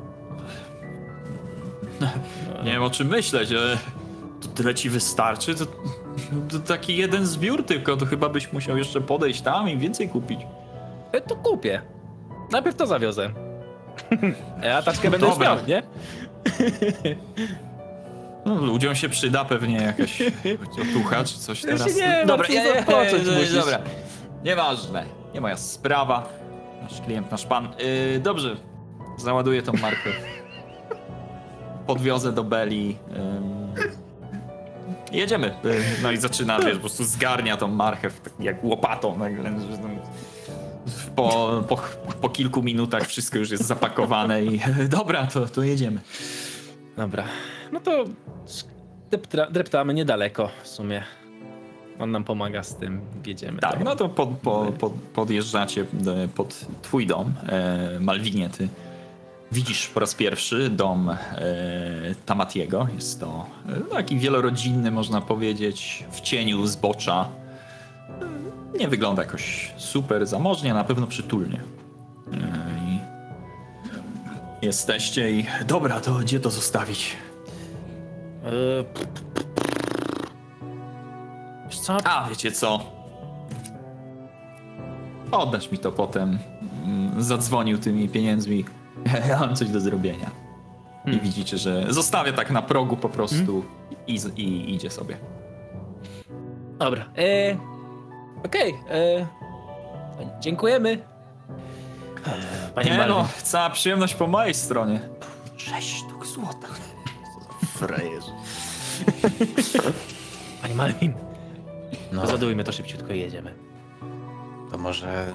Nie wiem, o czym myśleć, że to tyle ci wystarczy, to taki jeden zbiór tylko, to chyba byś musiał jeszcze podejść tam i więcej kupić. To kupię. Najpierw to zawiozę. Ja taczkę będę już miał, nie? No, ludziom się przyda pewnie jakaś otucha czy coś teraz. Dobra, dobra. Nieważne. Nie moja sprawa. Nasz klient, nasz pan. Dobrze. Załaduję tą markę. Podwiozę do Beli. Jedziemy. No i zaczyna, po prostu zgarnia tą marchew tak jak łopatą nagle. Po kilku minutach wszystko już jest zapakowane i dobra, to jedziemy. Dobra, no to dreptamy niedaleko w sumie. On nam pomaga z tym, jedziemy. Tak, no to podjeżdżacie pod twój dom, Malwinie, ty widzisz po raz pierwszy dom Tamatiego. Jest to taki wielorodzinny, można powiedzieć, w cieniu zbocza. Nie wygląda jakoś super zamożnie, na pewno przytulnie. Jesteście i... Dobra, to gdzie to zostawić? Wiesz co? Wiecie co? Oddasz mi to potem. Zadzwonił tymi pieniędzmi. Ja mam coś do zrobienia. I widzicie, że zostawia tak na progu po prostu i idzie sobie. Dobra. Okej. Dziękujemy. Panie Malvin. Cała przyjemność po mojej stronie. 6 sztuk złota. Co za frajer. Panie Malvin. Zadujmy to szybciutko i jedziemy. To może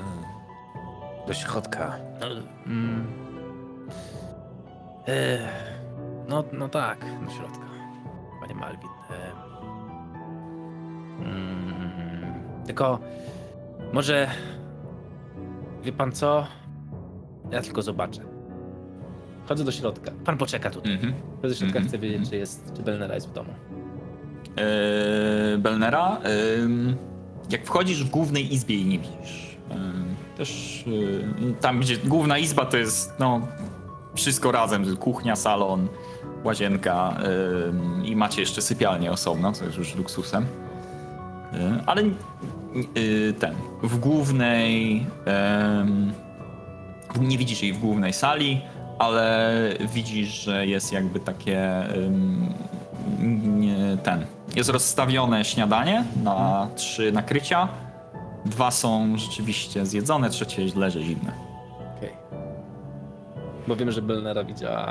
do środka. No tak, do środka. Panie Malvin. Tylko może wie pan co? Ja tylko zobaczę. Chodzę do środka. Pan poczeka tutaj. Chodzę do środka, chcę wiedzieć, czy Belnera jest w domu. Belnera? Jak wchodzisz w głównej izbie i nie widzisz. Też tam, gdzie główna izba to jest wszystko razem. Kuchnia, salon, łazienka i macie jeszcze sypialnię osobno, co jest już luksusem. Ale w głównej... nie widzisz jej w głównej sali, ale widzisz, że jest jakby takie... Jest rozstawione śniadanie na 3 nakrycia. 2 są rzeczywiście zjedzone, trzecie leży zimne. Okej. Bo wiem, że Belnera widziała...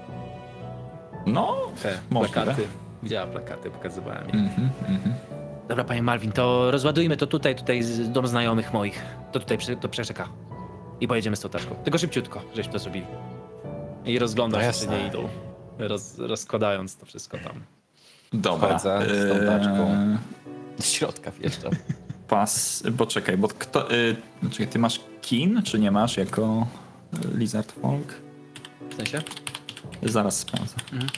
plakaty. Widziała plakaty, pokazywała mi. Dobra, panie Malvin, to rozładujmy to tutaj z dom znajomych moich. To tutaj to przeczeka. I pojedziemy z tą taczką. Tylko szybciutko, żeśmy to zrobili. I rozglądam się, czy nie idą. Rozkładając to wszystko tam. Dobra. Z tą taczką. Do środka wjeżdżam. Poczekaj, bo kto... Czekaj, ty masz kin, czy nie masz jako Lizard Folk? W sensie? Zaraz sprawdzę.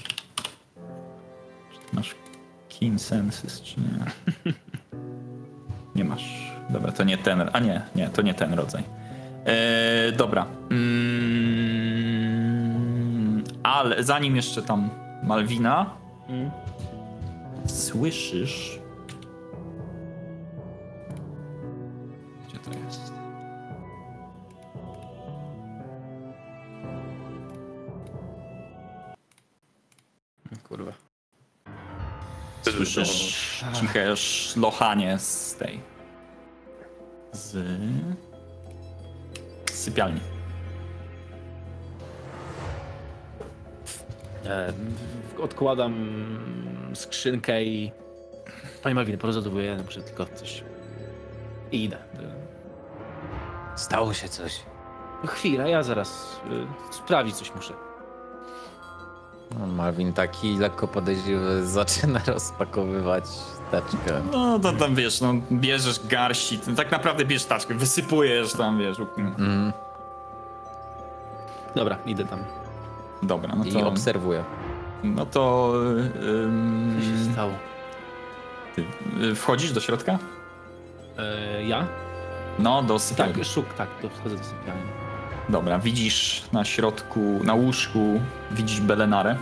Czy masz Keen Senses, czy nie? Nie masz. Dobra, to nie ten... A nie, to nie ten rodzaj. Dobra. Ale zanim jeszcze tam Malwina, słyszysz... Gdzie to jest? Kurwa. Słyszysz ciche szlochanie z sypialni. Odkładam skrzynkę i... Panie Malvin, porozładowuję, muszę tylko coś... I idę. Stało się coś. Chwila, ja zaraz sprawdzić coś muszę. Malvin taki lekko podejrzliwy zaczyna rozpakowywać taczkę. No to tam wiesz, bierzesz garści, tak naprawdę bierzesz taczkę, wysypujesz tam, wiesz. Dobra, idę tam. Dobra, no to... I obserwuję. No to... Co się stało? Ty wchodzisz do środka? Ja? No, do sypialni. Tak, wchodzę do sypialni. Dobra, widzisz na środku, na łóżku, widzisz Belenarę.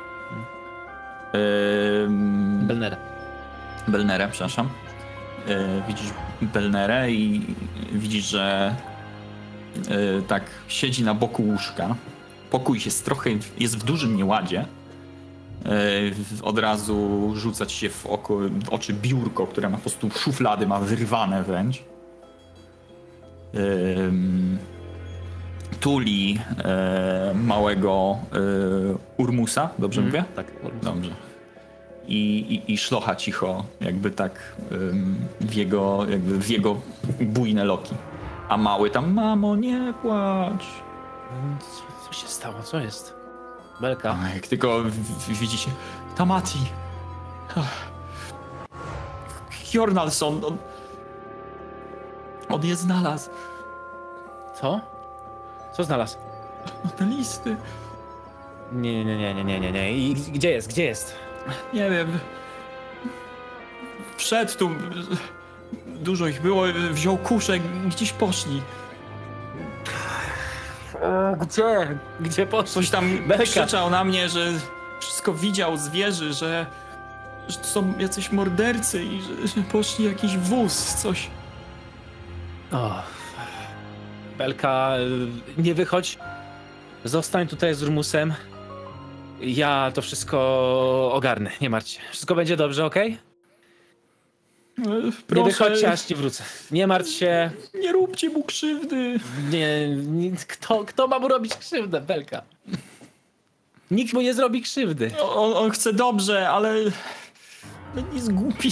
Belnerę, przepraszam. Widzisz Belnerę i widzisz, że tak siedzi na boku łóżka. Pokój jest w dużym nieładzie. Od razu rzuca ci się w oczy biurko, które ma po prostu szuflady, ma wyrwane wręcz. Tuli małego Urmusa, dobrze mówię? Tak, Urmus. Dobrze. I szlocha cicho, jakby tak w jego bujne loki. A mały tam, mamo, nie płacz. Co się stało? Co jest? Belka. Jak tylko widzicie, Tamati. Hjornalson, on je znalazł. Co? Co znalazł? No te listy. Nie. I gdzie jest? Nie wiem. Wszedł tu. Dużo ich było. Wziął kuszę. Gdzieś poszli. Gdzie poszli? Coś tam krzyczał na mnie, że wszystko widział z wieży, że to są jacyś mordercy i że poszli jakiś wóz, coś. Belka, nie wychodź. Zostań tutaj z Urmusem. Ja to wszystko ogarnę, nie martw się. Wszystko będzie dobrze, okej? Nie wychodźcie, aż ci wrócę. Nie martw się. Nie róbcie mu krzywdy. Nie, kto ma mu robić krzywdę, Belka? Nikt mu nie zrobi krzywdy. On chce dobrze, ale jest głupi.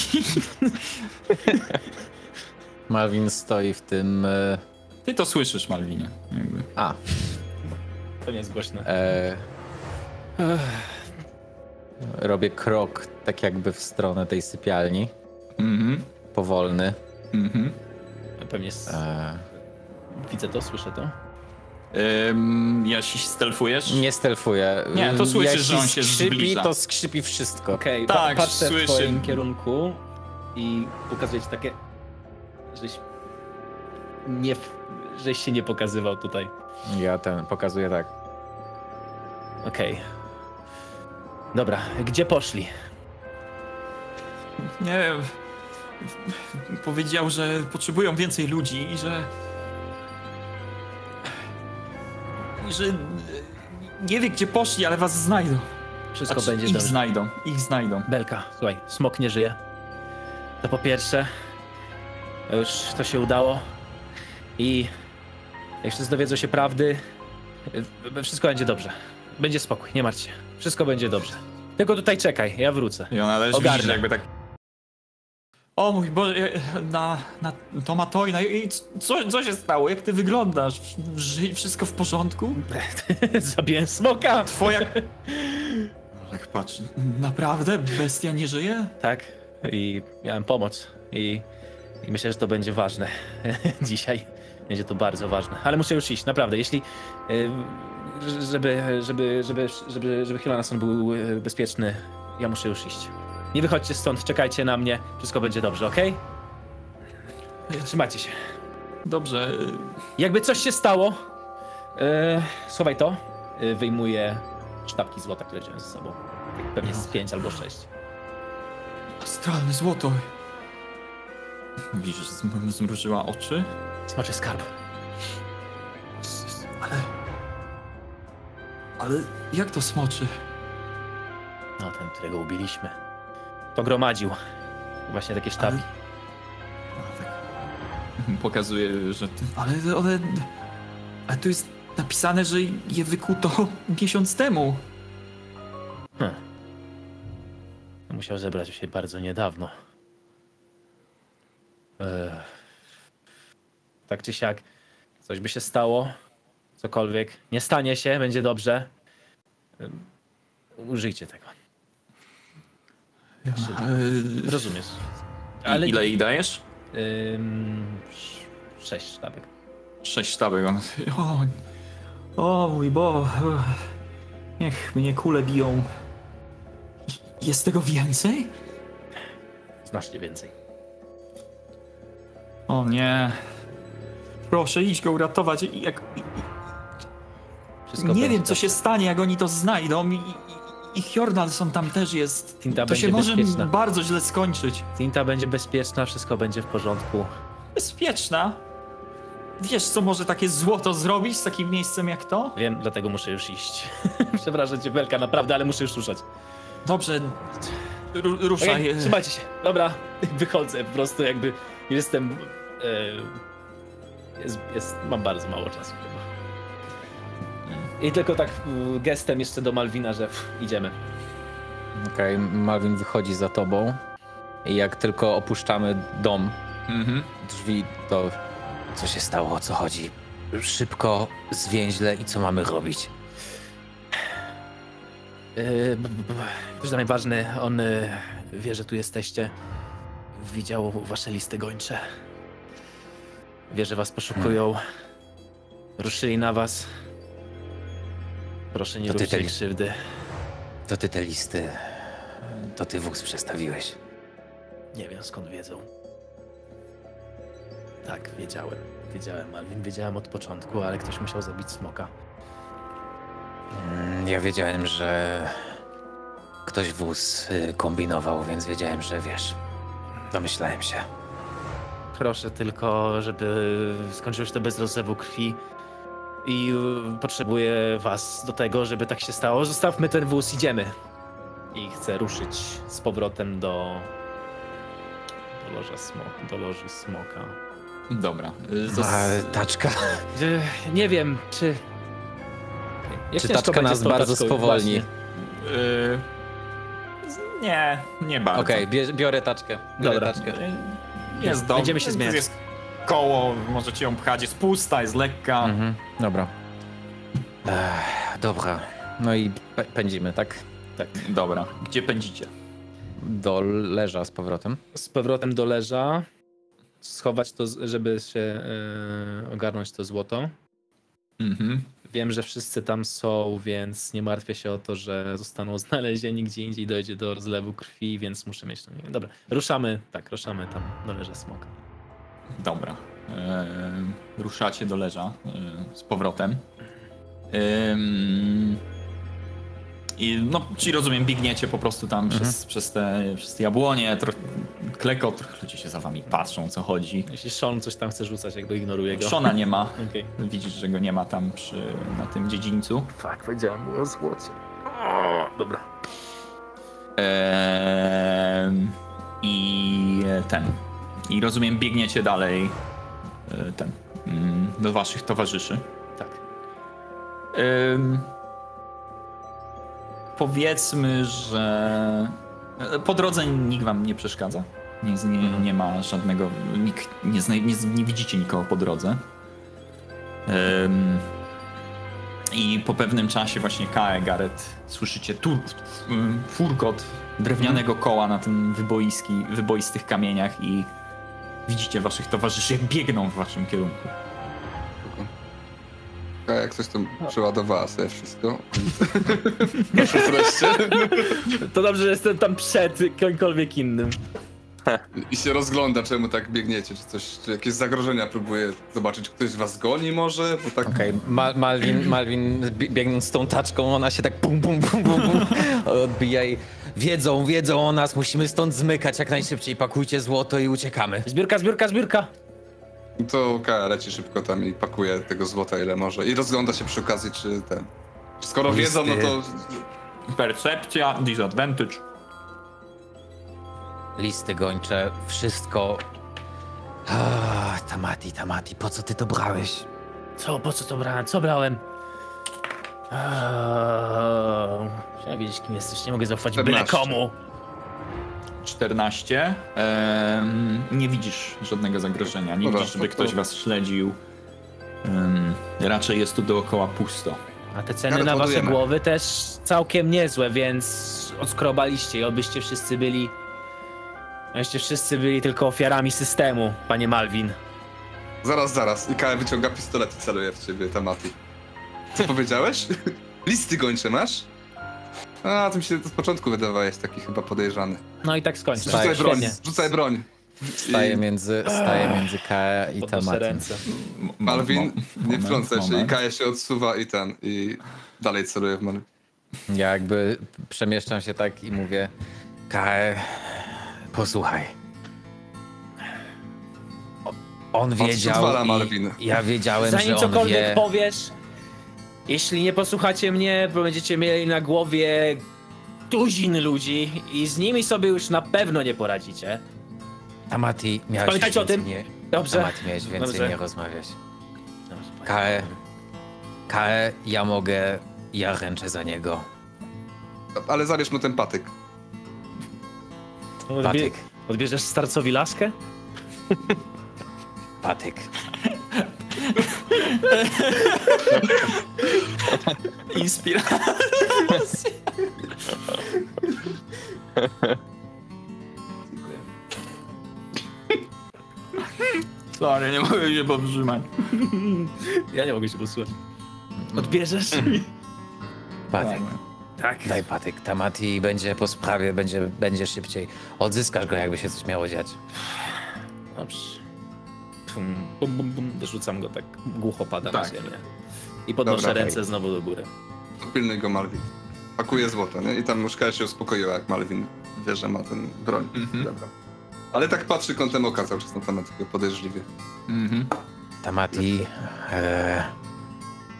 Malvin stoi w tym... Ty to słyszysz, Malvinie. Jakby. A. To nie jest głośne. Robię krok tak jakby w stronę tej sypialni. Powolny. Pewnie widzę to, słyszę to. Jeśli stelfujesz? Nie stelfuję. Nie, to słyszysz, że on się skrzypi, zbliża. to skrzypi wszystko. Okej, tak, patrzę słyszy. w twoim kierunku i pokazuję ci takie, żeś się nie pokazywał tutaj. Ja pokazuję tak. Okej. Dobra, gdzie poszli? Nie wiem. Powiedział, że potrzebują więcej ludzi i że nie wie, gdzie poszli, ale was znajdą. Wszystko będzie ich dobrze. Ich znajdą. Belka, słuchaj, smok nie żyje. To po pierwsze, już to się udało i jak wszyscy dowiedzą się prawdy, wszystko będzie dobrze. Będzie spokój, nie martw się. Wszystko będzie dobrze. Tylko tutaj czekaj, ja wrócę. I ona też Ogarnę. widzisz, jakby tak... O mój Boże, to ma to i co się stało? Jak ty wyglądasz? Wszystko w porządku? Zabiłem smoka! Twoja... Tak patrz, naprawdę? Bestia nie żyje? Tak, i miałem pomoc i myślę, że to będzie ważne dzisiaj. Będzie to bardzo ważne, ale muszę już iść, naprawdę. Jeśli... Żeby Hilonason był bezpieczny, ja muszę już iść. Nie wychodźcie stąd, czekajcie na mnie, wszystko będzie dobrze, okej? Trzymajcie się. Dobrze. Jakby coś się stało, schowaj to. Wyjmuję sztabki złota, które wziąłem ze sobą. Pewnie z 5 albo 6. Astralne złoto. Widzisz, że zmrużyła oczy? Smoczy skarb. Ale jak to smoczy? No, ten, którego ubiliśmy. To gromadził. Właśnie takie sztabki. Pokazuje, że... Ale tu jest napisane, że je wykuto miesiąc temu. Musiał zebrać się bardzo niedawno. Tak czy siak, coś by się stało, cokolwiek. Nie stanie się, będzie dobrze. Użyjcie tego. Rozumiesz. Ale... Ile jej dajesz? 6 sztabek. 6 sztabek. O mój Boże. Niech mnie kule biją. Jest tego więcej? Znacznie więcej. O nie. Proszę, idź go uratować. Nie wiem, co się stanie, jak oni to znajdą. I Hjornalson tam też jest. Tinta to się może bezpieczna. bardzo źle skończyć. Tinta będzie bezpieczna, wszystko będzie w porządku. Bezpieczna? Wiesz, co może takie złoto zrobić z takim miejscem jak to? Wiem, dlatego muszę już iść. Przepraszam cię, Belka, naprawdę, ale muszę już ruszać. Dobrze, ruszaj. Okay, trzymajcie się. Dobra, wychodzę, po prostu jakby jestem... mam bardzo mało czasu chyba. I tylko tak gestem jeszcze do Malvina, że idziemy. Okej, Malvin wychodzi za tobą i jak tylko opuszczamy dom, drzwi, to co się stało, o co chodzi? Szybko, zwięźle i co mamy robić? To jest najważne, on wie, że tu jesteście. Widział wasze listy gończe. Wie, że was poszukują. Ruszyli na was. Proszę, nie róbcie krzywdy. To ty te listy, to ty wóz przestawiłeś. Nie wiem, skąd wiedzą. Tak, wiedziałem. Wiedziałem, Malvin, wiedziałem od początku, ale ktoś musiał zabić smoka. Ja wiedziałem, że ktoś wóz kombinował, więc wiedziałem, że wiesz. Domyślałem się. Proszę tylko, żeby skończyło się to bez rozlewu krwi. I potrzebuję was do tego, żeby tak się stało. Zostawmy ten wóz, idziemy. I chcę ruszyć z powrotem do loży smoka. Dobra. Taczka. Nie wiem, czy... Czy taczka nas bardzo spowolni? Nie bardzo. Okej, biorę taczkę. Dobra. Jest dobrze. Będziemy się zmieniać. Jest koło, możecie ją pchać, jest pusta, jest lekka. Dobra. Dobra. No i pędzimy, tak? Tak. Dobra. Gdzie pędzicie? Do leża z powrotem. Z powrotem do leża. Schować to, żeby się ogarnąć to złoto. Wiem, że wszyscy tam są, więc nie martwię się o to, że zostaną znalezieni gdzie indziej, dojdzie do rozlewu krwi, więc muszę mieć to. Dobra, ruszamy tam do leża smoka. Dobra. Ruszacie do leża z powrotem. I no, ci rozumiem, biegniecie po prostu tam przez te jabłonie, klekot, ludzie się za wami patrzą, co chodzi. Jeśli Sean coś tam chce rzucać, jakby ignoruje go. Shona nie ma. Okay. Widzisz, że go nie ma tam na tym dziedzińcu. Tak, powiedziałem mu o złocie. Dobra. I rozumiem, biegniecie dalej do waszych towarzyszy. Tak. Powiedzmy, że po drodze nikt wam nie przeszkadza. Nie ma żadnego... Nie widzicie nikogo po drodze. I po pewnym czasie właśnie Kae, Gareth, słyszycie furkot drewnianego koła na tym wyboistych kamieniach i widzicie waszych towarzyszy, jak biegną w waszym kierunku. Jak coś tam przeładowała sobie wszystko. Proszę wreszcie. To dobrze, że jestem tam przed kimkolwiek innym. I się rozgląda, czemu tak biegniecie, czy jakieś zagrożenia próbuje zobaczyć, ktoś was goni może, bo tak... Okej, Malwin biegnąc z tą taczką, ona się tak pum odbija i wiedzą o nas, musimy stąd zmykać jak najszybciej, pakujcie złoto i uciekamy. Zbiórka! To Kaja leci szybko tam i pakuje tego złota ile może i rozgląda się przy okazji, czy skoro wiedzą, no to... Percepcja, disadvantage. Listy gończe, wszystko. Tamati, po co ty to brałeś? Po co to brałem? Co brałem? Chciałem wiedzieć, kim jesteś, nie mogę zaufać byle komu. 14. Nie widzisz żadnego zagrożenia. Nie widzisz, żeby ktoś was śledził. Raczej jest tu dookoła pusto. A te ceny na wasze głowy też całkiem niezłe, więc odskrobaliście i obyście wszyscy byli tylko ofiarami systemu, panie Malwin. Zaraz. I Kaja wyciąga pistolet i celuje w ciebie, Tamati. Co powiedziałeś? Listy gończe masz? A, tym się z początku wydawałeś taki chyba podejrzany. No i tak skończę. Rzucaj broń. Staję między Kaja i Tamati. Malwin, nie wtrącaj się i Kaja się odsuwa i dalej celuje w Malwin. Ja jakby przemieszczam się tak i mówię, Kaja, posłuchaj. On wiedział ja wiedziałem, zanim że on cokolwiek powiesz, jeśli nie posłuchacie mnie, bo będziecie mieli na głowie tuzin ludzi i z nimi sobie już na pewno nie poradzicie. Tamati, miałeś pamiętajcie o tym. Dobrze. Tamati, miałeś więcej nie rozmawiać. Kae, ja ręczę za niego. Ale zabierz mu ten patyk. Patyk. Odbierzesz starcowi laskę? Patyk. Inspiracja. Sorry, nie mogę się powstrzymać. Ja nie mogę się posłuchać. Odbierzesz? Patyk. Tak. Daj patyk. Tamati będzie po sprawie, będzie szybciej. Odzyskasz go, jakby się coś miało dziać. Dobrze. Bum. Rzucam go tak, głucho pada na ziemię. I podnoszę ręce znowu do góry. Pilnuj go, Malwin. Pakuje złoto, nie? I tam już Kaja się uspokoiła, jak Malwin wie, że ma ten broń. Dobra. Ale tak patrzy kątem oka cały czas na Tamatiego podejrzliwie. Tamati,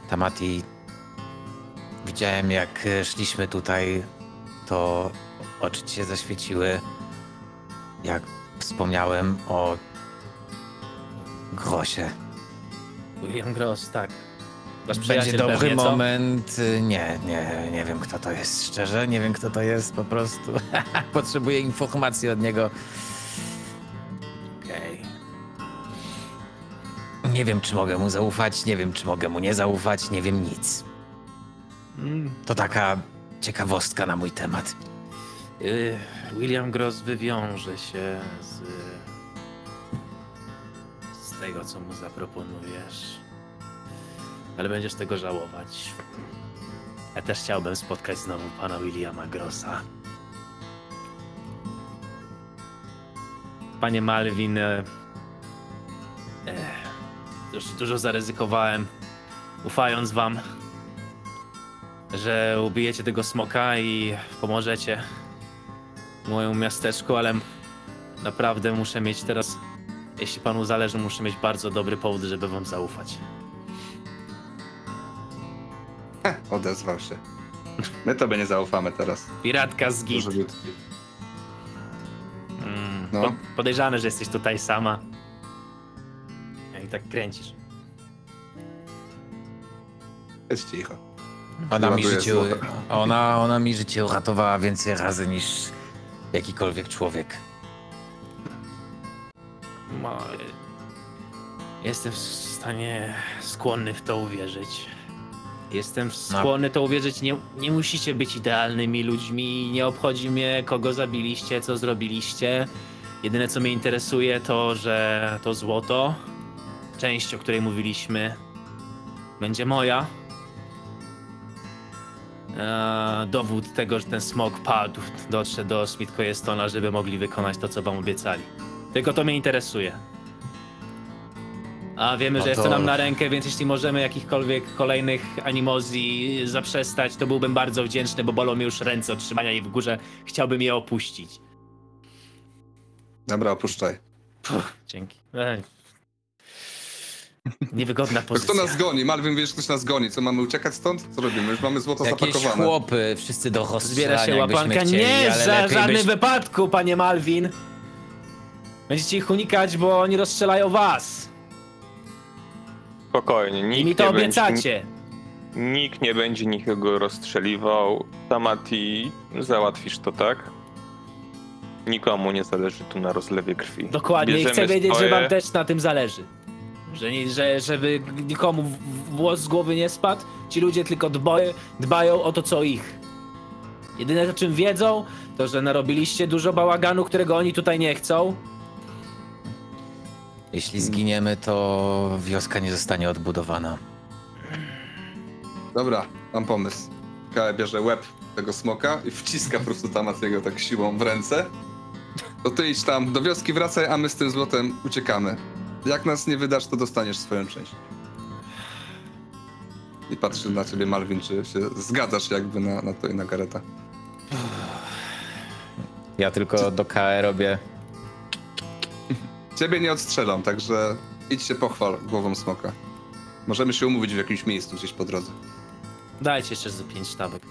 Tamati, widziałem jak szliśmy tutaj, to oczy ci się zaświeciły, jak wspomniałem o Grossie. William Gross, tak. Będzie dobry moment. Nie wiem kto to jest, szczerze, nie wiem kto to jest, po prostu potrzebuję informacji od niego. Okej. Nie wiem, czy mogę mu zaufać, nie wiem, czy mogę mu nie zaufać, nie wiem nic. To taka ciekawostka na mój temat. William Gross wywiąże się z tego, co mu zaproponujesz. Ale będziesz tego żałować. Ja też chciałbym spotkać znowu pana Williama Grossa. Panie Malvin, już dużo zaryzykowałem, ufając wam, że ubijecie tego smoka i pomożecie mojemu miasteczku, ale naprawdę muszę mieć teraz, jeśli panu zależy, muszę mieć bardzo dobry powód, żeby wam zaufać. Odezwał się. My tobie nie zaufamy teraz. Piratka z git. No. Podejrzane, że jesteś tutaj sama. I tak kręcisz. Jest cicho. Ona mi życie uratowała więcej razy niż jakikolwiek człowiek. Jestem w stanie skłonny w to uwierzyć. Jestem skłonny to uwierzyć. Nie musicie być idealnymi ludźmi. Nie obchodzi mnie, kogo zabiliście, co zrobiliście. Jedyne, co mnie interesuje, to, że to złoto, część, o której mówiliśmy, będzie moja. Dowód tego, że ten smok padł, doszedł do Smith-Coyestona, żeby mogli wykonać to, co wam obiecali. Tylko to mnie interesuje. A wiemy, że jest to nam na rękę, więc jeśli możemy jakichkolwiek kolejnych animozji zaprzestać, to byłbym bardzo wdzięczny, bo bolą mnie już ręce od trzymania jej w górze. Chciałbym je opuścić. Dobra, opuszczaj. Dzięki. Niewygodna pozycja. Kto nas goni? Malvin, wiesz, ktoś nas goni. Co, mamy uciekać stąd? Co robimy? Już mamy złoto zapakowane. Jakieś chłopy, wszyscy do rozstrzelania. Zbiera się łapanka. Chcieli, nie, w żadnym byś... wypadku, panie Malvin. Będziecie ich unikać, bo oni rozstrzelają was. Spokojnie, I mi to obiecacie. Nikt nie będzie nikogo rozstrzeliwał. Tamati, załatwisz to, tak? Nikomu nie zależy tu na rozlewie krwi. Dokładnie, i chcę wiedzieć, że wam też na tym zależy. Żeby nikomu włos z głowy nie spadł, ci ludzie tylko dbają o to, co ich. Jedyne, o czym wiedzą, to, że narobiliście dużo bałaganu, którego oni tutaj nie chcą. Jeśli zginiemy, to wioska nie zostanie odbudowana. Dobra, mam pomysł. Kae bierze łeb tego smoka i wciska po prostu Tamatiego tak siłą w ręce. To ty idź tam, do wioski wracaj, a my z tym złotem uciekamy. Jak nas nie wydasz, to dostaniesz swoją część. I patrzy na ciebie, Malvin, czy się zgadzasz jakby na to i na Gareta. Ja tylko do KE robię. Ciebie nie odstrzelam, także idź się pochwal głową smoka. Możemy się umówić w jakimś miejscu gdzieś po drodze. Dajcie jeszcze za 5 sztabek.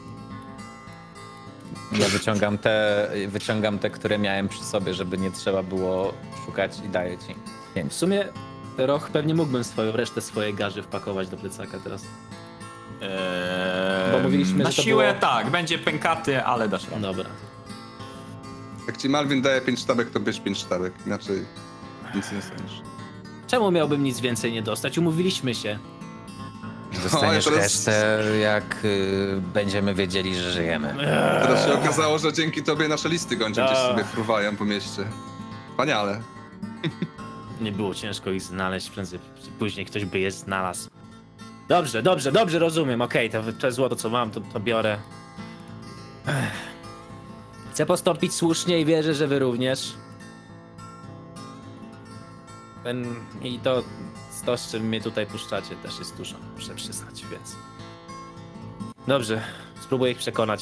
Ja wyciągam te, które miałem przy sobie, żeby nie trzeba było szukać i daję ci 5. W sumie, Roch, pewnie mógłbym resztę swojej garzy wpakować do plecaka teraz. Bo mówiliśmy, na że to siłę było... tak, będzie pękaty, ale dasz radę. Dobra. Jak ci Malvin daje 5 sztabek, to bierz 5 sztabek, inaczej nic nie dostaniesz. Czemu miałbym nic więcej nie dostać? Umówiliśmy się. Dostaniesz resztę, jak będziemy wiedzieli, że żyjemy. Teraz się okazało, że dzięki tobie nasze listy gończe gdzieś sobie fruwają po mieście. Wspaniale. Nie było ciężko ich znaleźć, prędzej później ktoś by je znalazł. Dobrze, rozumiem. Okej, to złoto, co mam, to biorę. Chcę postąpić słusznie i wierzę, że wy również. I to, z czym mnie tutaj puszczacie, też jest dużo, muszę przyznać, więc... Dobrze, spróbuję ich przekonać.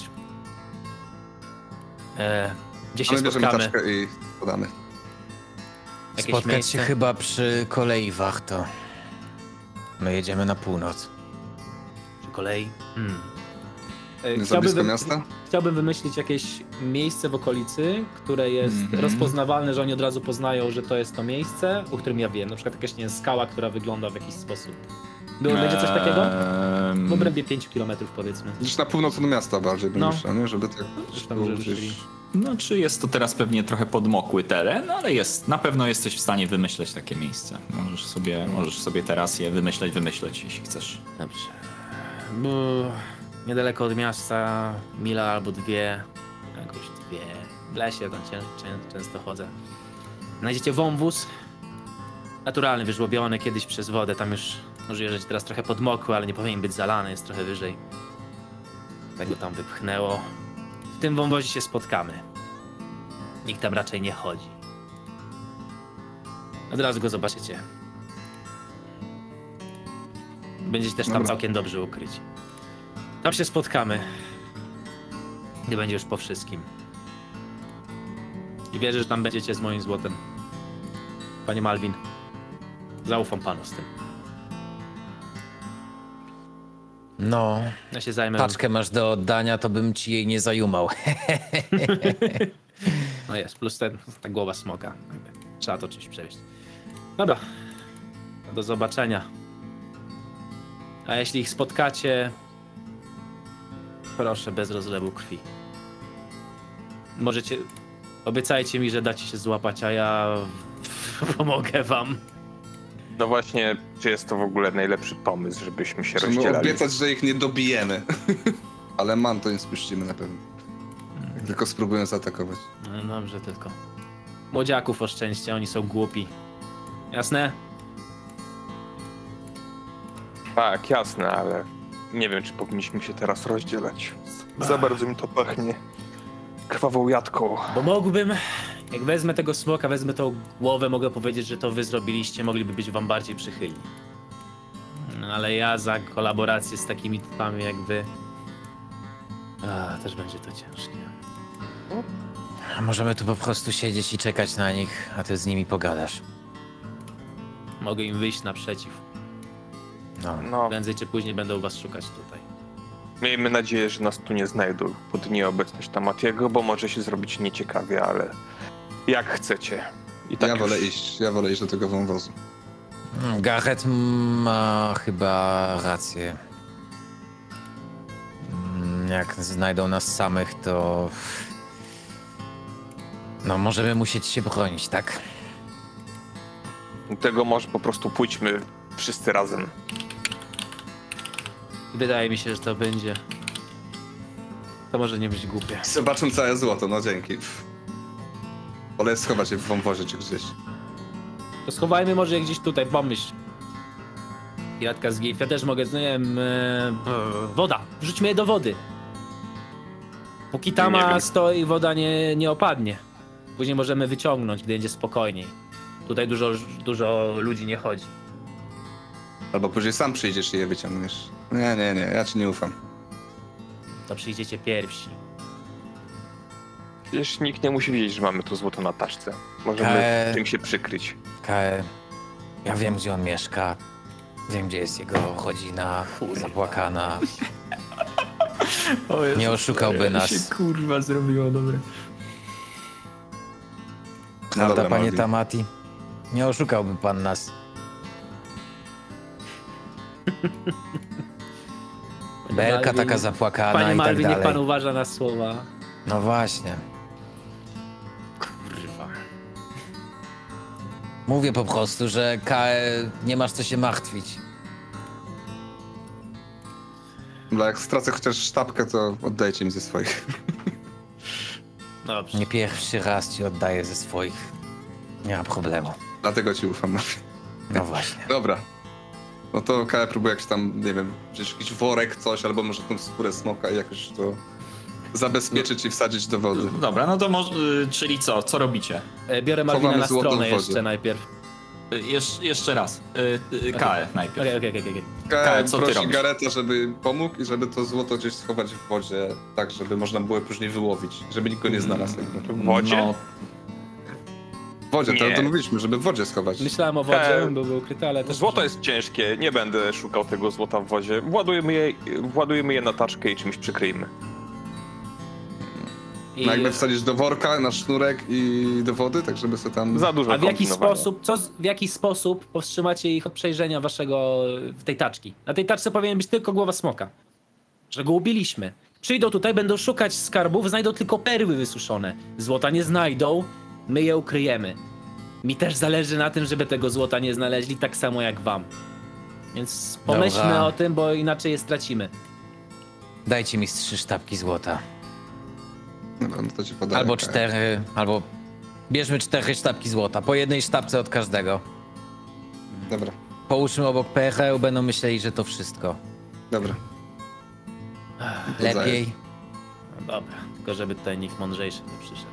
Gdzie się spotkamy? Taczkę i podamy. Spotkać miejsce? Się chyba przy kolei Warto. My jedziemy na północ. kolei. Za blisko miasta? Chciałbym wymyślić jakieś miejsce w okolicy, które jest rozpoznawalne, że oni od razu poznają, że to jest to miejsce, o którym ja wiem. Na przykład jakaś, nie wiem, skała, która wygląda w jakiś sposób. Będzie coś takiego? W obrębie 5 km powiedzmy. Gdzieś na północ od miasta bardziej bym myślał, nie? Żeby tak... Znaczy jest to teraz pewnie trochę podmokły teren, ale na pewno jesteś w stanie wymyśleć takie miejsce. Możesz sobie teraz je wymyśleć, jeśli chcesz. Dobrze. Niedaleko od miasta, mila albo dwie, jakoś dwie. W lesie tam często chodzę. Znajdziecie wąwóz. Naturalny, wyżłobiony kiedyś przez wodę. Tam już może że teraz trochę podmokły, ale nie powinien być zalany, jest trochę wyżej. Tak go tam wypchnęło. W tym wąwozie się spotkamy. Nikt tam raczej nie chodzi. Od razu go zobaczycie. Będziecie też tam całkiem dobrze ukryci. Tam się spotkamy. Gdy będzie już po wszystkim. I wierzę, że tam będziecie z moim złotem. Panie Malvin, zaufam panu z tym. No, ja się zajmę. Paczkę masz do oddania, to bym ci jej nie zajumał. No jest, plus ta głowa smoka. Trzeba to czymś przewieźć. Dobra, do zobaczenia. A jeśli ich spotkacie, proszę, bez rozlewu krwi. Obiecajcie mi, że dacie się złapać, a ja pomogę wam. No właśnie, czy jest to w ogóle najlepszy pomysł, żebyśmy się rozdzielali? Obiecać, że ich nie dobijemy. Ale to nie spuścimy na pewno. Tylko spróbują zaatakować. No dobrze, tylko. Młodziaków oszczędźcie, oni są głupi. Jasne? Tak, jasne, ale nie wiem, czy powinniśmy się teraz rozdzielać. Za bardzo mi to pachnie krwawą jatką. Bo mógłbym, jak wezmę tego smoka, wezmę tą głowę, mogę powiedzieć, że to wy zrobiliście, mogliby być wam bardziej przychylni. No, ale ja za kolaborację z takimi typami jak wy... też będzie to ciężkie. Możemy tu po prostu siedzieć i czekać na nich, a ty z nimi pogadasz. Mogę im wyjść naprzeciw. No. Prędzej czy później będą was szukać tutaj. Miejmy nadzieję, że nas tu nie znajdą pod nieobecność Tamatiego, bo może się zrobić nieciekawie, ale jak chcecie. I tak ja wolę iść do tego wąwozu. Gareth ma chyba rację. Jak znajdą nas samych, to... No, możemy musieć się bronić, tak? Tego może po prostu pójdźmy wszyscy razem. Wydaje mi się, że to będzie... To może nie być głupie. Zobaczą całe złoto, no dzięki. Wolę schować je w wąwozie czy gdzieś. To schowajmy może je gdzieś tutaj, pomyśl. Piratka z gif, ja też mogę, no nie wiem... woda, wrzućmy je do wody. Póki tama stoi, woda nie opadnie. Później możemy wyciągnąć, gdy będzie spokojniej. Tutaj dużo ludzi nie chodzi. Albo później sam przyjdziesz i je wyciągniesz. Nie, ja ci nie ufam. To przyjdziecie pierwsi. Wiesz, nikt nie musi wiedzieć, że mamy tu złoto na taczce. Możemy tym się przykryć. Ja wiem, gdzie on mieszka. Wiem, gdzie jest jego rodzina zapłakana. Nie oszukałby nas. się kurwa zrobiło, dobre. Prawda, panie Tamati? Nie oszukałby pan nas. Belka taka zapłakana Panie i tak Malvin, dalej. niech pan uważa na słowa. No właśnie. Kurwa. Mówię po prostu, że nie masz co się martwić. Jak stracę chociaż sztabkę, to oddajcie mi ze swoich. Dobrze. Nie pierwszy raz ci oddaję ze swoich. Nie ma problemu. Dlatego ci ufam. No właśnie. Dobra. No to Kaja próbuje jakiś tam, nie wiem, gdzieś jakiś worek, coś, albo może tą skórę smoka i jakoś to zabezpieczyć i wsadzić do wody. Dobra, no to może, czyli co robicie? Biorę Malvina na stronę jeszcze najpierw. Jeszcze raz. Kae najpierw. Okej. Kaja prosi Gareta, żeby pomógł i żeby to złoto gdzieś schować w wodzie, tak żeby można było później wyłowić, żeby nikt go nie znalazł. W wodzie? W wodzie, to mówiliśmy, żeby w wodzie schować. Myślałem o wodzie, byłby ukryty, ale też... Złoto jest ciężkie, nie będę szukał tego złota w wodzie. Władujemy je na taczkę i czymś przykryjmy. No jakby wsadzić do worka, na sznurek i do wody, tak żeby sobie tam... Za dużo. A w jaki sposób powstrzymacie ich od przejrzenia w tej taczki? Na tej taczce powinien być tylko głowa smoka. Że go ubiliśmy. Przyjdą tutaj, będą szukać skarbów, znajdą tylko perły wysuszone. Złota nie znajdą, my je ukryjemy. Mi też zależy na tym, żeby tego złota nie znaleźli, tak samo jak wam. Więc pomyślmy o tym, bo inaczej je stracimy. Dajcie mi 3 sztabki złota. No to ci podaję. Albo 4, albo... Bierzmy 4 sztabki złota, po 1 sztabce od każdego. Dobra. Połóżmy obok pereł, będą myśleli, że to wszystko. Dobra. Lepiej. No dobra, tylko żeby tutaj nikt mądrzejszy nie przyszedł.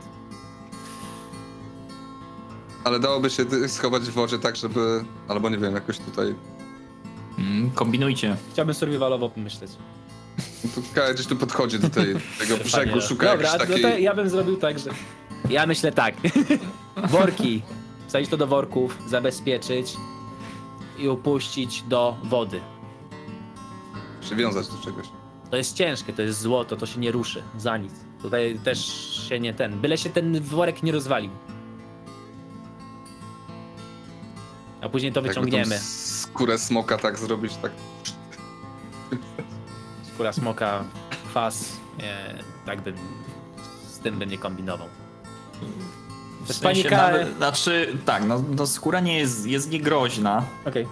Ale dałoby się schować w wodzie tak, żeby... Albo nie wiem, jakoś tutaj... Kombinujcie. Chciałbym survivalowo pomyśleć. To Kaja gdzieś tu podchodzi do tego brzegu, szuka Dobra, jakiejś takiej... ja bym zrobił tak, że... Ja myślę tak. Worki. Wsadzić to do worków, zabezpieczyć i upuścić do wody. Przywiązać do czegoś. To jest ciężkie, to jest złoto, to się nie ruszy za nic. Tutaj też się nie byle się ten worek nie rozwalił. A później to wyciągniemy. Skórę smoka tak zrobić, tak... Skóra smoka, kwas, tak bym, z tym bym nie kombinował. W sensie nawet, znaczy, tak, no skóra nie jest niegroźna. Okej.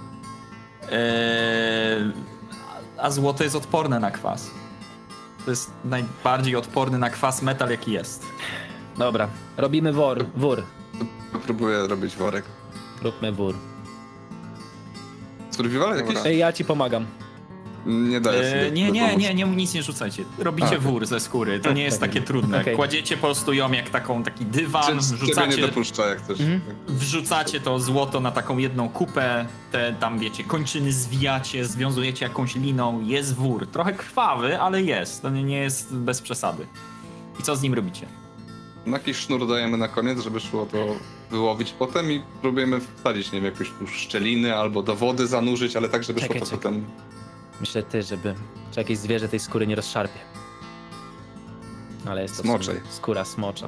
A złoto jest odporne na kwas. To jest najbardziej odporny na kwas metal, jaki jest. Dobra, robimy wór. Próbuję robić worek. Róbmy wór. Survival jakiś? Ej, ja ci pomagam. Nie daję sobie. Nie, nic nie rzucajcie. Robicie wór ze skóry, to nie jest takie trudne. Okay. Kładziecie po prostu ją jak taki dywan, wrzucacie... nie dopuszcza jak coś. Wrzucacie to złoto na taką jedną kupę, te tam wiecie, kończyny zwijacie, związujecie jakąś liną, jest wór. Trochę krwawy, ale jest, to nie jest bez przesady. I co z nim robicie? No jakiś sznur dajemy na koniec, żeby szło to wyłowić potem i próbujemy wsadzić, nie wiem, jakieś tu szczeliny albo do wody zanurzyć, ale tak, żeby szło to potem... Myślę że jakieś zwierzę tej skóry nie rozszarpie. Ale jest to smoczej. Skóra smocza.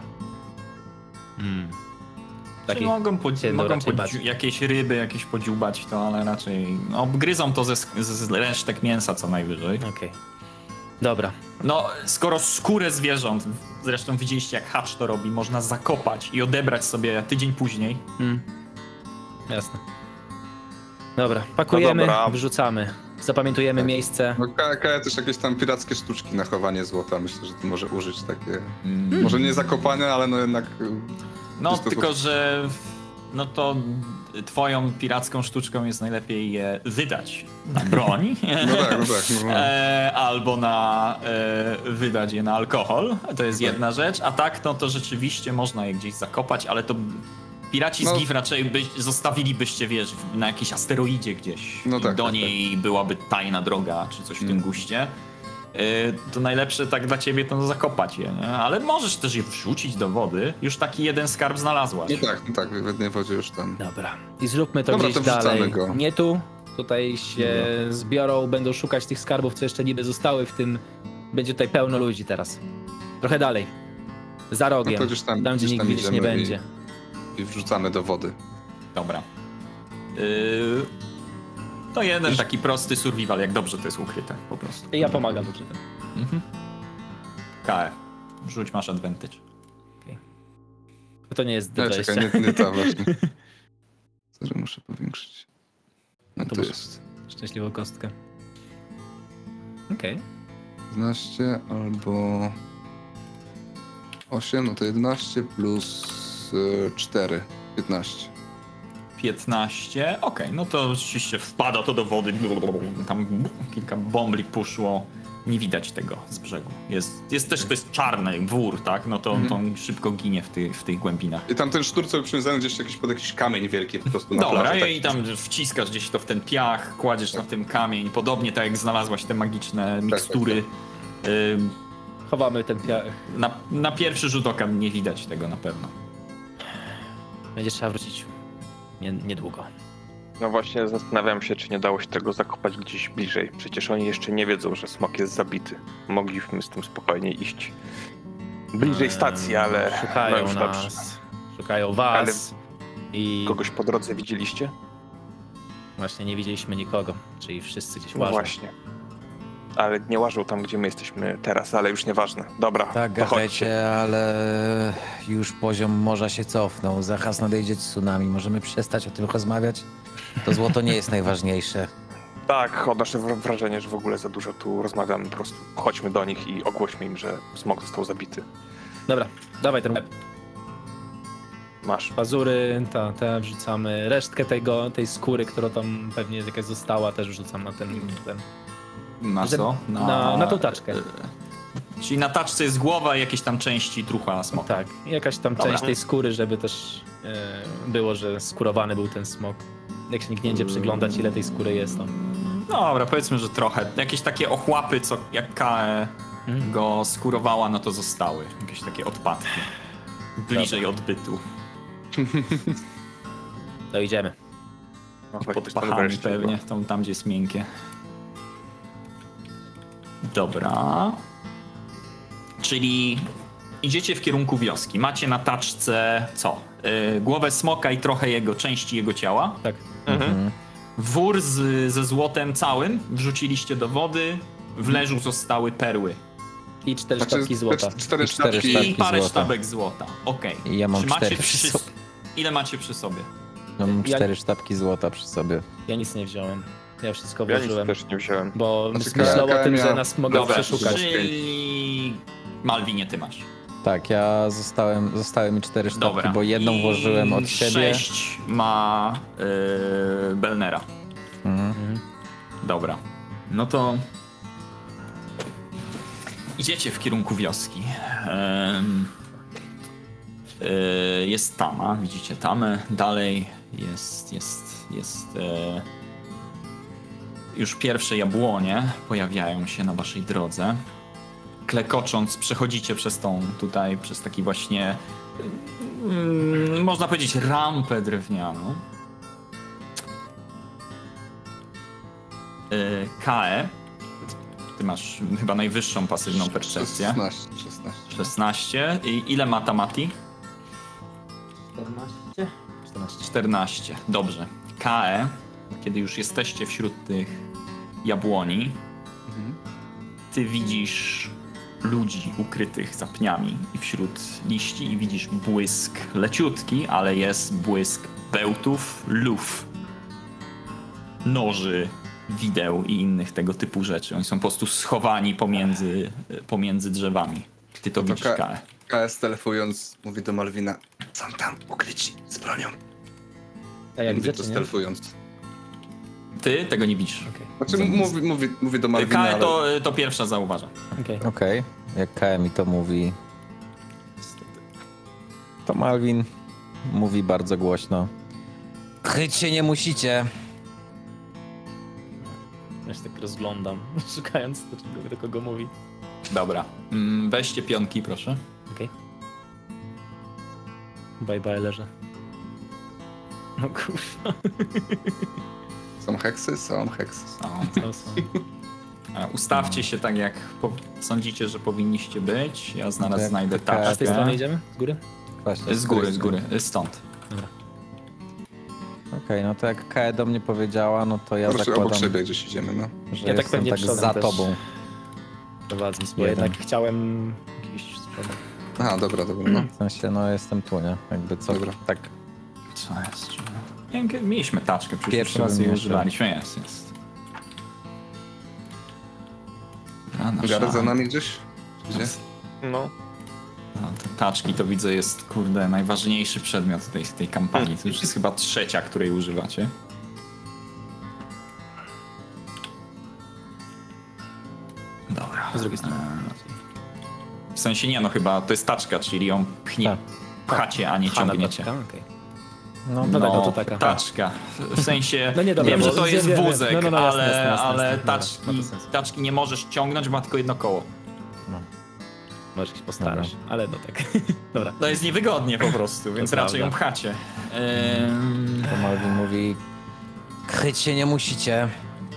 Mogą jakieś ryby jakieś podziubać to, ale raczej obgryzą to ze resztek mięsa co najwyżej. Okej. Dobra. No, skoro skórę zwierząt, zresztą widzieliście jak Hacz to robi, można zakopać i odebrać sobie tydzień później. Jasne. Dobra, pakujemy, wrzucamy. Zapamiętujemy miejsce. No Kaja też jakieś tam pirackie sztuczki na chowanie złota, myślę, że to może użyć takie... Może nie zakopane, ale no jednak... No, tylko że... No to twoją piracką sztuczką jest najlepiej je wydać na broń. No tak. Albo wydać je na alkohol. To jest jedna rzecz. A tak, no to rzeczywiście można je gdzieś zakopać, ale to piraci z GIF raczej zostawilibyście, wiesz, na jakiejś asteroidzie gdzieś. No tak, do niej byłaby tajna droga, czy coś w tym guście. To najlepsze tak dla ciebie to zakopać je, nie? Ale możesz też je wrzucić do wody. Już taki jeden skarb znalazłaś. No tak, w jednej wodzie już tam. Dobra. I zróbmy to gdzieś dalej. Go. Nie tu. Tutaj się zbiorą, będą szukać tych skarbów, co jeszcze niby zostały w tym. Będzie tutaj pełno ludzi teraz. Trochę dalej. Za rogiem. No to tam gdzie nikt widzieć nie będzie. I wrzucamy do wody. Dobra. To jeden taki prosty survival, jak dobrze to jest ukryte po prostu. I ja pomagam przy tym. KF. Rzuć, masz advantage. Okay. To nie jest do czekaj, nie to właśnie. Sorry, muszę powiększyć. No to jest. Szczęśliwą kostkę. Okej. 11 albo 8, no to 11 plus 4, 15. 15, okej, no to oczywiście wpada to do wody, tam kilka bombli poszło, nie widać tego z brzegu. Jest też, to jest czarny wór, tak, no to on szybko ginie w tych głębinach. I tam ten sznur sobie przywiązany gdzieś pod jakiś kamień wielki po prostu na plaży. Dobra, tak, i tam wciskasz gdzieś to w ten piach, kładziesz na tym kamień, podobnie tak jak znalazłaś te magiczne mikstury. Chowamy ten piach. Na pierwszy rzut oka nie widać tego na pewno. Będzie trzeba wrócić niedługo. No właśnie zastanawiam się, czy nie dało się tego zakopać gdzieś bliżej. Przecież oni jeszcze nie wiedzą, że smok jest zabity. Mogliśmy z tym spokojnie iść bliżej stacji, ale... Szukają no już nas, dobrze. szukają was i... Kogoś po drodze widzieliście? Właśnie nie widzieliśmy nikogo, czyli wszyscy gdzieś No łażą. właśnie. Ale nie łażą tam, gdzie my jesteśmy teraz, ale już nieważne. Dobra, Tak, to chodźcie. Gachecie, ale już poziom morza się cofnął. Zaraz nadejdzie tsunami. Możemy przestać o tym rozmawiać? To złoto nie jest najważniejsze. Tak, odnoszę wrażenie, że w ogóle za dużo tu rozmawiamy. Po prostu chodźmy do nich i ogłośmy im, że smok został zabity. Dobra, dawaj ten łeb. Masz. Pazury, te wrzucamy. Resztkę tej skóry, która tam pewnie jakaś została, też wrzucam na ten... Na co? Na tą taczkę. Czyli na taczce jest głowa i jakieś tam części trucha smoka. Tak, jakaś tam część tej skóry, żeby też było, że skurowany był ten smok. Jak się nikt nie będzie przyglądać, ile tej skóry jest tam. Dobra, powiedzmy, że trochę. Jakieś takie ochłapy, co jak Kae go skurowała, no to zostały. Jakieś takie odpadki. Bliżej odbytu. To idziemy. No, Pod pachami pewnie, tam gdzie jest miękkie. Dobra. Czyli idziecie w kierunku wioski. Macie na taczce co? Głowę smoka i trochę części jego ciała. Tak. Wór ze złotem całym wrzuciliście do wody. W leżu zostały perły. I 4 sztabki złota. 4 sztabki sztabki. I parę złota. sztabek złota. Okej. I ja mam Czy macie 4 przy sobie. Ile macie przy sobie? Mam Ja- 4 sztabki złota przy sobie. Ja nic nie wziąłem. Ja wszystko Ja nic włożyłem. też nie wziąłem. Bo Znaczy, myślał o tym, ja- że nas mogą Dobra, przeszukać. czyli Malwinie, ty masz. Tak, ja zostały mi 4 sztabki, Dobra. bo jedną I włożyłem od siebie. 6 ma Belnera. Mhm. Dobra. No to idziecie w kierunku wioski. Jest tama, widzicie tamę. Dalej jest już pierwsze jabłonie pojawiają się na waszej drodze. Klekocząc przechodzicie przez przez taki właśnie można powiedzieć rampę drewnianą. Kae, ty masz chyba najwyższą pasywną percepcję. 16. I ile ma Tamati? 14. Dobrze. Kae, kiedy już jesteście wśród tych jabłoni, ty widzisz ludzi ukrytych za pniami i wśród liści i widzisz błysk leciutki, ale jest błysk bełtów, luf, noży, wideł i innych tego typu rzeczy. Oni są po prostu schowani pomiędzy drzewami. Ty to widzisz, Kae. KS telefonując mówi do Malwina: są tam ukryci z bronią. A ja widzę, to czy nie? stealthując. Ty tego nie widzisz. Znaczy mówi do Malwina, Kae ale... to pierwsza zauważa. Okej, jak KM mi to mówi, to Malwin mówi bardzo głośno. Kryć się nie musicie. Ja się tak rozglądam, szukając do kogo mówi. Dobra. Weźcie pionki, proszę. Okej. Bye bye, leżę. No kurwa. Są heksy? Są heksy. To są. Ustawcie się tak, jak sądzicie, że powinniście być. Ja zaraz Jak znajdę taka- A z tej taczkę. strony idziemy? Z góry? Właśnie, Z góry, stąd. Okej, no to jak Kae do mnie powiedziała, no to ja Proszę, obok zakładam, siebie gdzieś idziemy, no. że Ja tak jestem pewnie tak przodem za też. tobą. Prowadząc, bo Jeden. jednak chciałem jakiś sprzedać. Aha, dobra, no. W sensie, no jestem tu, nie? Jakby co, Dobra. tak. Co jest? Mieliśmy taczkę, przecież Pierwszy raz jej bym używaliśmy. Jest. Gareth za nami gdzieś? Gdzie? No. No, te taczki to widzę jest, kurde, najważniejszy przedmiot tej kampanii. To już jest chyba trzecia, której używacie. Dobra. Z drugiej strony. W sensie nie, no chyba to jest taczka, czyli ją pchacie, a nie ciągniecie. Okay. No, No tak, no to taka. Taczka. W sensie, No nie, dobra, wiem, że bo to jest wiemy. wózek, No, jasne, ale jasne. Dobra, ma taczki, to sens. taczki nie możesz ciągnąć, bo ma tylko jedno koło. Może się postarasz, ale no tak. Dobra. To jest niewygodnie po prostu, więc raczej ją pchacie. To Malvin mówi, kryć się nie musicie.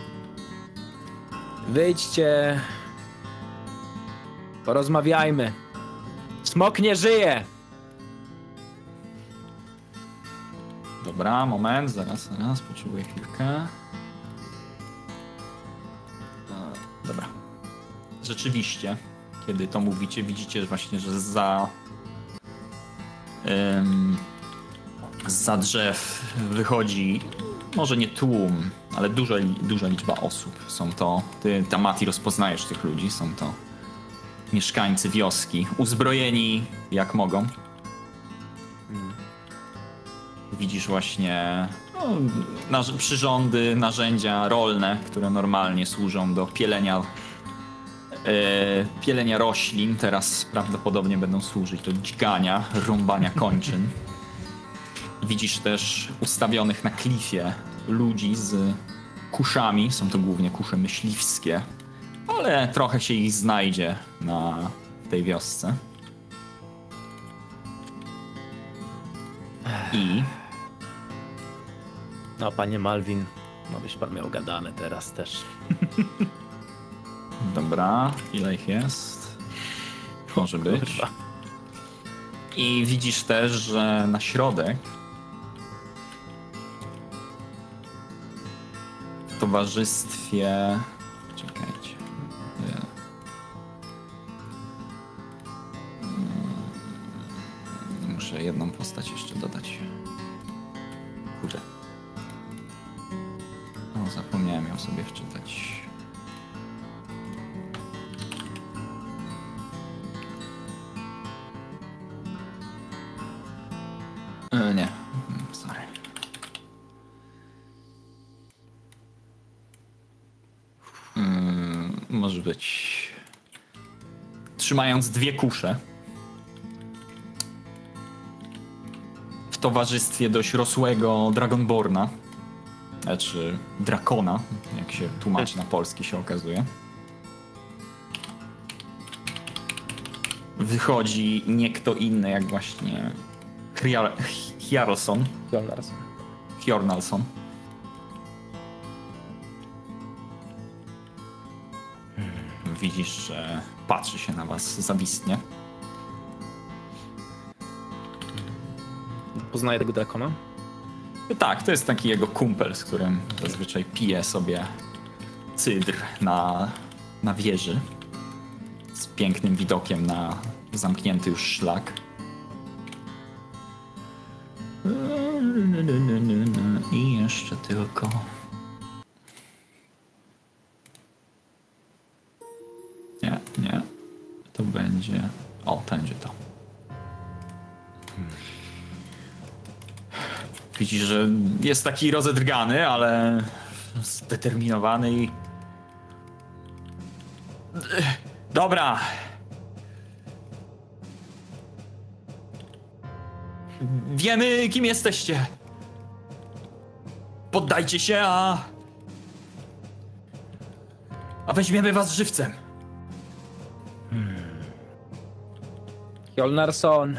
Wyjdźcie. Porozmawiajmy. Smok nie żyje! Dobra, moment, zaraz, potrzebuję chwilkę. Dobra. Rzeczywiście, kiedy to mówicie, widzicie właśnie, że za drzew wychodzi, może nie tłum, ale duża liczba osób. Są to, ty, Tamati, rozpoznajesz tych ludzi, są to mieszkańcy wioski, uzbrojeni jak mogą. Widzisz właśnie przyrządy, narzędzia rolne, które normalnie służą do pielenia roślin. Teraz prawdopodobnie będą służyć do dźgania, rąbania kończyn. Widzisz też ustawionych na klifie ludzi z kuszami. Są to głównie kusze myśliwskie, ale trochę się ich znajdzie w tej wiosce. I... No, panie Malvin, no byś pan miał gadane teraz też. Dobra, ile ich jest? Może być. I widzisz też, że na środek w towarzystwie... Czekajcie. Muszę jedną postać jeszcze dodać. Kurde. O, zapomniałem ją sobie wczytać. Nie, sorry. Może być... Trzymając dwie kusze w towarzystwie dość rosłego Dragonborna, czy Drakona, jak się tłumaczy na polski, się okazuje. Wychodzi nie kto inny jak właśnie Hjornalson. Widzisz, że patrzy się na was zawistnie. Poznaję tego Drakona? Tak, to jest taki jego kumpel, z którym zazwyczaj pije sobie cydr na wieży. Z pięknym widokiem na zamknięty już szlak. I jeszcze tylko... Nie. To będzie... O, będzie to. Widzisz, że jest taki rozedrgany, ale zdeterminowany i... Dobra. Wiemy, kim jesteście. Poddajcie się, a weźmiemy was żywcem. Hjolnarsson.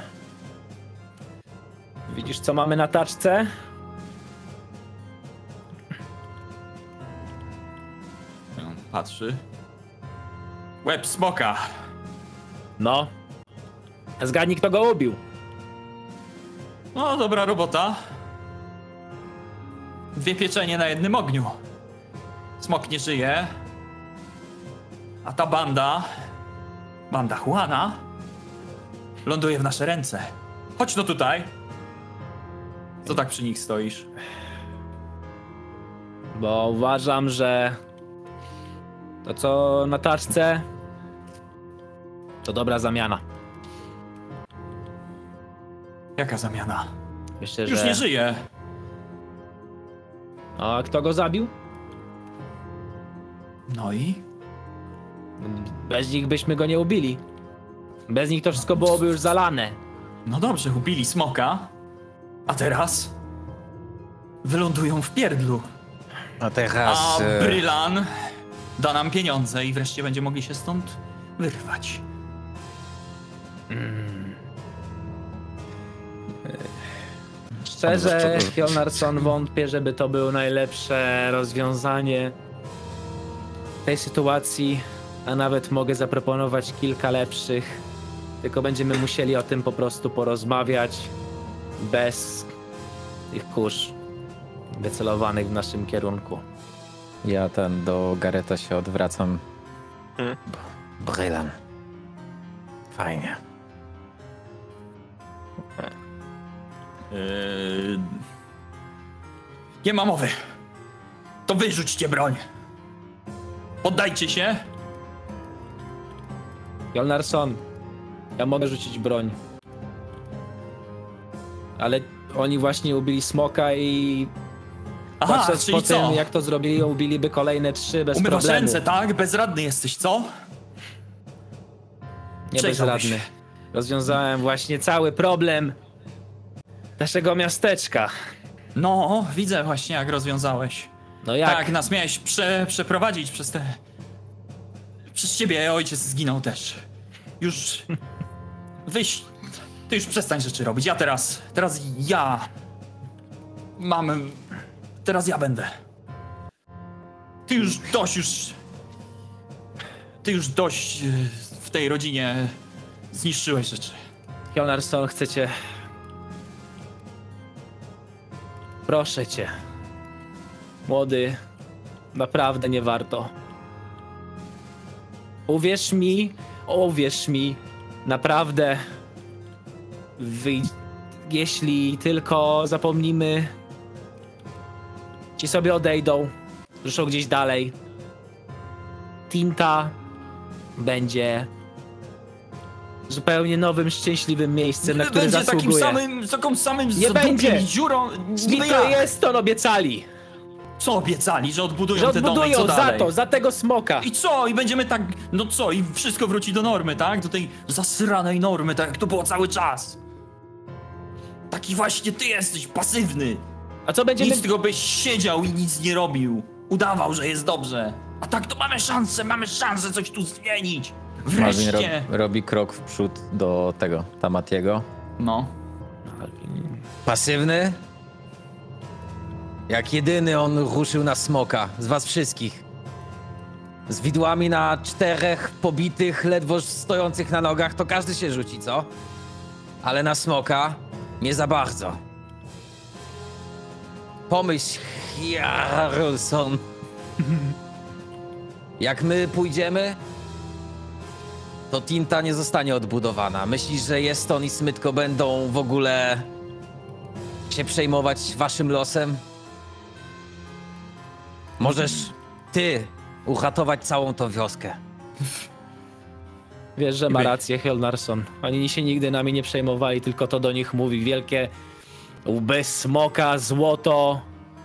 Widzisz, co mamy na taczce? On patrzy. Łeb smoka. No. Zgadnij, kto go ubił. No, dobra robota. 2 pieczenie na jednym ogniu. Smok nie żyje. A ta banda Juana, ląduje w nasze ręce. Chodź no tutaj. Co tak przy nich stoisz? Bo uważam, że to, co na taczce, to dobra zamiana. Jaka zamiana? Myślę, Już że... nie żyje. A kto go zabił? No i? Bez nich byśmy go nie ubili. Bez nich to wszystko byłoby już zalane. No dobrze, ubili smoka. A teraz? Wylądują w pierdlu. A teraz... A Brylan da nam pieniądze i wreszcie będziemy mogli się stąd wyrwać. Szczerze, Hjalmarsson, wątpię, żeby to było najlepsze rozwiązanie w tej sytuacji, a nawet mogę zaproponować kilka lepszych. Tylko będziemy musieli o tym po prostu porozmawiać bez tych kurz wycelowanych w naszym kierunku. Ja do Gareta się odwracam. Brylan. Fajnie. Nie ma mowy. To wyrzućcie broń. Poddajcie się. Hjalmarsson, ja mogę rzucić broń. Ale oni właśnie ubili smoka i... patrząc czyli po tym, co? jak to zrobili, ubiliby kolejne 3 bez Umywasz problemu. ręce, tak? Bezradny jesteś, co? Nie Przejrzałbyś. bezradny. Rozwiązałem właśnie cały problem naszego miasteczka. No, widzę właśnie, jak rozwiązałeś. No jak? Tak, nas miałeś przeprowadzić przez te... Przez ciebie ojciec zginął też. Już... Wyjść... Ty już przestań rzeczy robić. Ja teraz ja... Mam... Teraz ja będę. Ty już dość w tej rodzinie zniszczyłeś rzeczy. Hjalmarsson, chcecie... Proszę cię. Młody, naprawdę nie warto. Uwierz mi, naprawdę. Jeśli tylko zapomnimy, ci sobie odejdą, ruszą gdzieś dalej. Tinta będzie zupełnie nowym, szczęśliwym miejscem, na które będzie zasługuje. taką samym Nie będzie. dziurą. Smito jest, to obiecali. Co obiecali, że odbudują Że te domy? odbudują Co dalej? za tego smoka. I co? I będziemy tak... No co? I wszystko wróci do normy, tak? Do tej zasranej normy, tak jak to było cały czas. Taki właśnie ty jesteś, pasywny. A co będziemy... Nic, tylko byś siedział i nic nie robił. Udawał, że jest dobrze. A tak to mamy szansę coś tu zmienić. Marvin Wreszcie. robi krok w przód do Tamatiego. No. Pasywny? Jak jedyny on ruszył na smoka z was wszystkich. Z widłami na 4 pobitych, ledwo stojących na nogach, to każdy się rzuci, co? Ale na smoka nie za bardzo. Pomyśl, Hjalmarsson. Jak my pójdziemy, to Tinta nie zostanie odbudowana. Myślisz, że Jeston i Smytko będą w ogóle się przejmować waszym losem? Możesz ty uratować całą tą wioskę. Wiesz, że ma rację Hjalmarsson. Oni się nigdy nami nie przejmowali, tylko to do nich mówi. Wielkie łby smoka, złoto.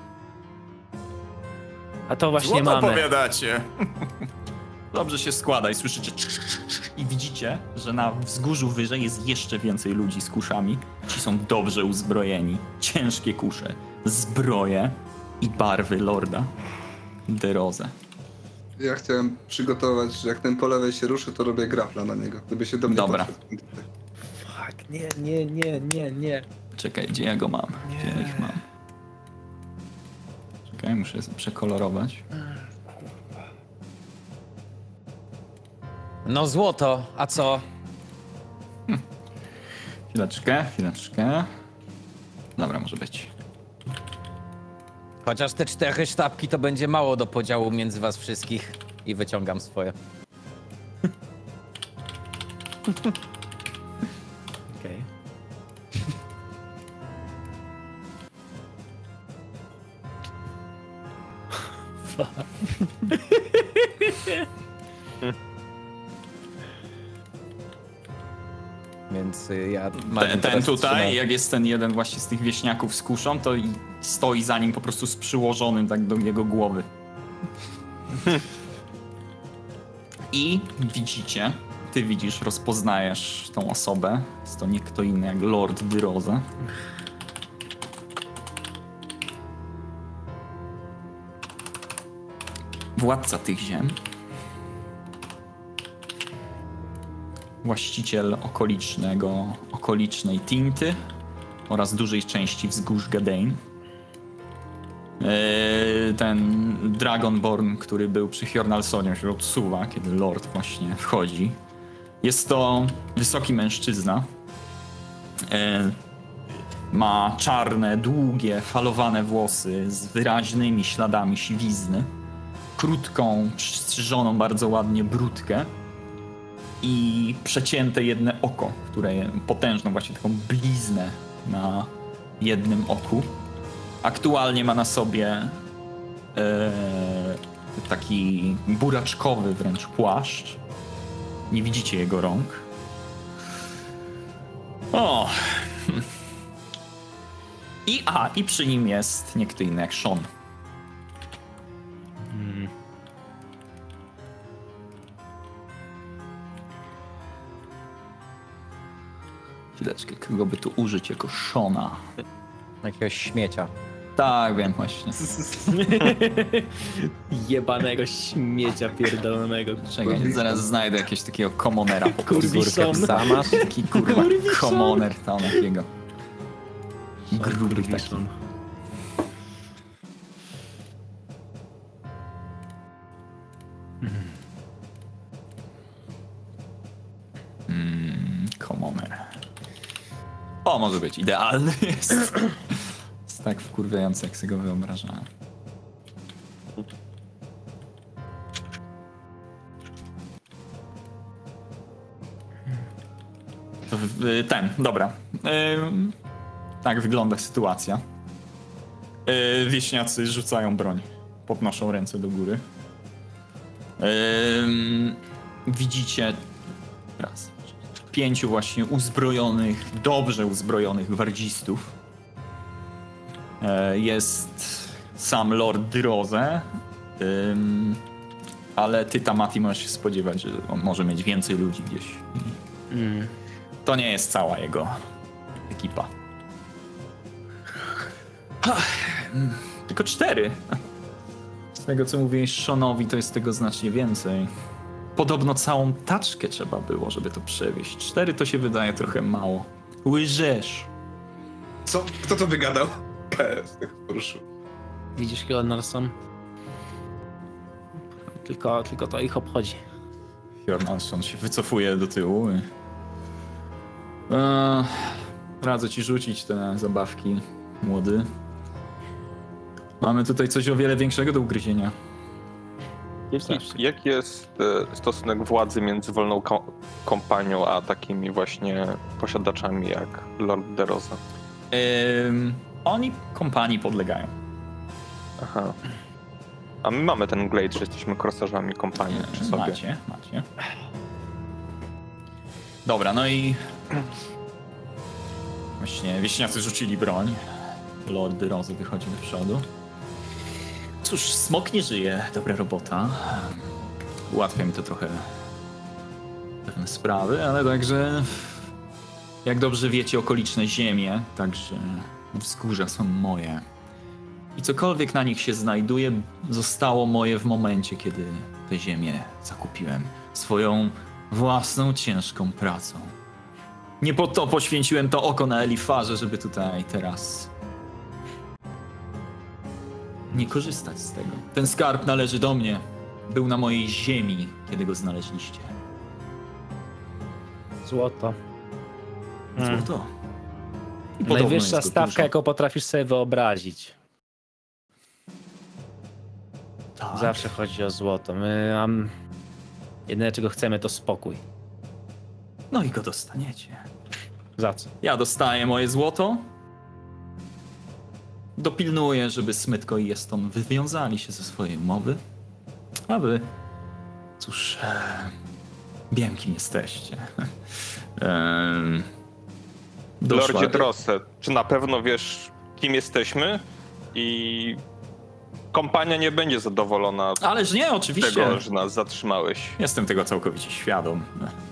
A to właśnie Złoto mamy. powiadacie. Dobrze się składa i słyszycie i widzicie, że na wzgórzu wyżej jest jeszcze więcej ludzi z kuszami. Ci są dobrze uzbrojeni. Ciężkie kusze, zbroje i barwy lorda DeRozę. Ja chciałem przygotować, że jak ten po lewej się ruszy, to robię grapla na niego, gdyby się do mnie Dobra. podszedł. Fuck, nie. Czekaj, gdzie ja go mam? Gdzie ja ich mam? Czekaj, muszę przekolorować. No złoto, a co? Chwileczkę. Dobra, może być. Chociaż te 4 sztabki to będzie mało do podziału między was wszystkich. I wyciągam swoje. Okej. Więc ja... Ten tutaj, jak jest ten jeden właśnie z tych wieśniaków z kuszą, to i stoi za nim po prostu z przyłożonym tak do jego głowy. I widzicie, ty widzisz, rozpoznajesz tą osobę. Jest to nie kto inny jak Lord DeRozę. Władca tych ziem. właściciel okolicznej Tinty oraz dużej części wzgórz Gedein. Ten Dragonborn, który był przy Hjornalsonie, się odsuwa, kiedy Lord właśnie wchodzi. Jest to wysoki mężczyzna. Ma czarne, długie, falowane włosy z wyraźnymi śladami siwizny. Krótką, strzyżoną bardzo ładnie brudkę i przecięte jedno oko, które potężną właśnie taką bliznę na jednym oku. Aktualnie ma na sobie taki buraczkowy wręcz płaszcz. Nie widzicie jego rąk. O! I przy nim jest nie kto inny jak Sean. Chwileczkę, kogo by tu użyć jako Shona? Jakiegoś śmiecia. Tak, wiem właśnie. Jebanego śmiecia pierdolonego. Czekaj, zaraz znajdę jakiegoś takiego commonera. Kurwiszon. Masz taki kurwa commoner tam takiego. Gruby taki. Commoner. O, może być idealny jest. Jest tak wkurwiający, jak sobie go wyobrażałem. Dobra. Tak wygląda sytuacja. Wieśniacy rzucają broń. Podnoszą ręce do góry. Widzicie raz, 5 właśnie uzbrojonych, dobrze uzbrojonych gwardzistów. Jest sam Lord Droze, ale ty, Tamati, możesz się spodziewać, że on może mieć więcej ludzi gdzieś. To nie jest cała jego ekipa. Tylko 4. Z tego, co mówiłeś Seanowi, to jest tego znacznie więcej. Podobno całą taczkę trzeba było, żeby to przewieźć. 4 to się wydaje trochę mało. Łyżesz. Co? Kto to wygadał? Z tych poruszył. Widzisz, Hjornalson? Tylko to ich obchodzi. Hjornalson się wycofuje do tyłu. Radzę ci rzucić te zabawki, młody. Mamy tutaj coś o wiele większego do ugryzienia. Jaki jest stosunek władzy między wolną kompanią a takimi właśnie posiadaczami jak Lord Derosa? Oni kompanii podlegają. Aha. A my mamy ten glade, że jesteśmy krossarzami kompanii przy sobie. Macie. Dobra, no i właśnie wieśniacy rzucili broń. Lord Derosa wychodzi do przodu. Cóż, smok nie żyje. Dobra robota. Ułatwia mi to trochę pewne sprawy, ale także jak dobrze wiecie, okoliczne ziemie, także wzgórza są moje. I cokolwiek na nich się znajduje, zostało moje w momencie, kiedy te ziemię zakupiłem swoją własną ciężką pracą. Nie po to poświęciłem to oko na Elifarze, żeby tutaj teraz nie korzystać z tego. Ten skarb należy do mnie. Był na mojej ziemi, kiedy go znaleźliście. Złoto. Złoto. I najwyższa stawka, jaką potrafisz sobie wyobrazić. Tak. Zawsze chodzi o złoto. Jedyne, czego chcemy, to spokój. No i go dostaniecie. Za co? Ja dostaję moje złoto. Dopilnuję, żeby Smytko i Jeston wywiązali się ze swojej umowy. A wy, cóż, wiem, kim jesteście. Lordzie Drosse, czy na pewno wiesz, kim jesteśmy? I kompania nie będzie zadowolona Ależ nie, oczywiście. z tego, że nas zatrzymałeś. Jestem tego całkowicie świadom.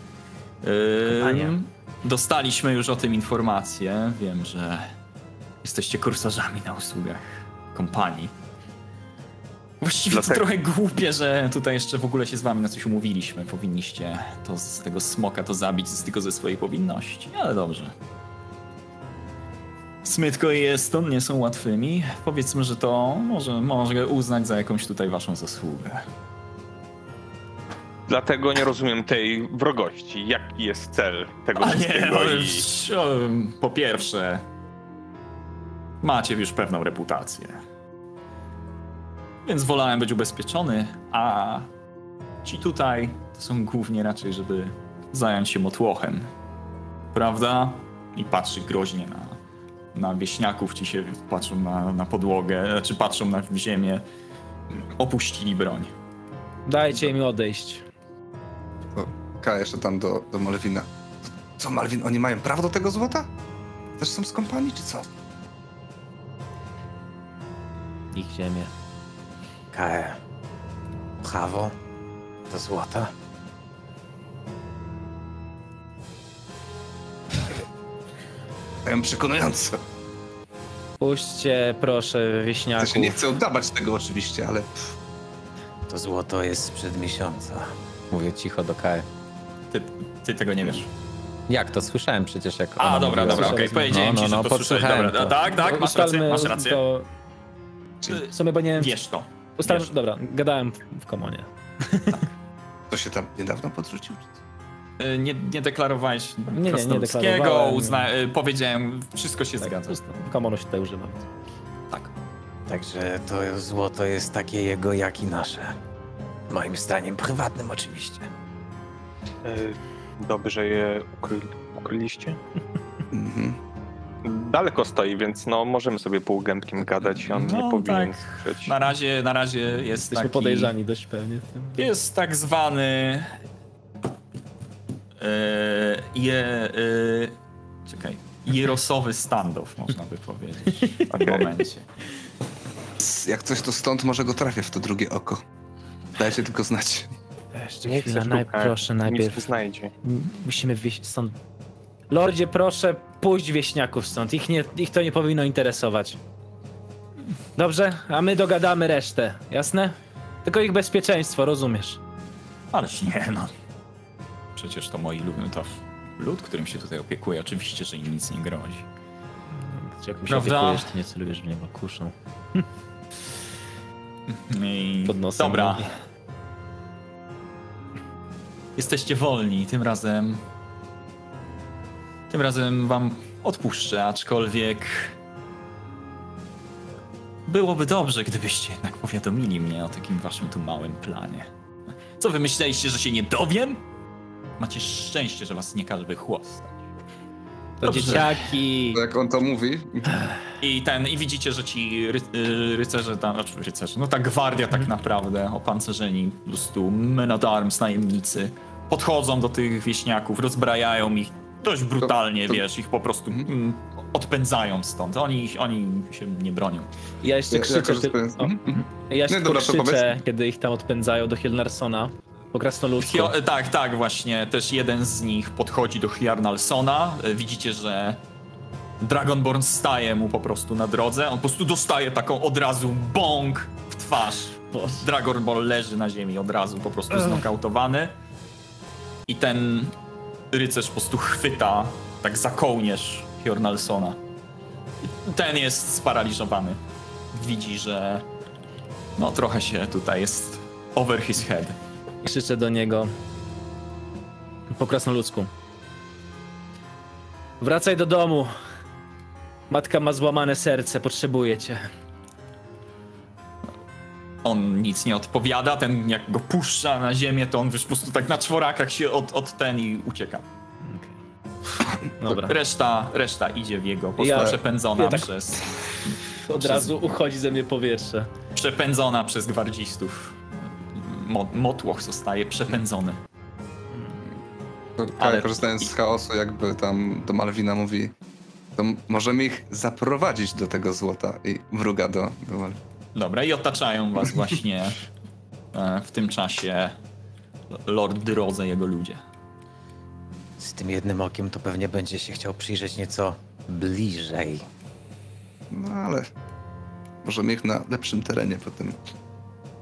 Dostaliśmy już o tym informację. Wiem, że jesteście kursarzami na usługach kompanii. Właściwie to trochę głupie, że tutaj jeszcze w ogóle się z wami na coś umówiliśmy. Powinniście to z tego smoka to zabić tylko ze swojej powinności, ale dobrze. Smytko i Eston nie są łatwymi. Powiedzmy, że to może uznać za jakąś tutaj waszą zasługę. Dlatego nie rozumiem tej wrogości. Jaki jest cel tego wszystkiego? Po pierwsze, macie już pewną reputację. Więc wolałem być ubezpieczony, a ci tutaj to są głównie raczej, żeby zająć się motłochem. Prawda? I patrzy groźnie na wieśniaków, ci się patrzą na podłogę, znaczy patrzą na ziemię. Opuścili broń. Dajcie im odejść. Ka jeszcze tam do Malwina. Co, Malwin, oni mają prawo do tego złota? Też są skąpani, czy co? Ich ziemię. Kae. Prawo do złota. Byłem przekonująco. Puśćcie, proszę, wieśniaków. Ja się nie chcę oddawać tego oczywiście, ale... To złoto jest sprzed miesiąca. Mówię cicho do Kae. Ty tego nie wiesz. Jak to? Słyszałem przecież, jak A, dobra, okej. Powiedziałem ci, że to słyszałeś. Dobra, tak, masz rację. To... W sumie, bo nie... Wiesz to. Dobra, gadałem w komonie. Tak. To się tam niedawno podrzucił? Nie deklarowałeś Nie deklarowałem. Powiedziałem, wszystko się zgadza. Komonu się tutaj używa. Tak. Także to złoto jest takie jego, jak i nasze. Moim zdaniem prywatnym oczywiście. Dobrze je ukryliście? Mhm. Daleko stoi, więc no możemy sobie półgębkiem gadać i on nie powinien słyszeć. Na razie jest Jesteśmy podejrzani dość pewnie w tym. Jest tak zwany... jerosowy standoff, można by powiedzieć w tym momencie. Jak coś, to stąd może go trafię w to drugie oko. Dajcie tylko znać. Jeszcze chwilę, proszę najpierw. Nic nie znajdzie. Musimy wyjść stąd. Lordzie, proszę, puść wieśniaków stąd. Ich to nie powinno interesować. Dobrze? A my dogadamy resztę, jasne? Tylko ich bezpieczeństwo, rozumiesz? Ależ nie, no. Przecież to moi lud, którym się tutaj opiekuję. Oczywiście, że im nic nie grozi. Jak mi się opiekujesz, to nie celujesz w niego kuszą. Pod nosem. Dobra. Jesteście wolni, tym razem wam odpuszczę, aczkolwiek byłoby dobrze, gdybyście jednak powiadomili mnie o takim waszym tu małym planie. Co wy myśleliście, że się nie dowiem? Macie szczęście, że was nie każe wychłostać. To dzieciaki. Jak on to mówi. I widzicie, że ci rycerze, no ta gwardia tak naprawdę, opancerzeni po prostu men at arms, najemnicy, podchodzą do tych wieśniaków, rozbrajają ich dość brutalnie, wiesz, ich po prostu odpędzają stąd. Oni się nie bronią. Ja jeszcze krzyczę, kiedy ich tam odpędzają do Hjalnarsona. Po krasnoludzku. Tak, właśnie. Też jeden z nich podchodzi do Hjarnalsona. Widzicie, że Dragonborn staje mu po prostu na drodze. On po prostu dostaje taką od razu bąk w twarz. Dragonborn leży na ziemi od razu po prostu znokautowany. I ten rycerz po prostu chwyta tak za kołnierz Hjarnalsona. Ten jest sparaliżowany. Widzi, że no trochę się tutaj jest over his head. Krzyczę do niego po krasnoludzku. Wracaj do domu. Matka ma złamane serce, potrzebuje cię. On nic nie odpowiada, ten jak go puszcza na ziemię, to on po prostu tak na czworakach się i ucieka. Okay. Dobra. Reszta idzie w jego, po prostu przepędzona przez... Od razu uchodzi ze mnie powietrze. Przepędzona przez gwardzistów. Motłoch zostaje przepędzony. Ale korzystając z chaosu, jakby tam do Malwina mówi, to możemy ich zaprowadzić do tego złota i wróga do Malwina. Dobra, i otaczają was właśnie w tym czasie Lord Drodze i jego ludzie. Z tym jednym okiem to pewnie będzie się chciał przyjrzeć nieco bliżej. No ale możemy ich na lepszym terenie potem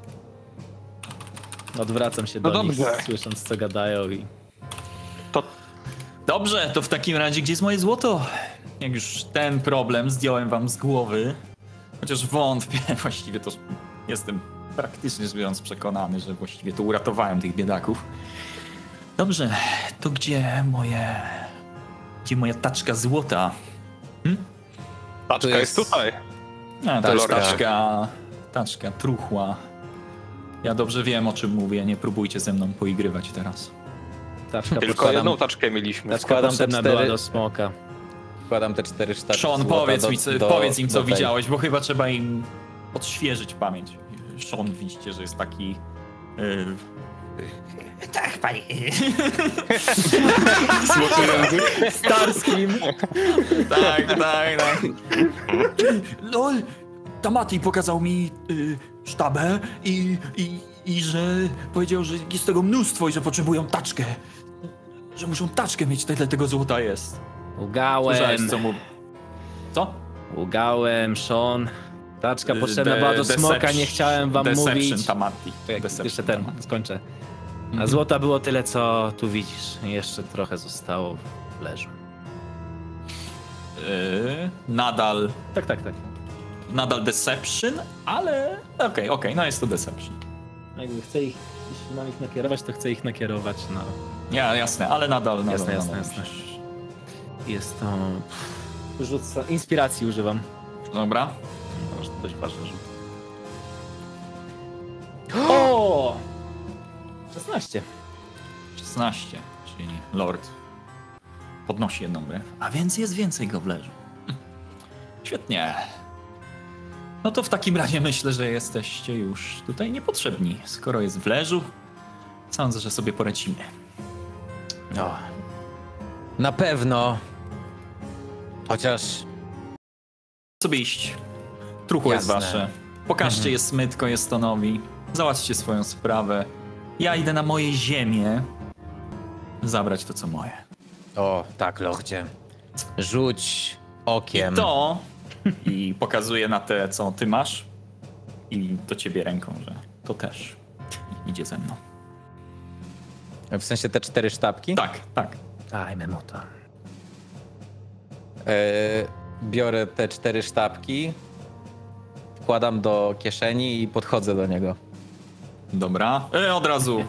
Odwracam się do nich, słysząc co gadają i... To... Dobrze, to w takim razie gdzie jest moje złoto? Jak już ten problem zdjąłem wam z głowy, chociaż wątpię, właściwie to jestem praktycznie rzecz biorąc przekonany, że właściwie to uratowałem tych biedaków. Dobrze, to gdzie moja taczka złota? Taczka jest tutaj. A, to jest taczka truchła. Ja dobrze wiem, o czym mówię, nie próbujcie ze mną poigrywać teraz. Tylko jedną taczkę mieliśmy. Składam te była do smoka. Wkładam te 4 sztabki. Sean, powiedz im, co widziałeś, bo chyba trzeba im odświeżyć pamięć. Sean, widzicie, że jest taki... Tak, panie. Złoty język. Starskim. Tak. LOL, Tamati pokazał mi sztabę i że powiedział, że jest tego mnóstwo i że potrzebują taczkę. Że muszą taczkę mieć, tyle tego złota jest. Ugałem. Co? Ugałem, Sean. Taczka potrzebna była do smoka, nie chciałem wam mówić. Tamati. Jeszcze ten, skończę. A złota było tyle, co tu widzisz. Jeszcze trochę zostało w leżu. Nadal... Tak. Nadal deception, ale... Okej, no jest to deception. Jakby chcę ich, jeśli mam ich nakierować, to chcę ich nakierować na... Ja, jasne, ale nadal. Jasne. Jest to... Inspiracji używam. Dobra. To dość ważny rzut. O! 16, czyli Lord podnosi jedną brew, a więc jest więcej go w leżu. Świetnie. No to w takim razie myślę, że jesteście już tutaj niepotrzebni. Skoro jest w leżu, sądzę, że sobie poradzimy. No. Na pewno. Chociaż... Sobie iść. Truchło jest wasze. Pokażcie je Smytko, Jestonowi. Załatwcie swoją sprawę. Ja idę na moje ziemię zabrać to, co moje. O, tak, Lordzie. Rzuć okiem. I pokazuję na te, co ty masz. I do ciebie ręką, że to też idzie ze mną. W sensie te 4 sztabki? Tak. Dajmy mu to. Biorę te 4 sztabki, wkładam do kieszeni i podchodzę do niego. Dobra. Od razu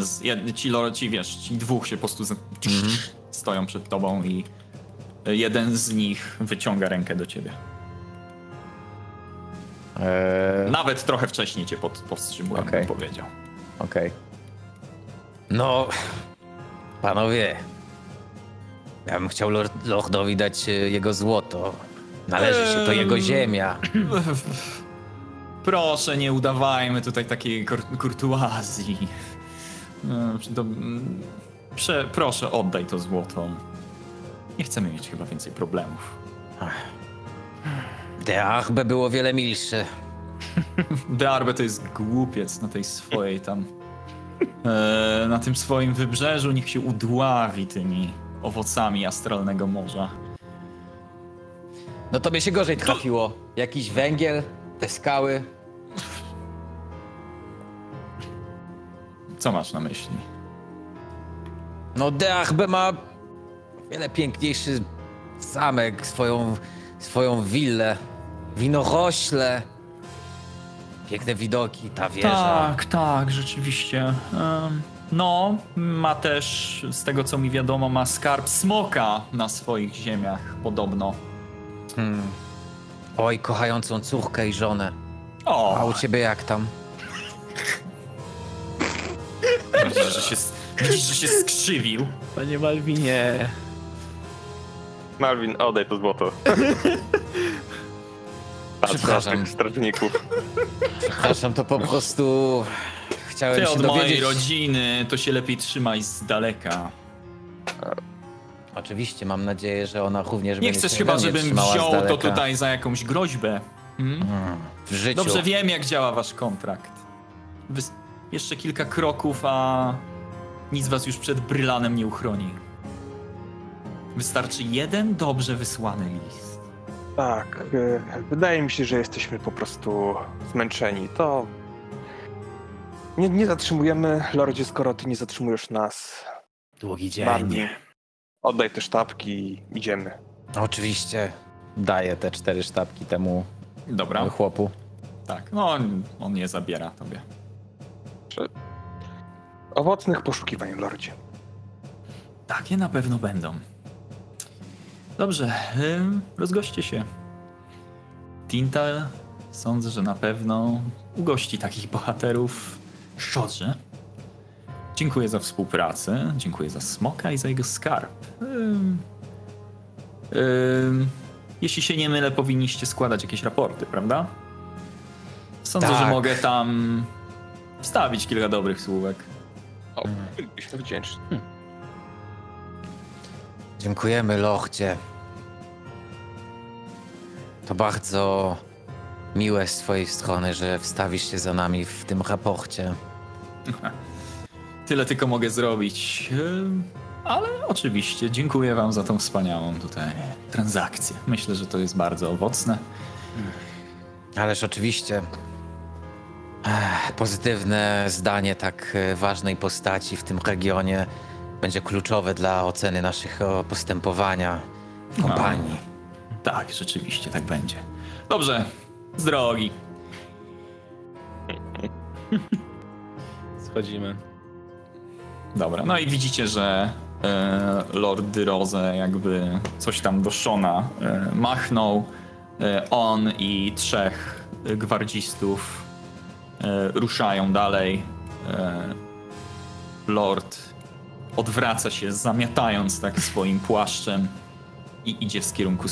ci dwóch się po prostu stoją przed tobą i jeden z nich wyciąga rękę do ciebie. Nawet trochę wcześniej cię powstrzymuję, bym powiedział. Okej. No, panowie, ja bym chciał Lordowi dać jego złoto. Należy się to jego ziemia. Proszę, nie udawajmy tutaj takiej kurtuazji. Proszę, oddaj to złoto. Nie chcemy mieć chyba więcej problemów. De Arbe było wiele milsze. De Arbe to jest głupiec na tej swojej tam... na tym swoim wybrzeżu niech się udławi tymi owocami astralnego morza. No tobie się gorzej trafiło. Jakiś węgiel, te skały. Co masz na myśli? No De Arbe ma wiele piękniejszy zamek, swoją willę, winorośle. Piękne widoki, ta wieża. Tak, rzeczywiście. No, ma też, z tego co mi wiadomo, ma skarb smoka na swoich ziemiach, podobno. Oj, kochającą córkę i żonę. O. A u ciebie jak tam? Widzisz, że się skrzywił. Panie Malwinie. Malwin, oddaj to złoto. Przepraszam. Strażników. Przepraszam, to po prostu chciałem Ty się od dowiedzieć... mojej rodziny to się lepiej trzymaj z daleka. Oczywiście, mam nadzieję, że ona również Nie chcesz chyba, żebym wziął to tutaj za jakąś groźbę. W życiu. Dobrze wiem, jak działa wasz kontrakt. Jeszcze kilka kroków, a nic was już przed Brylanem nie uchroni. Wystarczy jeden dobrze wysłany list. Tak, wydaje mi się, że jesteśmy po prostu zmęczeni. To Nie zatrzymujemy, Lordzie, skoro ty nie zatrzymujesz nas. Długi dzień. Bardziej. Oddaj te sztabki i idziemy. Oczywiście daję te 4 sztabki temu chłopu. Tak, no on je zabiera tobie. Owocnych poszukiwań, Lordzie. Takie na pewno będą. Dobrze, rozgoście się. Tintal sądzę, że na pewno ugości takich bohaterów szczodrze. Dziękuję za współpracę, dziękuję za Smoka i za jego skarb. Jeśli się nie mylę, powinniście składać jakieś raporty, prawda? Sądzę, że mogę tam wstawić kilka dobrych słówek. O, bylibyśmy wdzięczni. Dziękujemy, Lordzie. To bardzo miłe z twojej strony, że wstawisz się za nami w tym raporcie. Tyle tylko mogę zrobić. Ale oczywiście dziękuję wam za tą wspaniałą tutaj transakcję. Myślę, że to jest bardzo owocne. Ależ oczywiście pozytywne zdanie tak ważnej postaci w tym regionie będzie kluczowe dla oceny naszego postępowania w kompanii. Tak, rzeczywiście tak będzie. Dobrze, z drogi. Schodzimy. Dobra, no i widzicie, że Lord Dyrose jakby coś tam do Shona machnął. On i 3 gwardzistów ruszają dalej. Lord odwraca się, zamiatając tak swoim płaszczem i idzie w kierunku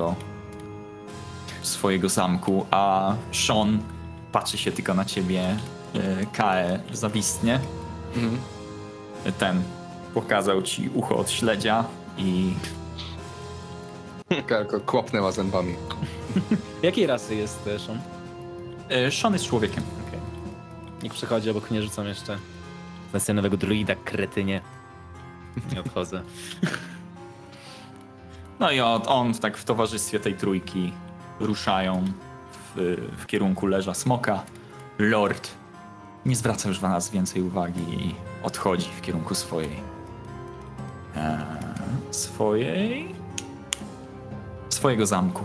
swojego zamku, a Sean patrzy się tylko na ciebie. Kae zawistnie. Ten pokazał ci ucho od śledzia i... Tylko kłopnęła zębami. Jakiej rasy jest Sean? Sean jest człowiekiem. Okay. Niech przychodzi, obok mnie rzucam jeszcze wersję nowego druida, kretynie. Nie odchodzę. No i on tak w towarzystwie tej trójki ruszają w kierunku leża Smoka. Lord nie zwraca już na nas więcej uwagi i odchodzi w kierunku swojego zamku.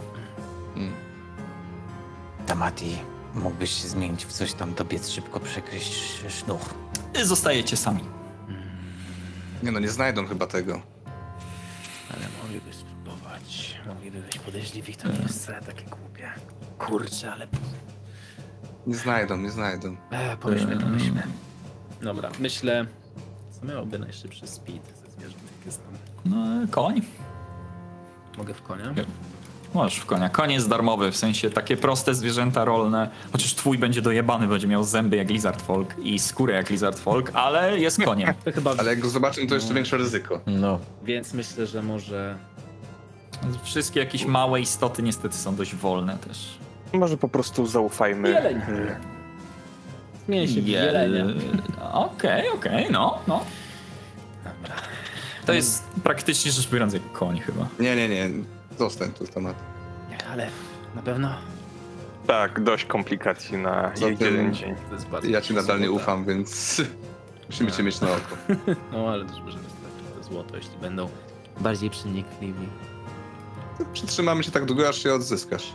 Tamati, mógłbyś się zmienić w coś tam, dobiec szybko, przekryć sznur. Zostajecie sami. Nie no, nie znajdą chyba tego. Ale mogliby spróbować. Mogliby być podejrzliwi, to nie jest wcale takie głupie. Kurczę, ale... Nie znajdą. Pomyślmy. Dobra, myślę... Co miałoby najszybszy speed ze zwierząt, jak jest tam? No, koń. Mogę w konia? Możesz w konia. Koń jest darmowy, w sensie takie proste zwierzęta rolne. Chociaż twój będzie dojebany, będzie miał zęby jak Lizard Folk i skórę jak Lizard Folk, ale jest koniem. To chyba... Ale jak go zobaczymy, to jeszcze większe ryzyko. No. Więc myślę, że może... Wszystkie jakieś małe istoty niestety są dość wolne też. Może po prostu zaufajmy. Jeleń. Zmień się w jelenia. Okej, no. Dobra. To jest praktycznie rzecz biorąc jak koń chyba. Nie. Zostań tu, temat. Nie, ale na pewno... Tak, dość komplikacji na jeden dzień. To jest bardzo Ja ci nadal nie złota. ufam, więc musimy cię mieć na oko. No ale też możemy stracić to złoto, jeśli będą bardziej przenikliwi. Przytrzymamy się tak długo, aż się odzyskasz.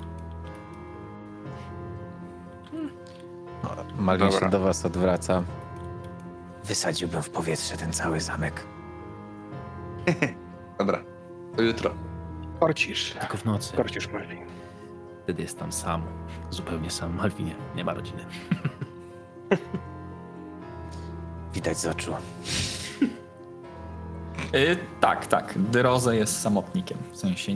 Malwin się Dobra. do was odwraca. Wysadziłbym w powietrze ten cały zamek. Dobra, to jutro. Korcisz. Tylko w nocy. Korcisz, Malwin. Wtedy jest tam sam. Zupełnie sam. Malwinie. Nie ma rodziny. Widać z oczu. Tak. Dyrose jest samotnikiem. W sensie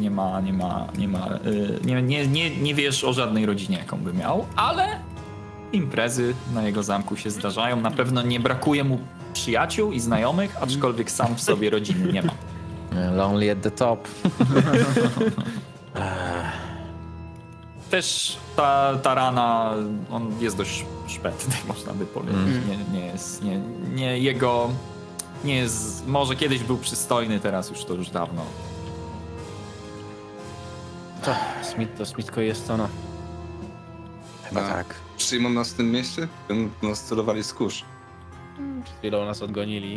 nie wiesz o żadnej rodzinie, jaką by miał, ale imprezy na jego zamku się zdarzają. Na pewno nie brakuje mu przyjaciół i znajomych, aczkolwiek sam w sobie rodziny nie ma. Lonely at the top. Też ta rana, on jest dość szpetny, można by powiedzieć. Nie jest, może kiedyś był przystojny, teraz to już dawno. To Smitko jest to, no. Chyba tak. przyjmą nas w tym mieście? Nas celowali z kurz. Przed chwilą nas odgonili.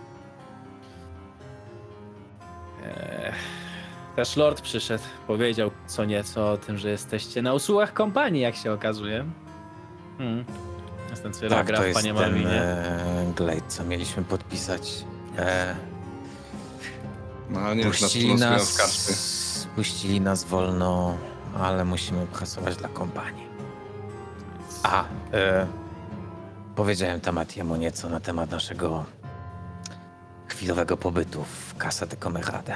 Też Lord przyszedł, powiedział co nieco o tym, że jesteście na usługach kompanii, jak się okazuje. Jest ten cyrograf, to jest panie Malwinie. Glade, co mieliśmy podpisać. No nie wiem, czy nas przenosują w karczmy. Puścili nas wolno, ale musimy pracować dla kompanii. Powiedziałem Tamatiemu nieco na temat naszego chwilowego pobytu w Casa de Comerade.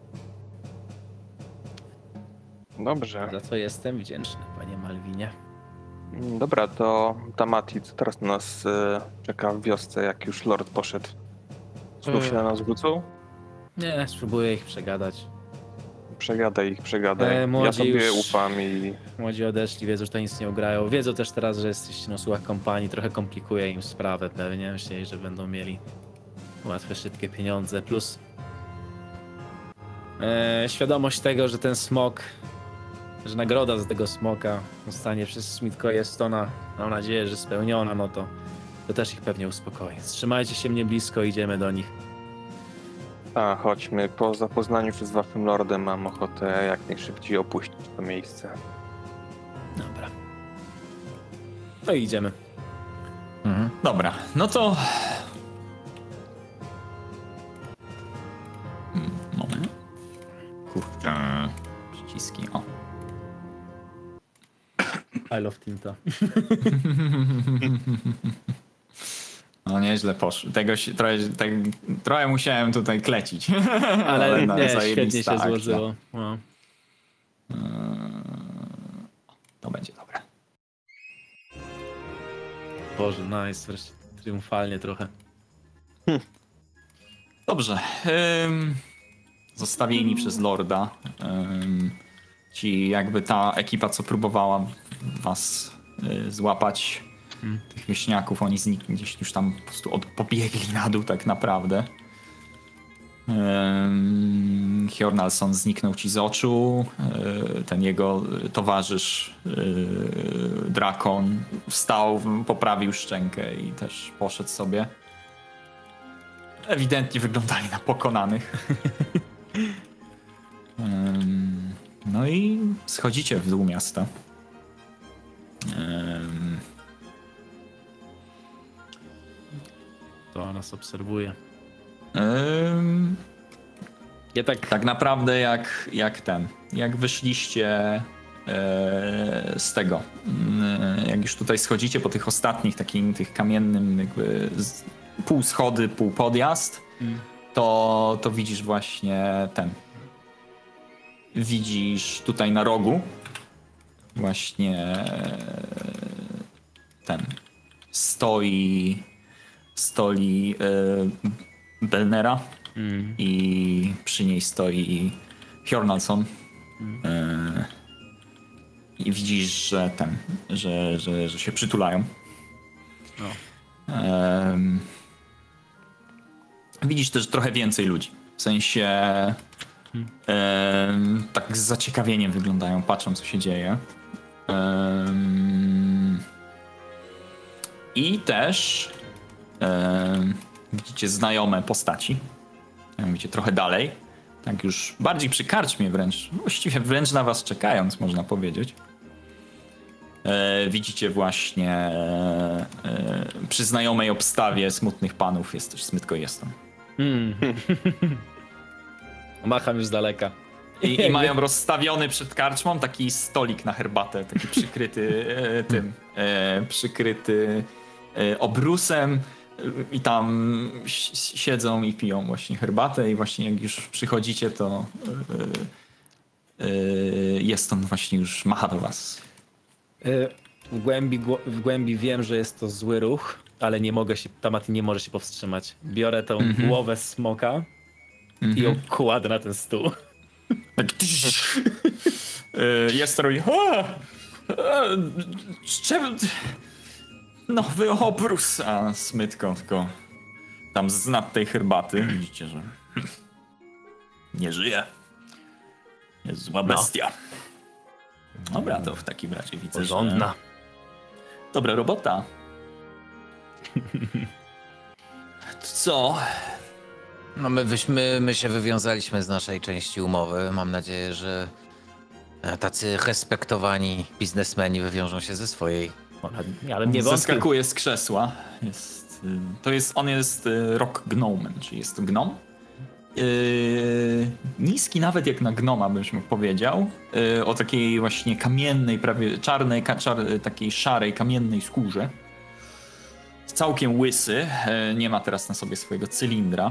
Dobrze. Za co jestem wdzięczny, panie Malwinie. Dobra, to Tamati, co teraz na nas czeka w wiosce, jak już Lord poszedł? Znów się na nas wrócą? Nie, spróbuję ich przegadać. Przegadaj ich. Ja sobie już ufam i... Młodzi odeszli, wiedzą, że to nic nie ugrają. Wiedzą też teraz, że jesteście na usługach kompanii. Trochę komplikuje im sprawę pewnie. Myśleli, że będą mieli łatwe, szybkie pieniądze. Plus świadomość tego, że ten smok, że nagroda za tego smoka zostanie przez Smithko Jestona, mam nadzieję, że spełniona, no to też ich pewnie uspokoi. Trzymajcie się mnie blisko, idziemy do nich. Chodźmy. Po zapoznaniu się z waszym lordem mam ochotę jak najszybciej opuścić to miejsce. Dobra. To idziemy. Dobra, no to... Moment. Kurczę... Przyciski, o. I love Tinta. No nieźle poszło. Tego się, trochę musiałem tutaj klecić. Ale nie, świetnie się złożyło. No. To będzie dobre. Boże, nice. Wreszcie triumfalnie trochę. Dobrze. Zostawieni przez Lorda. Ci jakby ta ekipa, co próbowała was złapać, tych wieśniaków, oni gdzieś już tam po prostu pobiegli na dół tak naprawdę. Hjornalson zniknął ci z oczu. Ten jego towarzysz Drakon wstał, poprawił szczękę i też poszedł sobie. Ewidentnie wyglądali na pokonanych. No i schodzicie w dół miasta. To nas obserwuje. Ja tak naprawdę jak wyszliście z tego, jak już tutaj schodzicie po tych ostatnich tych kamiennym jakby pół schody, pół podjazd, to widzisz właśnie widzisz tutaj na rogu właśnie stoi Belnera i przy niej stoi Hjornalson. I widzisz, że się przytulają. Widzisz też trochę więcej ludzi. W sensie tak z zaciekawieniem wyglądają, patrzą co się dzieje. I też widzicie znajome postaci. Widzicie trochę dalej. Tak już bardziej przy karczmie wręcz. Właściwie wręcz na was czekając, można powiedzieć. Widzicie właśnie przy znajomej obstawie smutnych panów jest też Smytko Jeston. Macham już z daleka. I mają rozstawiony przed karczmą taki stolik na herbatę, taki przykryty obrusem i tam siedzą i piją właśnie herbatę i właśnie jak już przychodzicie, to jest on właśnie już macha do was. W głębi wiem, że jest to zły ruch, ale Tamati nie może się powstrzymać. Biorę tą głowę smoka i ją kładę na ten stół. Tak. Jest robi. Nowy obrus, a Smytko tylko tam z nad tej herbaty. Widzicie, że nie żyje. Jest zła bestia. Dobra, to w takim razie widzę, porządna. dobra robota. Co? No my się wywiązaliśmy z naszej części umowy. Mam nadzieję, że tacy respektowani biznesmeni wywiążą się ze swojej. Ale nie zeskakuje z krzesła. On jest rock gnomem, czyli jest to gnom. Niski nawet jak na gnoma, byśmy powiedział. O takiej właśnie kamiennej, prawie czarnej, takiej szarej, kamiennej skórze. Całkiem łysy. Nie ma teraz na sobie swojego cylindra.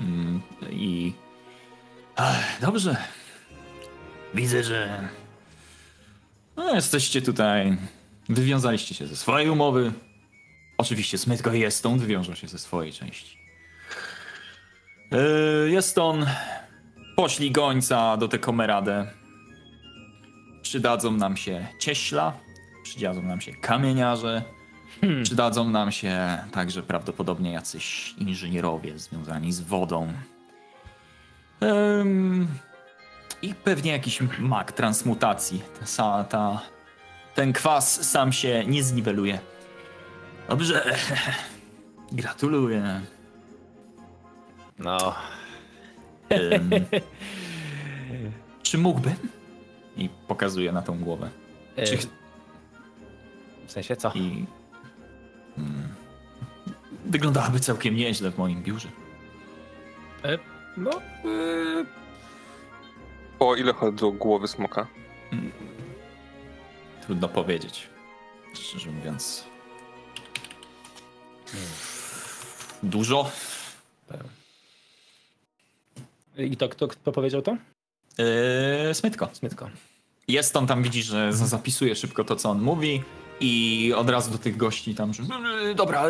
Dobrze. Widzę, że jesteście tutaj. Wywiązaliście się ze swojej umowy. Oczywiście Smytko i Jeston wywiążą się ze swojej części. Jeston, poślij gońca do Tekomeradę. Przydadzą nam się cieśla, przydadzą nam się kamieniarze, przydadzą nam się także prawdopodobnie jacyś inżynierowie związani z wodą. I pewnie jakiś mag transmutacji. Ten kwas sam się nie zniweluje. Dobrze. Gratuluję. No. Czy mógłbym? I pokazuję na tą głowę. W sensie co? Wyglądałaby całkiem nieźle w moim biurze. O ile chodzi do głowy smoka? Trudno powiedzieć. Szczerze mówiąc. Dużo. I to kto powiedział to? Smytko. Smytko. Jest on tam, widzi, że zapisuje szybko to, co on mówi i od razu do tych gości tam, że dobra,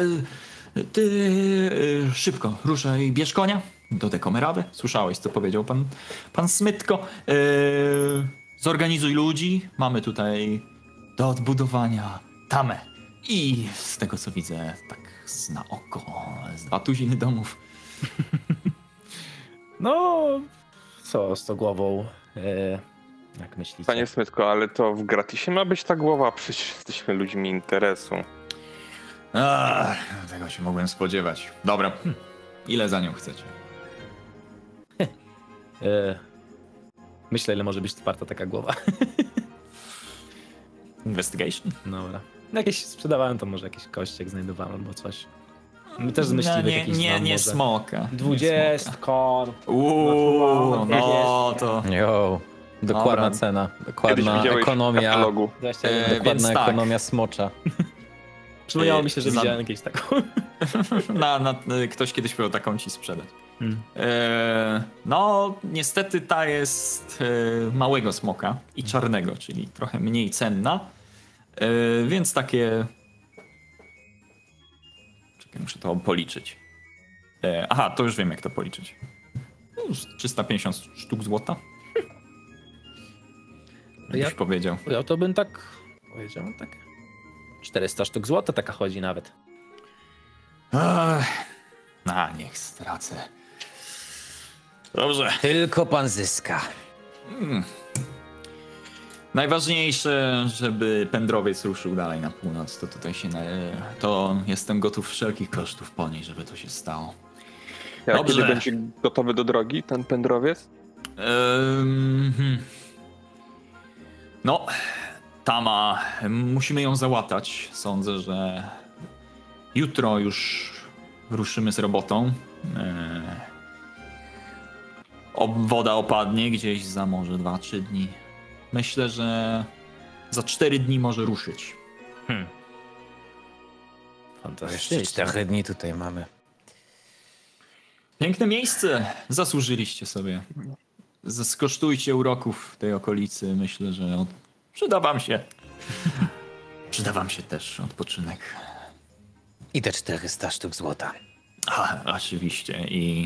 ty szybko ruszaj, bierz konia do Tekomeradę. Słyszałeś, co powiedział pan Smytko. Zorganizuj ludzi. Mamy tutaj do odbudowania tamę. I z tego, co widzę, tak na oko, z 2000 domów. No, co z tą głową? Jak myślicie? Panie Smytko, ale to w gratisie ma być ta głowa? Przecież jesteśmy ludźmi interesu. Tego się mogłem spodziewać. Dobra, ile za nią chcecie? Myślę, ile może być warta taka głowa. Investigation? Dobra. Jakieś sprzedawałem, to może jakiś kościek znajdowałem albo coś. My też z myśliwych jakiś nie smoka. 20 korp. No to... Jo, dokładna cena. Dokładna ekonomia. Dokładna ekonomia smocza. Przypomniało mi się, że widziałem jakieś taką. Ktoś kiedyś miał taką ci sprzedać. No, niestety ta jest małego smoka i czarnego, czyli trochę mniej cenna. Więc takie... Czekaj, muszę to policzyć. Aha, to już wiem, jak to policzyć. 350 sztuk złota. Byś powiedział. Ja to bym tak powiedział, tak. 400 sztuk złota taka chodzi nawet. Niech stracę. Dobrze. Tylko pan zyska. Najważniejsze, żeby pędrowiec ruszył dalej na północ, to tutaj się... To jestem gotów wszelkich kosztów ponieść, żeby to się stało. Kiedy będzie gotowy do drogi ten pędrowiec? No, Tama, musimy ją załatać. Sądzę, że jutro już ruszymy z robotą. Woda opadnie gdzieś za może 2-3 dni. Myślę, że za 4 dni może ruszyć. Fantastycznie. Jeszcze 4 dni tutaj mamy. Piękne miejsce. Zasłużyliście sobie. Skosztujcie uroków tej okolicy. Myślę, że przyda wam się. Przyda wam się też odpoczynek. I te 400 sztuk złota. Oczywiście. I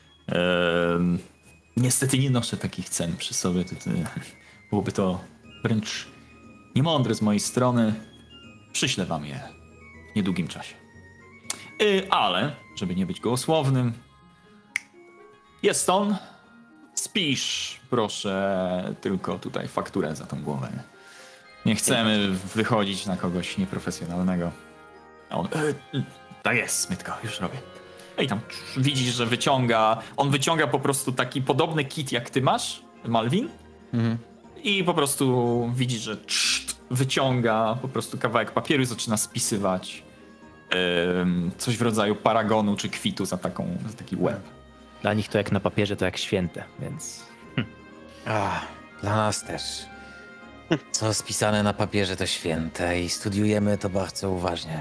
niestety nie noszę takich cen przy sobie. Byłoby to wręcz niemądre z mojej strony. Przyślę wam je w niedługim czasie. Ale, żeby nie być gołosłownym, jest on. Spisz, proszę, tylko tutaj fakturę za tą głowę. Nie chcemy wychodzić na kogoś nieprofesjonalnego. A on, tak jest, Smytka, już robię. I tam widzisz, że on wyciąga po prostu taki podobny kit jak ty masz, Malvin. I po prostu widzisz, że wyciąga po prostu kawałek papieru i zaczyna spisywać coś w rodzaju paragonu czy kwitu za taki łeb. Dla nich to jak na papierze, to jak święte, więc... Dla nas też. Co spisane na papierze to święte i studiujemy to bardzo uważnie.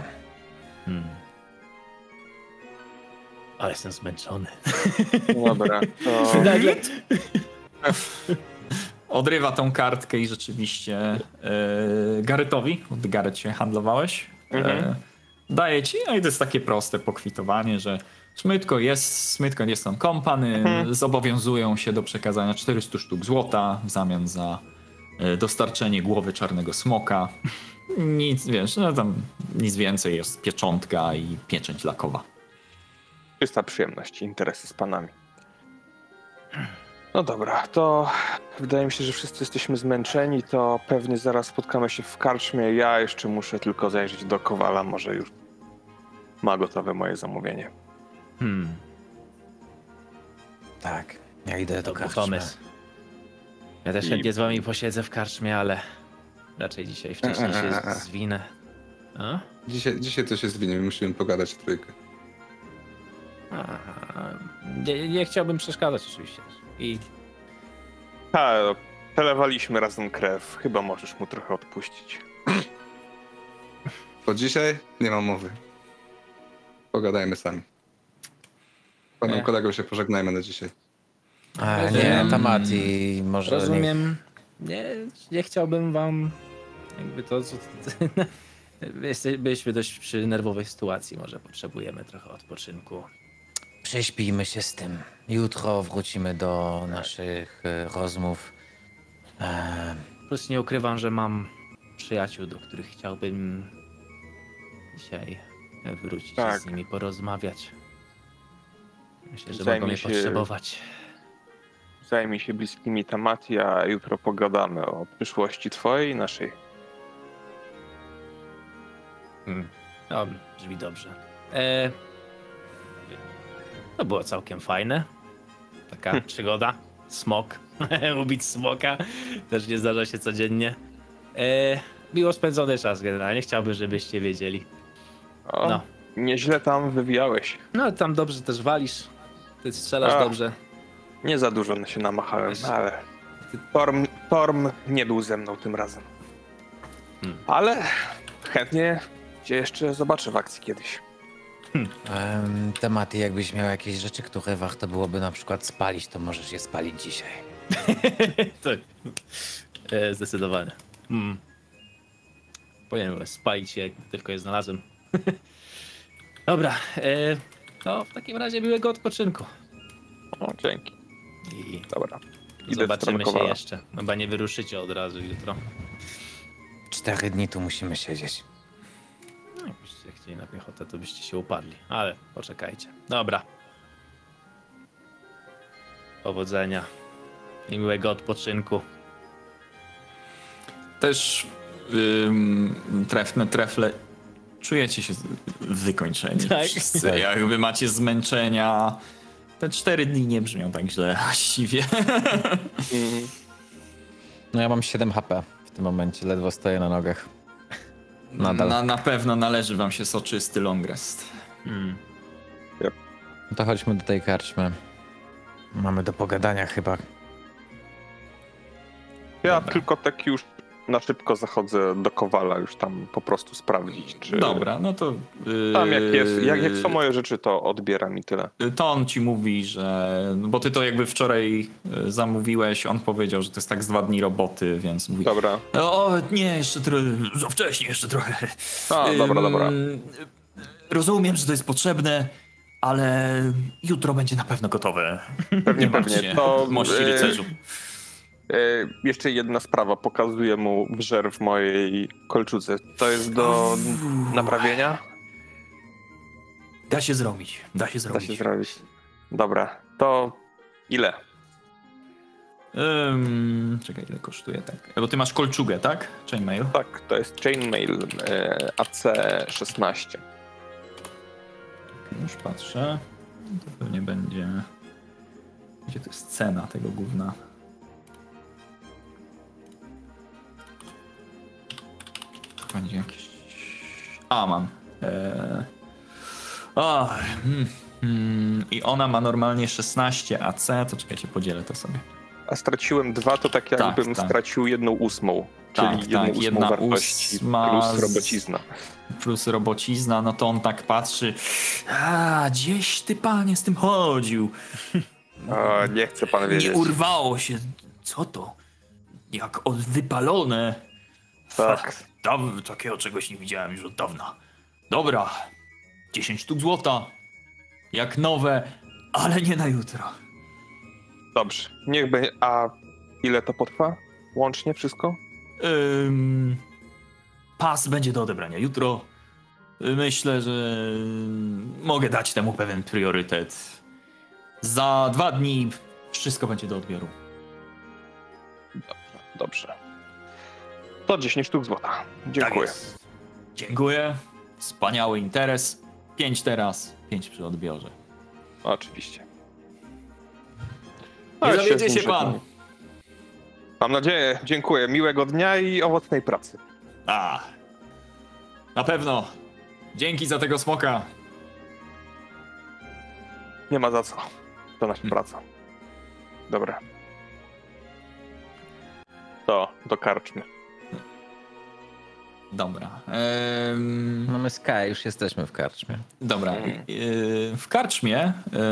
Ale jestem zmęczony. Dobra, to... Odrywa tą kartkę i rzeczywiście Garretowi, od Garrett się handlowałeś, daje ci, no i to jest takie proste pokwitowanie, że Smytko jest on kompany, zobowiązują się do przekazania 400 sztuk złota w zamian za dostarczenie głowy czarnego smoka. Nic, wiesz, no tam nic więcej, jest pieczątka i pieczęć lakowa. Czysta przyjemność, interesy z panami. No dobra, to wydaje mi się, że wszyscy jesteśmy zmęczeni, to pewnie zaraz spotkamy się w karczmie. Ja jeszcze muszę tylko zajrzeć do Kowala, może już ma gotowe moje zamówienie. Tak, ja idę do karczmy. Pomysł. Ja też chętnie z wami posiedzę w karczmie, ale raczej dzisiaj wcześniej się zwinę. A? Dzisiaj to się zwinie, musimy pogadać w trójkę. Nie chciałbym przeszkadzać oczywiście. Przelewaliśmy razem krew. Chyba możesz mu trochę odpuścić. Bo dzisiaj nie ma mowy. Pogadajmy sami. Panem kolegą się pożegnajmy na dzisiaj. Nie, Tamati, może... Rozumiem. Nie chciałbym wam... Jakby to... Byliśmy dość przy nerwowej sytuacji. Może potrzebujemy trochę odpoczynku. Prześpijmy się z tym. Jutro wrócimy do naszych rozmów. Plus nie ukrywam, że mam przyjaciół, do których chciałbym dzisiaj wrócić i z nimi porozmawiać. Myślę, że mogą mnie potrzebować. Zajmij się bliskimi Tamati, a jutro pogadamy o przyszłości twojej i naszej. No, brzmi dobrze. To było całkiem fajne. Taka przygoda. Smok. Ubić smoka. Też nie zdarza się codziennie. Miło spędzony czas generalnie. Chciałbym, żebyście wiedzieli. No. Nieźle tam wywijałeś. No, tam dobrze też walisz. Ty strzelasz dobrze. Nie za dużo się namachałem, ale Torm nie był ze mną tym razem. Ale chętnie cię jeszcze zobaczę w akcji kiedyś. Tematy, jakbyś miał jakieś rzeczy, które warto byłoby na przykład spalić, to możesz je spalić dzisiaj. Tak. Zdecydowanie. Powinienem spalić je, jak tylko je znalazłem. Dobra, no w takim razie miłego odpoczynku. O, dzięki. I dobra. Zobaczymy się jeszcze. Chyba nie wyruszycie od razu jutro. 4 dni tu musimy siedzieć. No, jakbyście chcieli na piechotę, to byście się upadli. Ale poczekajcie. Dobra. Powodzenia. I miłego odpoczynku. Też trefle. Czujecie się wykończeni wszyscy. Jakby macie zmęczenia. Te 4 dni nie brzmią tak źle właściwie. No ja mam 7 HP w tym momencie, ledwo stoję na nogach. Nadal. Na pewno należy wam się soczysty long rest. No to chodźmy do tej karczmy. Mamy do pogadania chyba. Ja tylko tak już na szybko zachodzę do Kowala, już tam po prostu sprawdzić, czy... Dobra, no to... Tam jak są moje rzeczy, to odbieram i tyle. To on ci mówi, że... Bo ty to jakby wczoraj zamówiłeś, on powiedział, że to jest tak z 2 dni roboty, więc mówi... Dobra. O, nie, jeszcze trochę... Za wcześnie jeszcze trochę. Dobra. Rozumiem, że to jest potrzebne, ale jutro będzie na pewno gotowe. Pewnie. To mości rycerzu. Jeszcze jedna sprawa, pokazuję mu wżer w mojej kolczudze. To jest do naprawienia? Da się zrobić. Dobra, to ile? Czekaj, ile kosztuje tak? Bo ty masz kolczugę, tak? Chainmail? Tak, to jest Chainmail AC16. Już patrzę. To pewnie będzie... Gdzie to jest cena tego gówna? To będzie jakieś... A, mam. I ona ma normalnie 16 AC, to czekajcie, podzielę to sobie. A straciłem 2, to tak jakbym stracił 1/8. Czyli 1/8 wartości plus robocizna. Plus robocizna, no to on tak patrzy. Gdzieś ty, panie, z tym chodził. Nie chce pan wiedzieć. Nie urwało się. Co to? Jak wypalone. Tak. Takiego czegoś nie widziałem już od dawna. Dobra. 10 sztuk złota. Jak nowe, ale nie na jutro. Dobrze. Niech będzie. A ile to potrwa? Łącznie wszystko? Pas będzie do odebrania jutro. Myślę, że mogę dać temu pewien priorytet. Za 2 dni wszystko będzie do odbioru. Dobrze. To 10 sztuk złota. Dziękuję. Tak, dziękuję. Wspaniały interes. 5 teraz, 5 przy odbiorze. Oczywiście. Nie zawiedzie się pan. Mam nadzieję. Dziękuję. Miłego dnia i owocnej pracy. Na pewno. Dzięki za tego smoka. Nie ma za co. To nasza praca. Dobra. To do karczmy. Dobra. Mamy Sky, już jesteśmy w karczmie. Dobra. W karczmie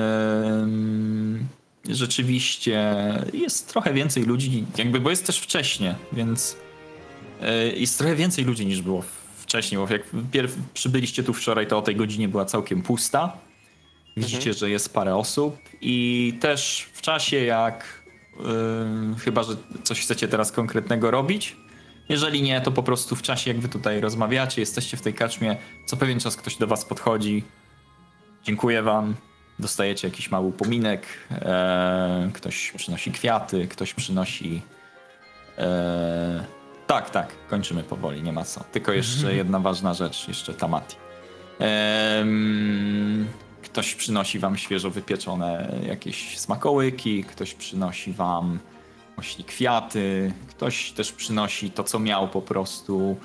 rzeczywiście jest trochę więcej ludzi, bo jest też wcześnie, więc jest trochę więcej ludzi niż było wcześniej, bo jak przybyliście tu wczoraj, to o tej godzinie była całkiem pusta. Widzicie, że jest parę osób i też w czasie jak chyba, że coś chcecie teraz konkretnego robić. Jeżeli nie, to po prostu w czasie jak wy tutaj rozmawiacie, jesteście w tej karczmie, co pewien czas ktoś do was podchodzi. Dziękuję wam. Dostajecie jakiś mały upominek. Ktoś przynosi kwiaty, ktoś przynosi... Tak, kończymy powoli, nie ma co. Tylko jeszcze jedna ważna rzecz, jeszcze Tamati. Ktoś przynosi wam świeżo wypieczone jakieś smakołyki, ktoś przynosi wam właśnie kwiaty, ktoś też przynosi to, co miał po prostu.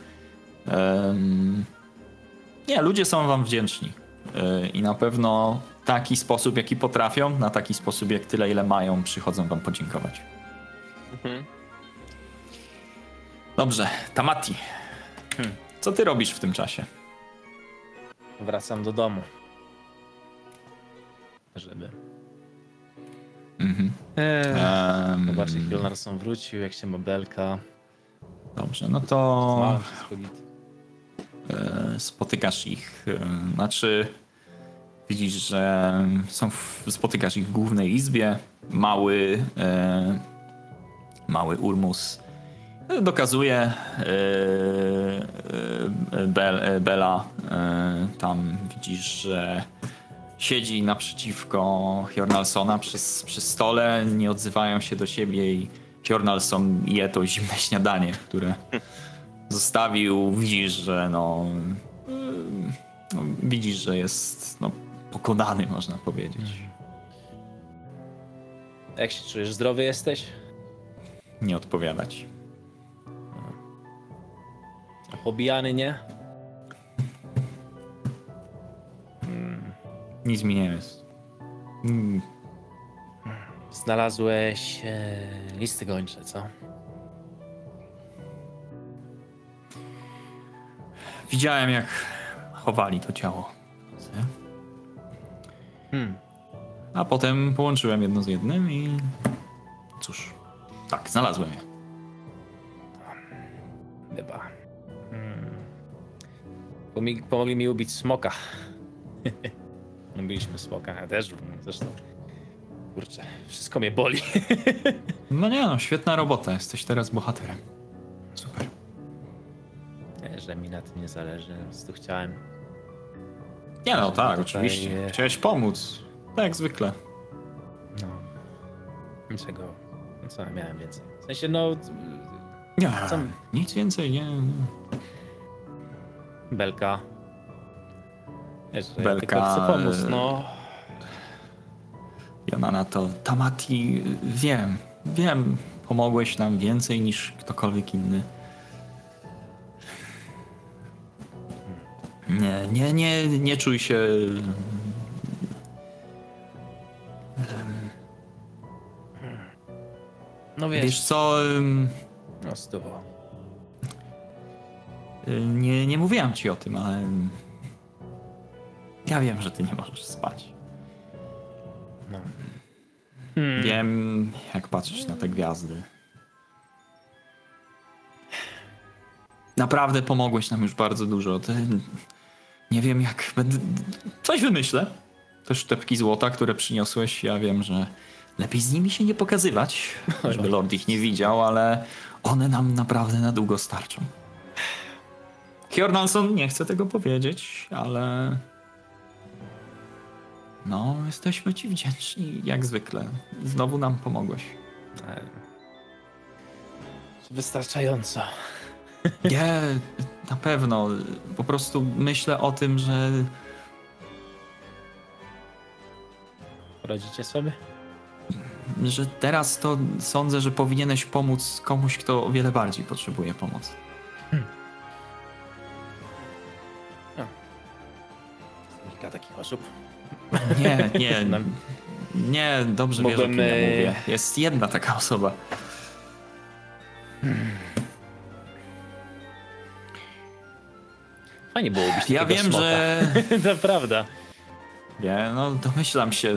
Nie, ludzie są wam wdzięczni. I na pewno taki sposób, jaki potrafią, na taki sposób, jak tyle, ile mają, przychodzą wam podziękować. Dobrze, Tamati. Co ty robisz w tym czasie? Wracam do domu. Żeby... Zobaczcie, jak Bjornarsson wrócił, jak się Mobelka. Dobrze, no to spotykasz ich, znaczy widzisz, że spotykasz ich w głównej izbie. Mały Urmus dokazuje Bela. Tam widzisz, że siedzi naprzeciwko Hjornalsona przy stole, nie odzywają się do siebie i Hjornalson je to zimne śniadanie, które zostawił. Widzisz, że widzisz, że jest pokonany, można powiedzieć. Jak się czujesz? Zdrowy jesteś? Nie odpowiadać. A pobijany nie? Nic mi nie jest. Znalazłeś listy gończe, co? Widziałem, jak chowali to ciało. A potem połączyłem jedno z jednym i cóż, tak, znalazłem je. Chyba. Pomogli mi ubić smoka. Lubiliśmy smoka, ja też zresztą. Kurczę, wszystko mnie boli. No nie, świetna robota, jesteś teraz bohaterem. Super. Nie, że mi na tym nie zależy, po prostu chciałem. Nie no, tak, oczywiście. Chciałeś pomóc, tak jak zwykle. No, niczego No co ja miałem więcej? W sensie, no... Nie, nic więcej, nie. Belka. Wiesz, Belka... Ja tylko chcę pomóc, no. I ona na to, Tamati, wiem, pomogłeś nam więcej niż ktokolwiek inny. Nie czuj się... No Wiesz co... No styło. Nie mówiłam ci o tym, ale... Ja wiem, że ty nie możesz spać. No. Wiem, jak patrzysz na te gwiazdy. Naprawdę pomogłeś nam już bardzo dużo. Nie wiem, jak będę... Coś wymyślę. Te sztepki złota, które przyniosłeś, ja wiem, że lepiej z nimi się nie pokazywać, żeby Lord ich nie widział, ale one nam naprawdę na długo starczą. Hjornalson nie chce tego powiedzieć, ale... No, jesteśmy ci wdzięczni, jak zwykle. Znowu nam pomogłeś. Wystarczająco. Nie, na pewno. Po prostu myślę o tym, że... Radzicie sobie? Że teraz to sądzę, że powinieneś pomóc komuś, kto o wiele bardziej potrzebuje pomocy. Kilka takich osób. Nie, dobrze wiesz, o kim ja mówię. Jest jedna taka osoba. Fajnie byłoby być Ja wiem, smoka. że... To prawda. Nie, no domyślam się.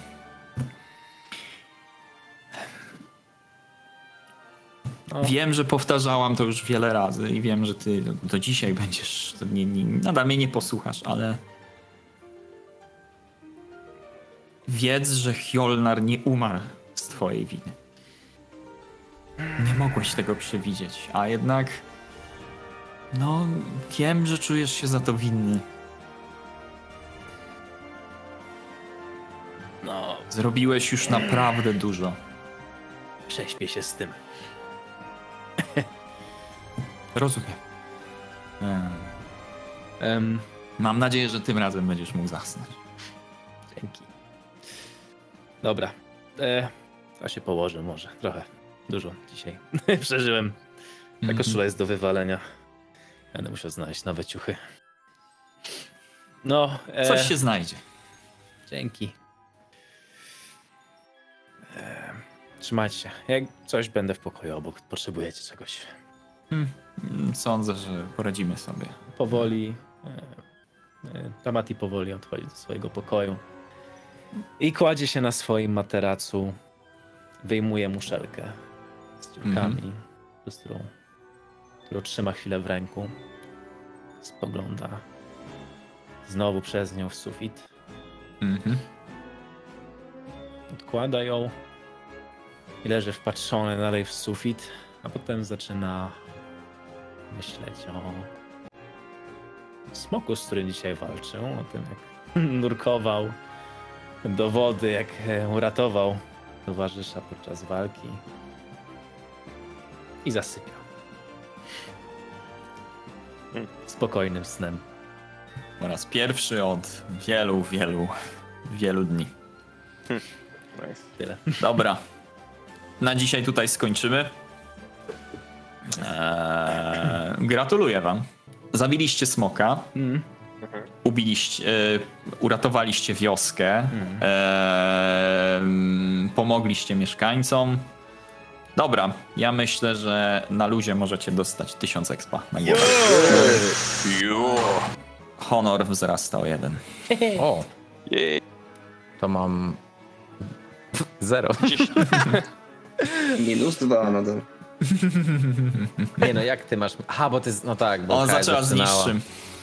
No. Wiem, że powtarzałam to już wiele razy i wiem, że ty do dzisiaj będziesz... Nadal mnie nie posłuchasz, ale... Wiedz, że Hjolnar nie umarł z twojej winy. Nie mogłeś tego przewidzieć, a jednak... No, wiem, że czujesz się za to winny. No, zrobiłeś już naprawdę dużo. Prześpię się z tym. Rozumiem. Mam nadzieję, że tym razem będziesz mógł zasnąć. Dzięki. Dobra. Ja się położę może. Trochę. Dużo dzisiaj przeżyłem. Ta koszula jest do wywalenia. Będę musiał znaleźć nowe ciuchy. No. Coś się znajdzie. Dzięki. Trzymajcie się. Jak coś, będę w pokoju obok. Potrzebujecie czegoś. Sądzę, że poradzimy sobie. Powoli. Tamati powoli odchodzi do swojego pokoju. I kładzie się na swoim materacu. Wyjmuje muszelkę z ciuchami, którą trzyma chwilę w ręku. Spogląda znowu przez nią w sufit. Odkłada ją i leży wpatrzony dalej w sufit, a potem zaczyna myśleć o smoku, z którym dzisiaj walczył, o tym, jak nurkował do wody, jak uratował towarzysza podczas walki i zasypiał. Spokojnym snem. Po raz pierwszy od wielu dni. Nice. Tyle. Dobra. Na dzisiaj tutaj skończymy. Gratuluję wam. Zabiliście smoka. Ubiliście, uratowaliście wioskę. Pomogliście mieszkańcom. Dobra, ja myślę, że na luzie możecie dostać 1000 expa na głowę. Honor wzrasta o 1. O, to mam 0. -2 nadal. Nie no, jak ty masz... Aha, bo ty... No tak, bo On Kaj zaczęła z zaczynała. niższym.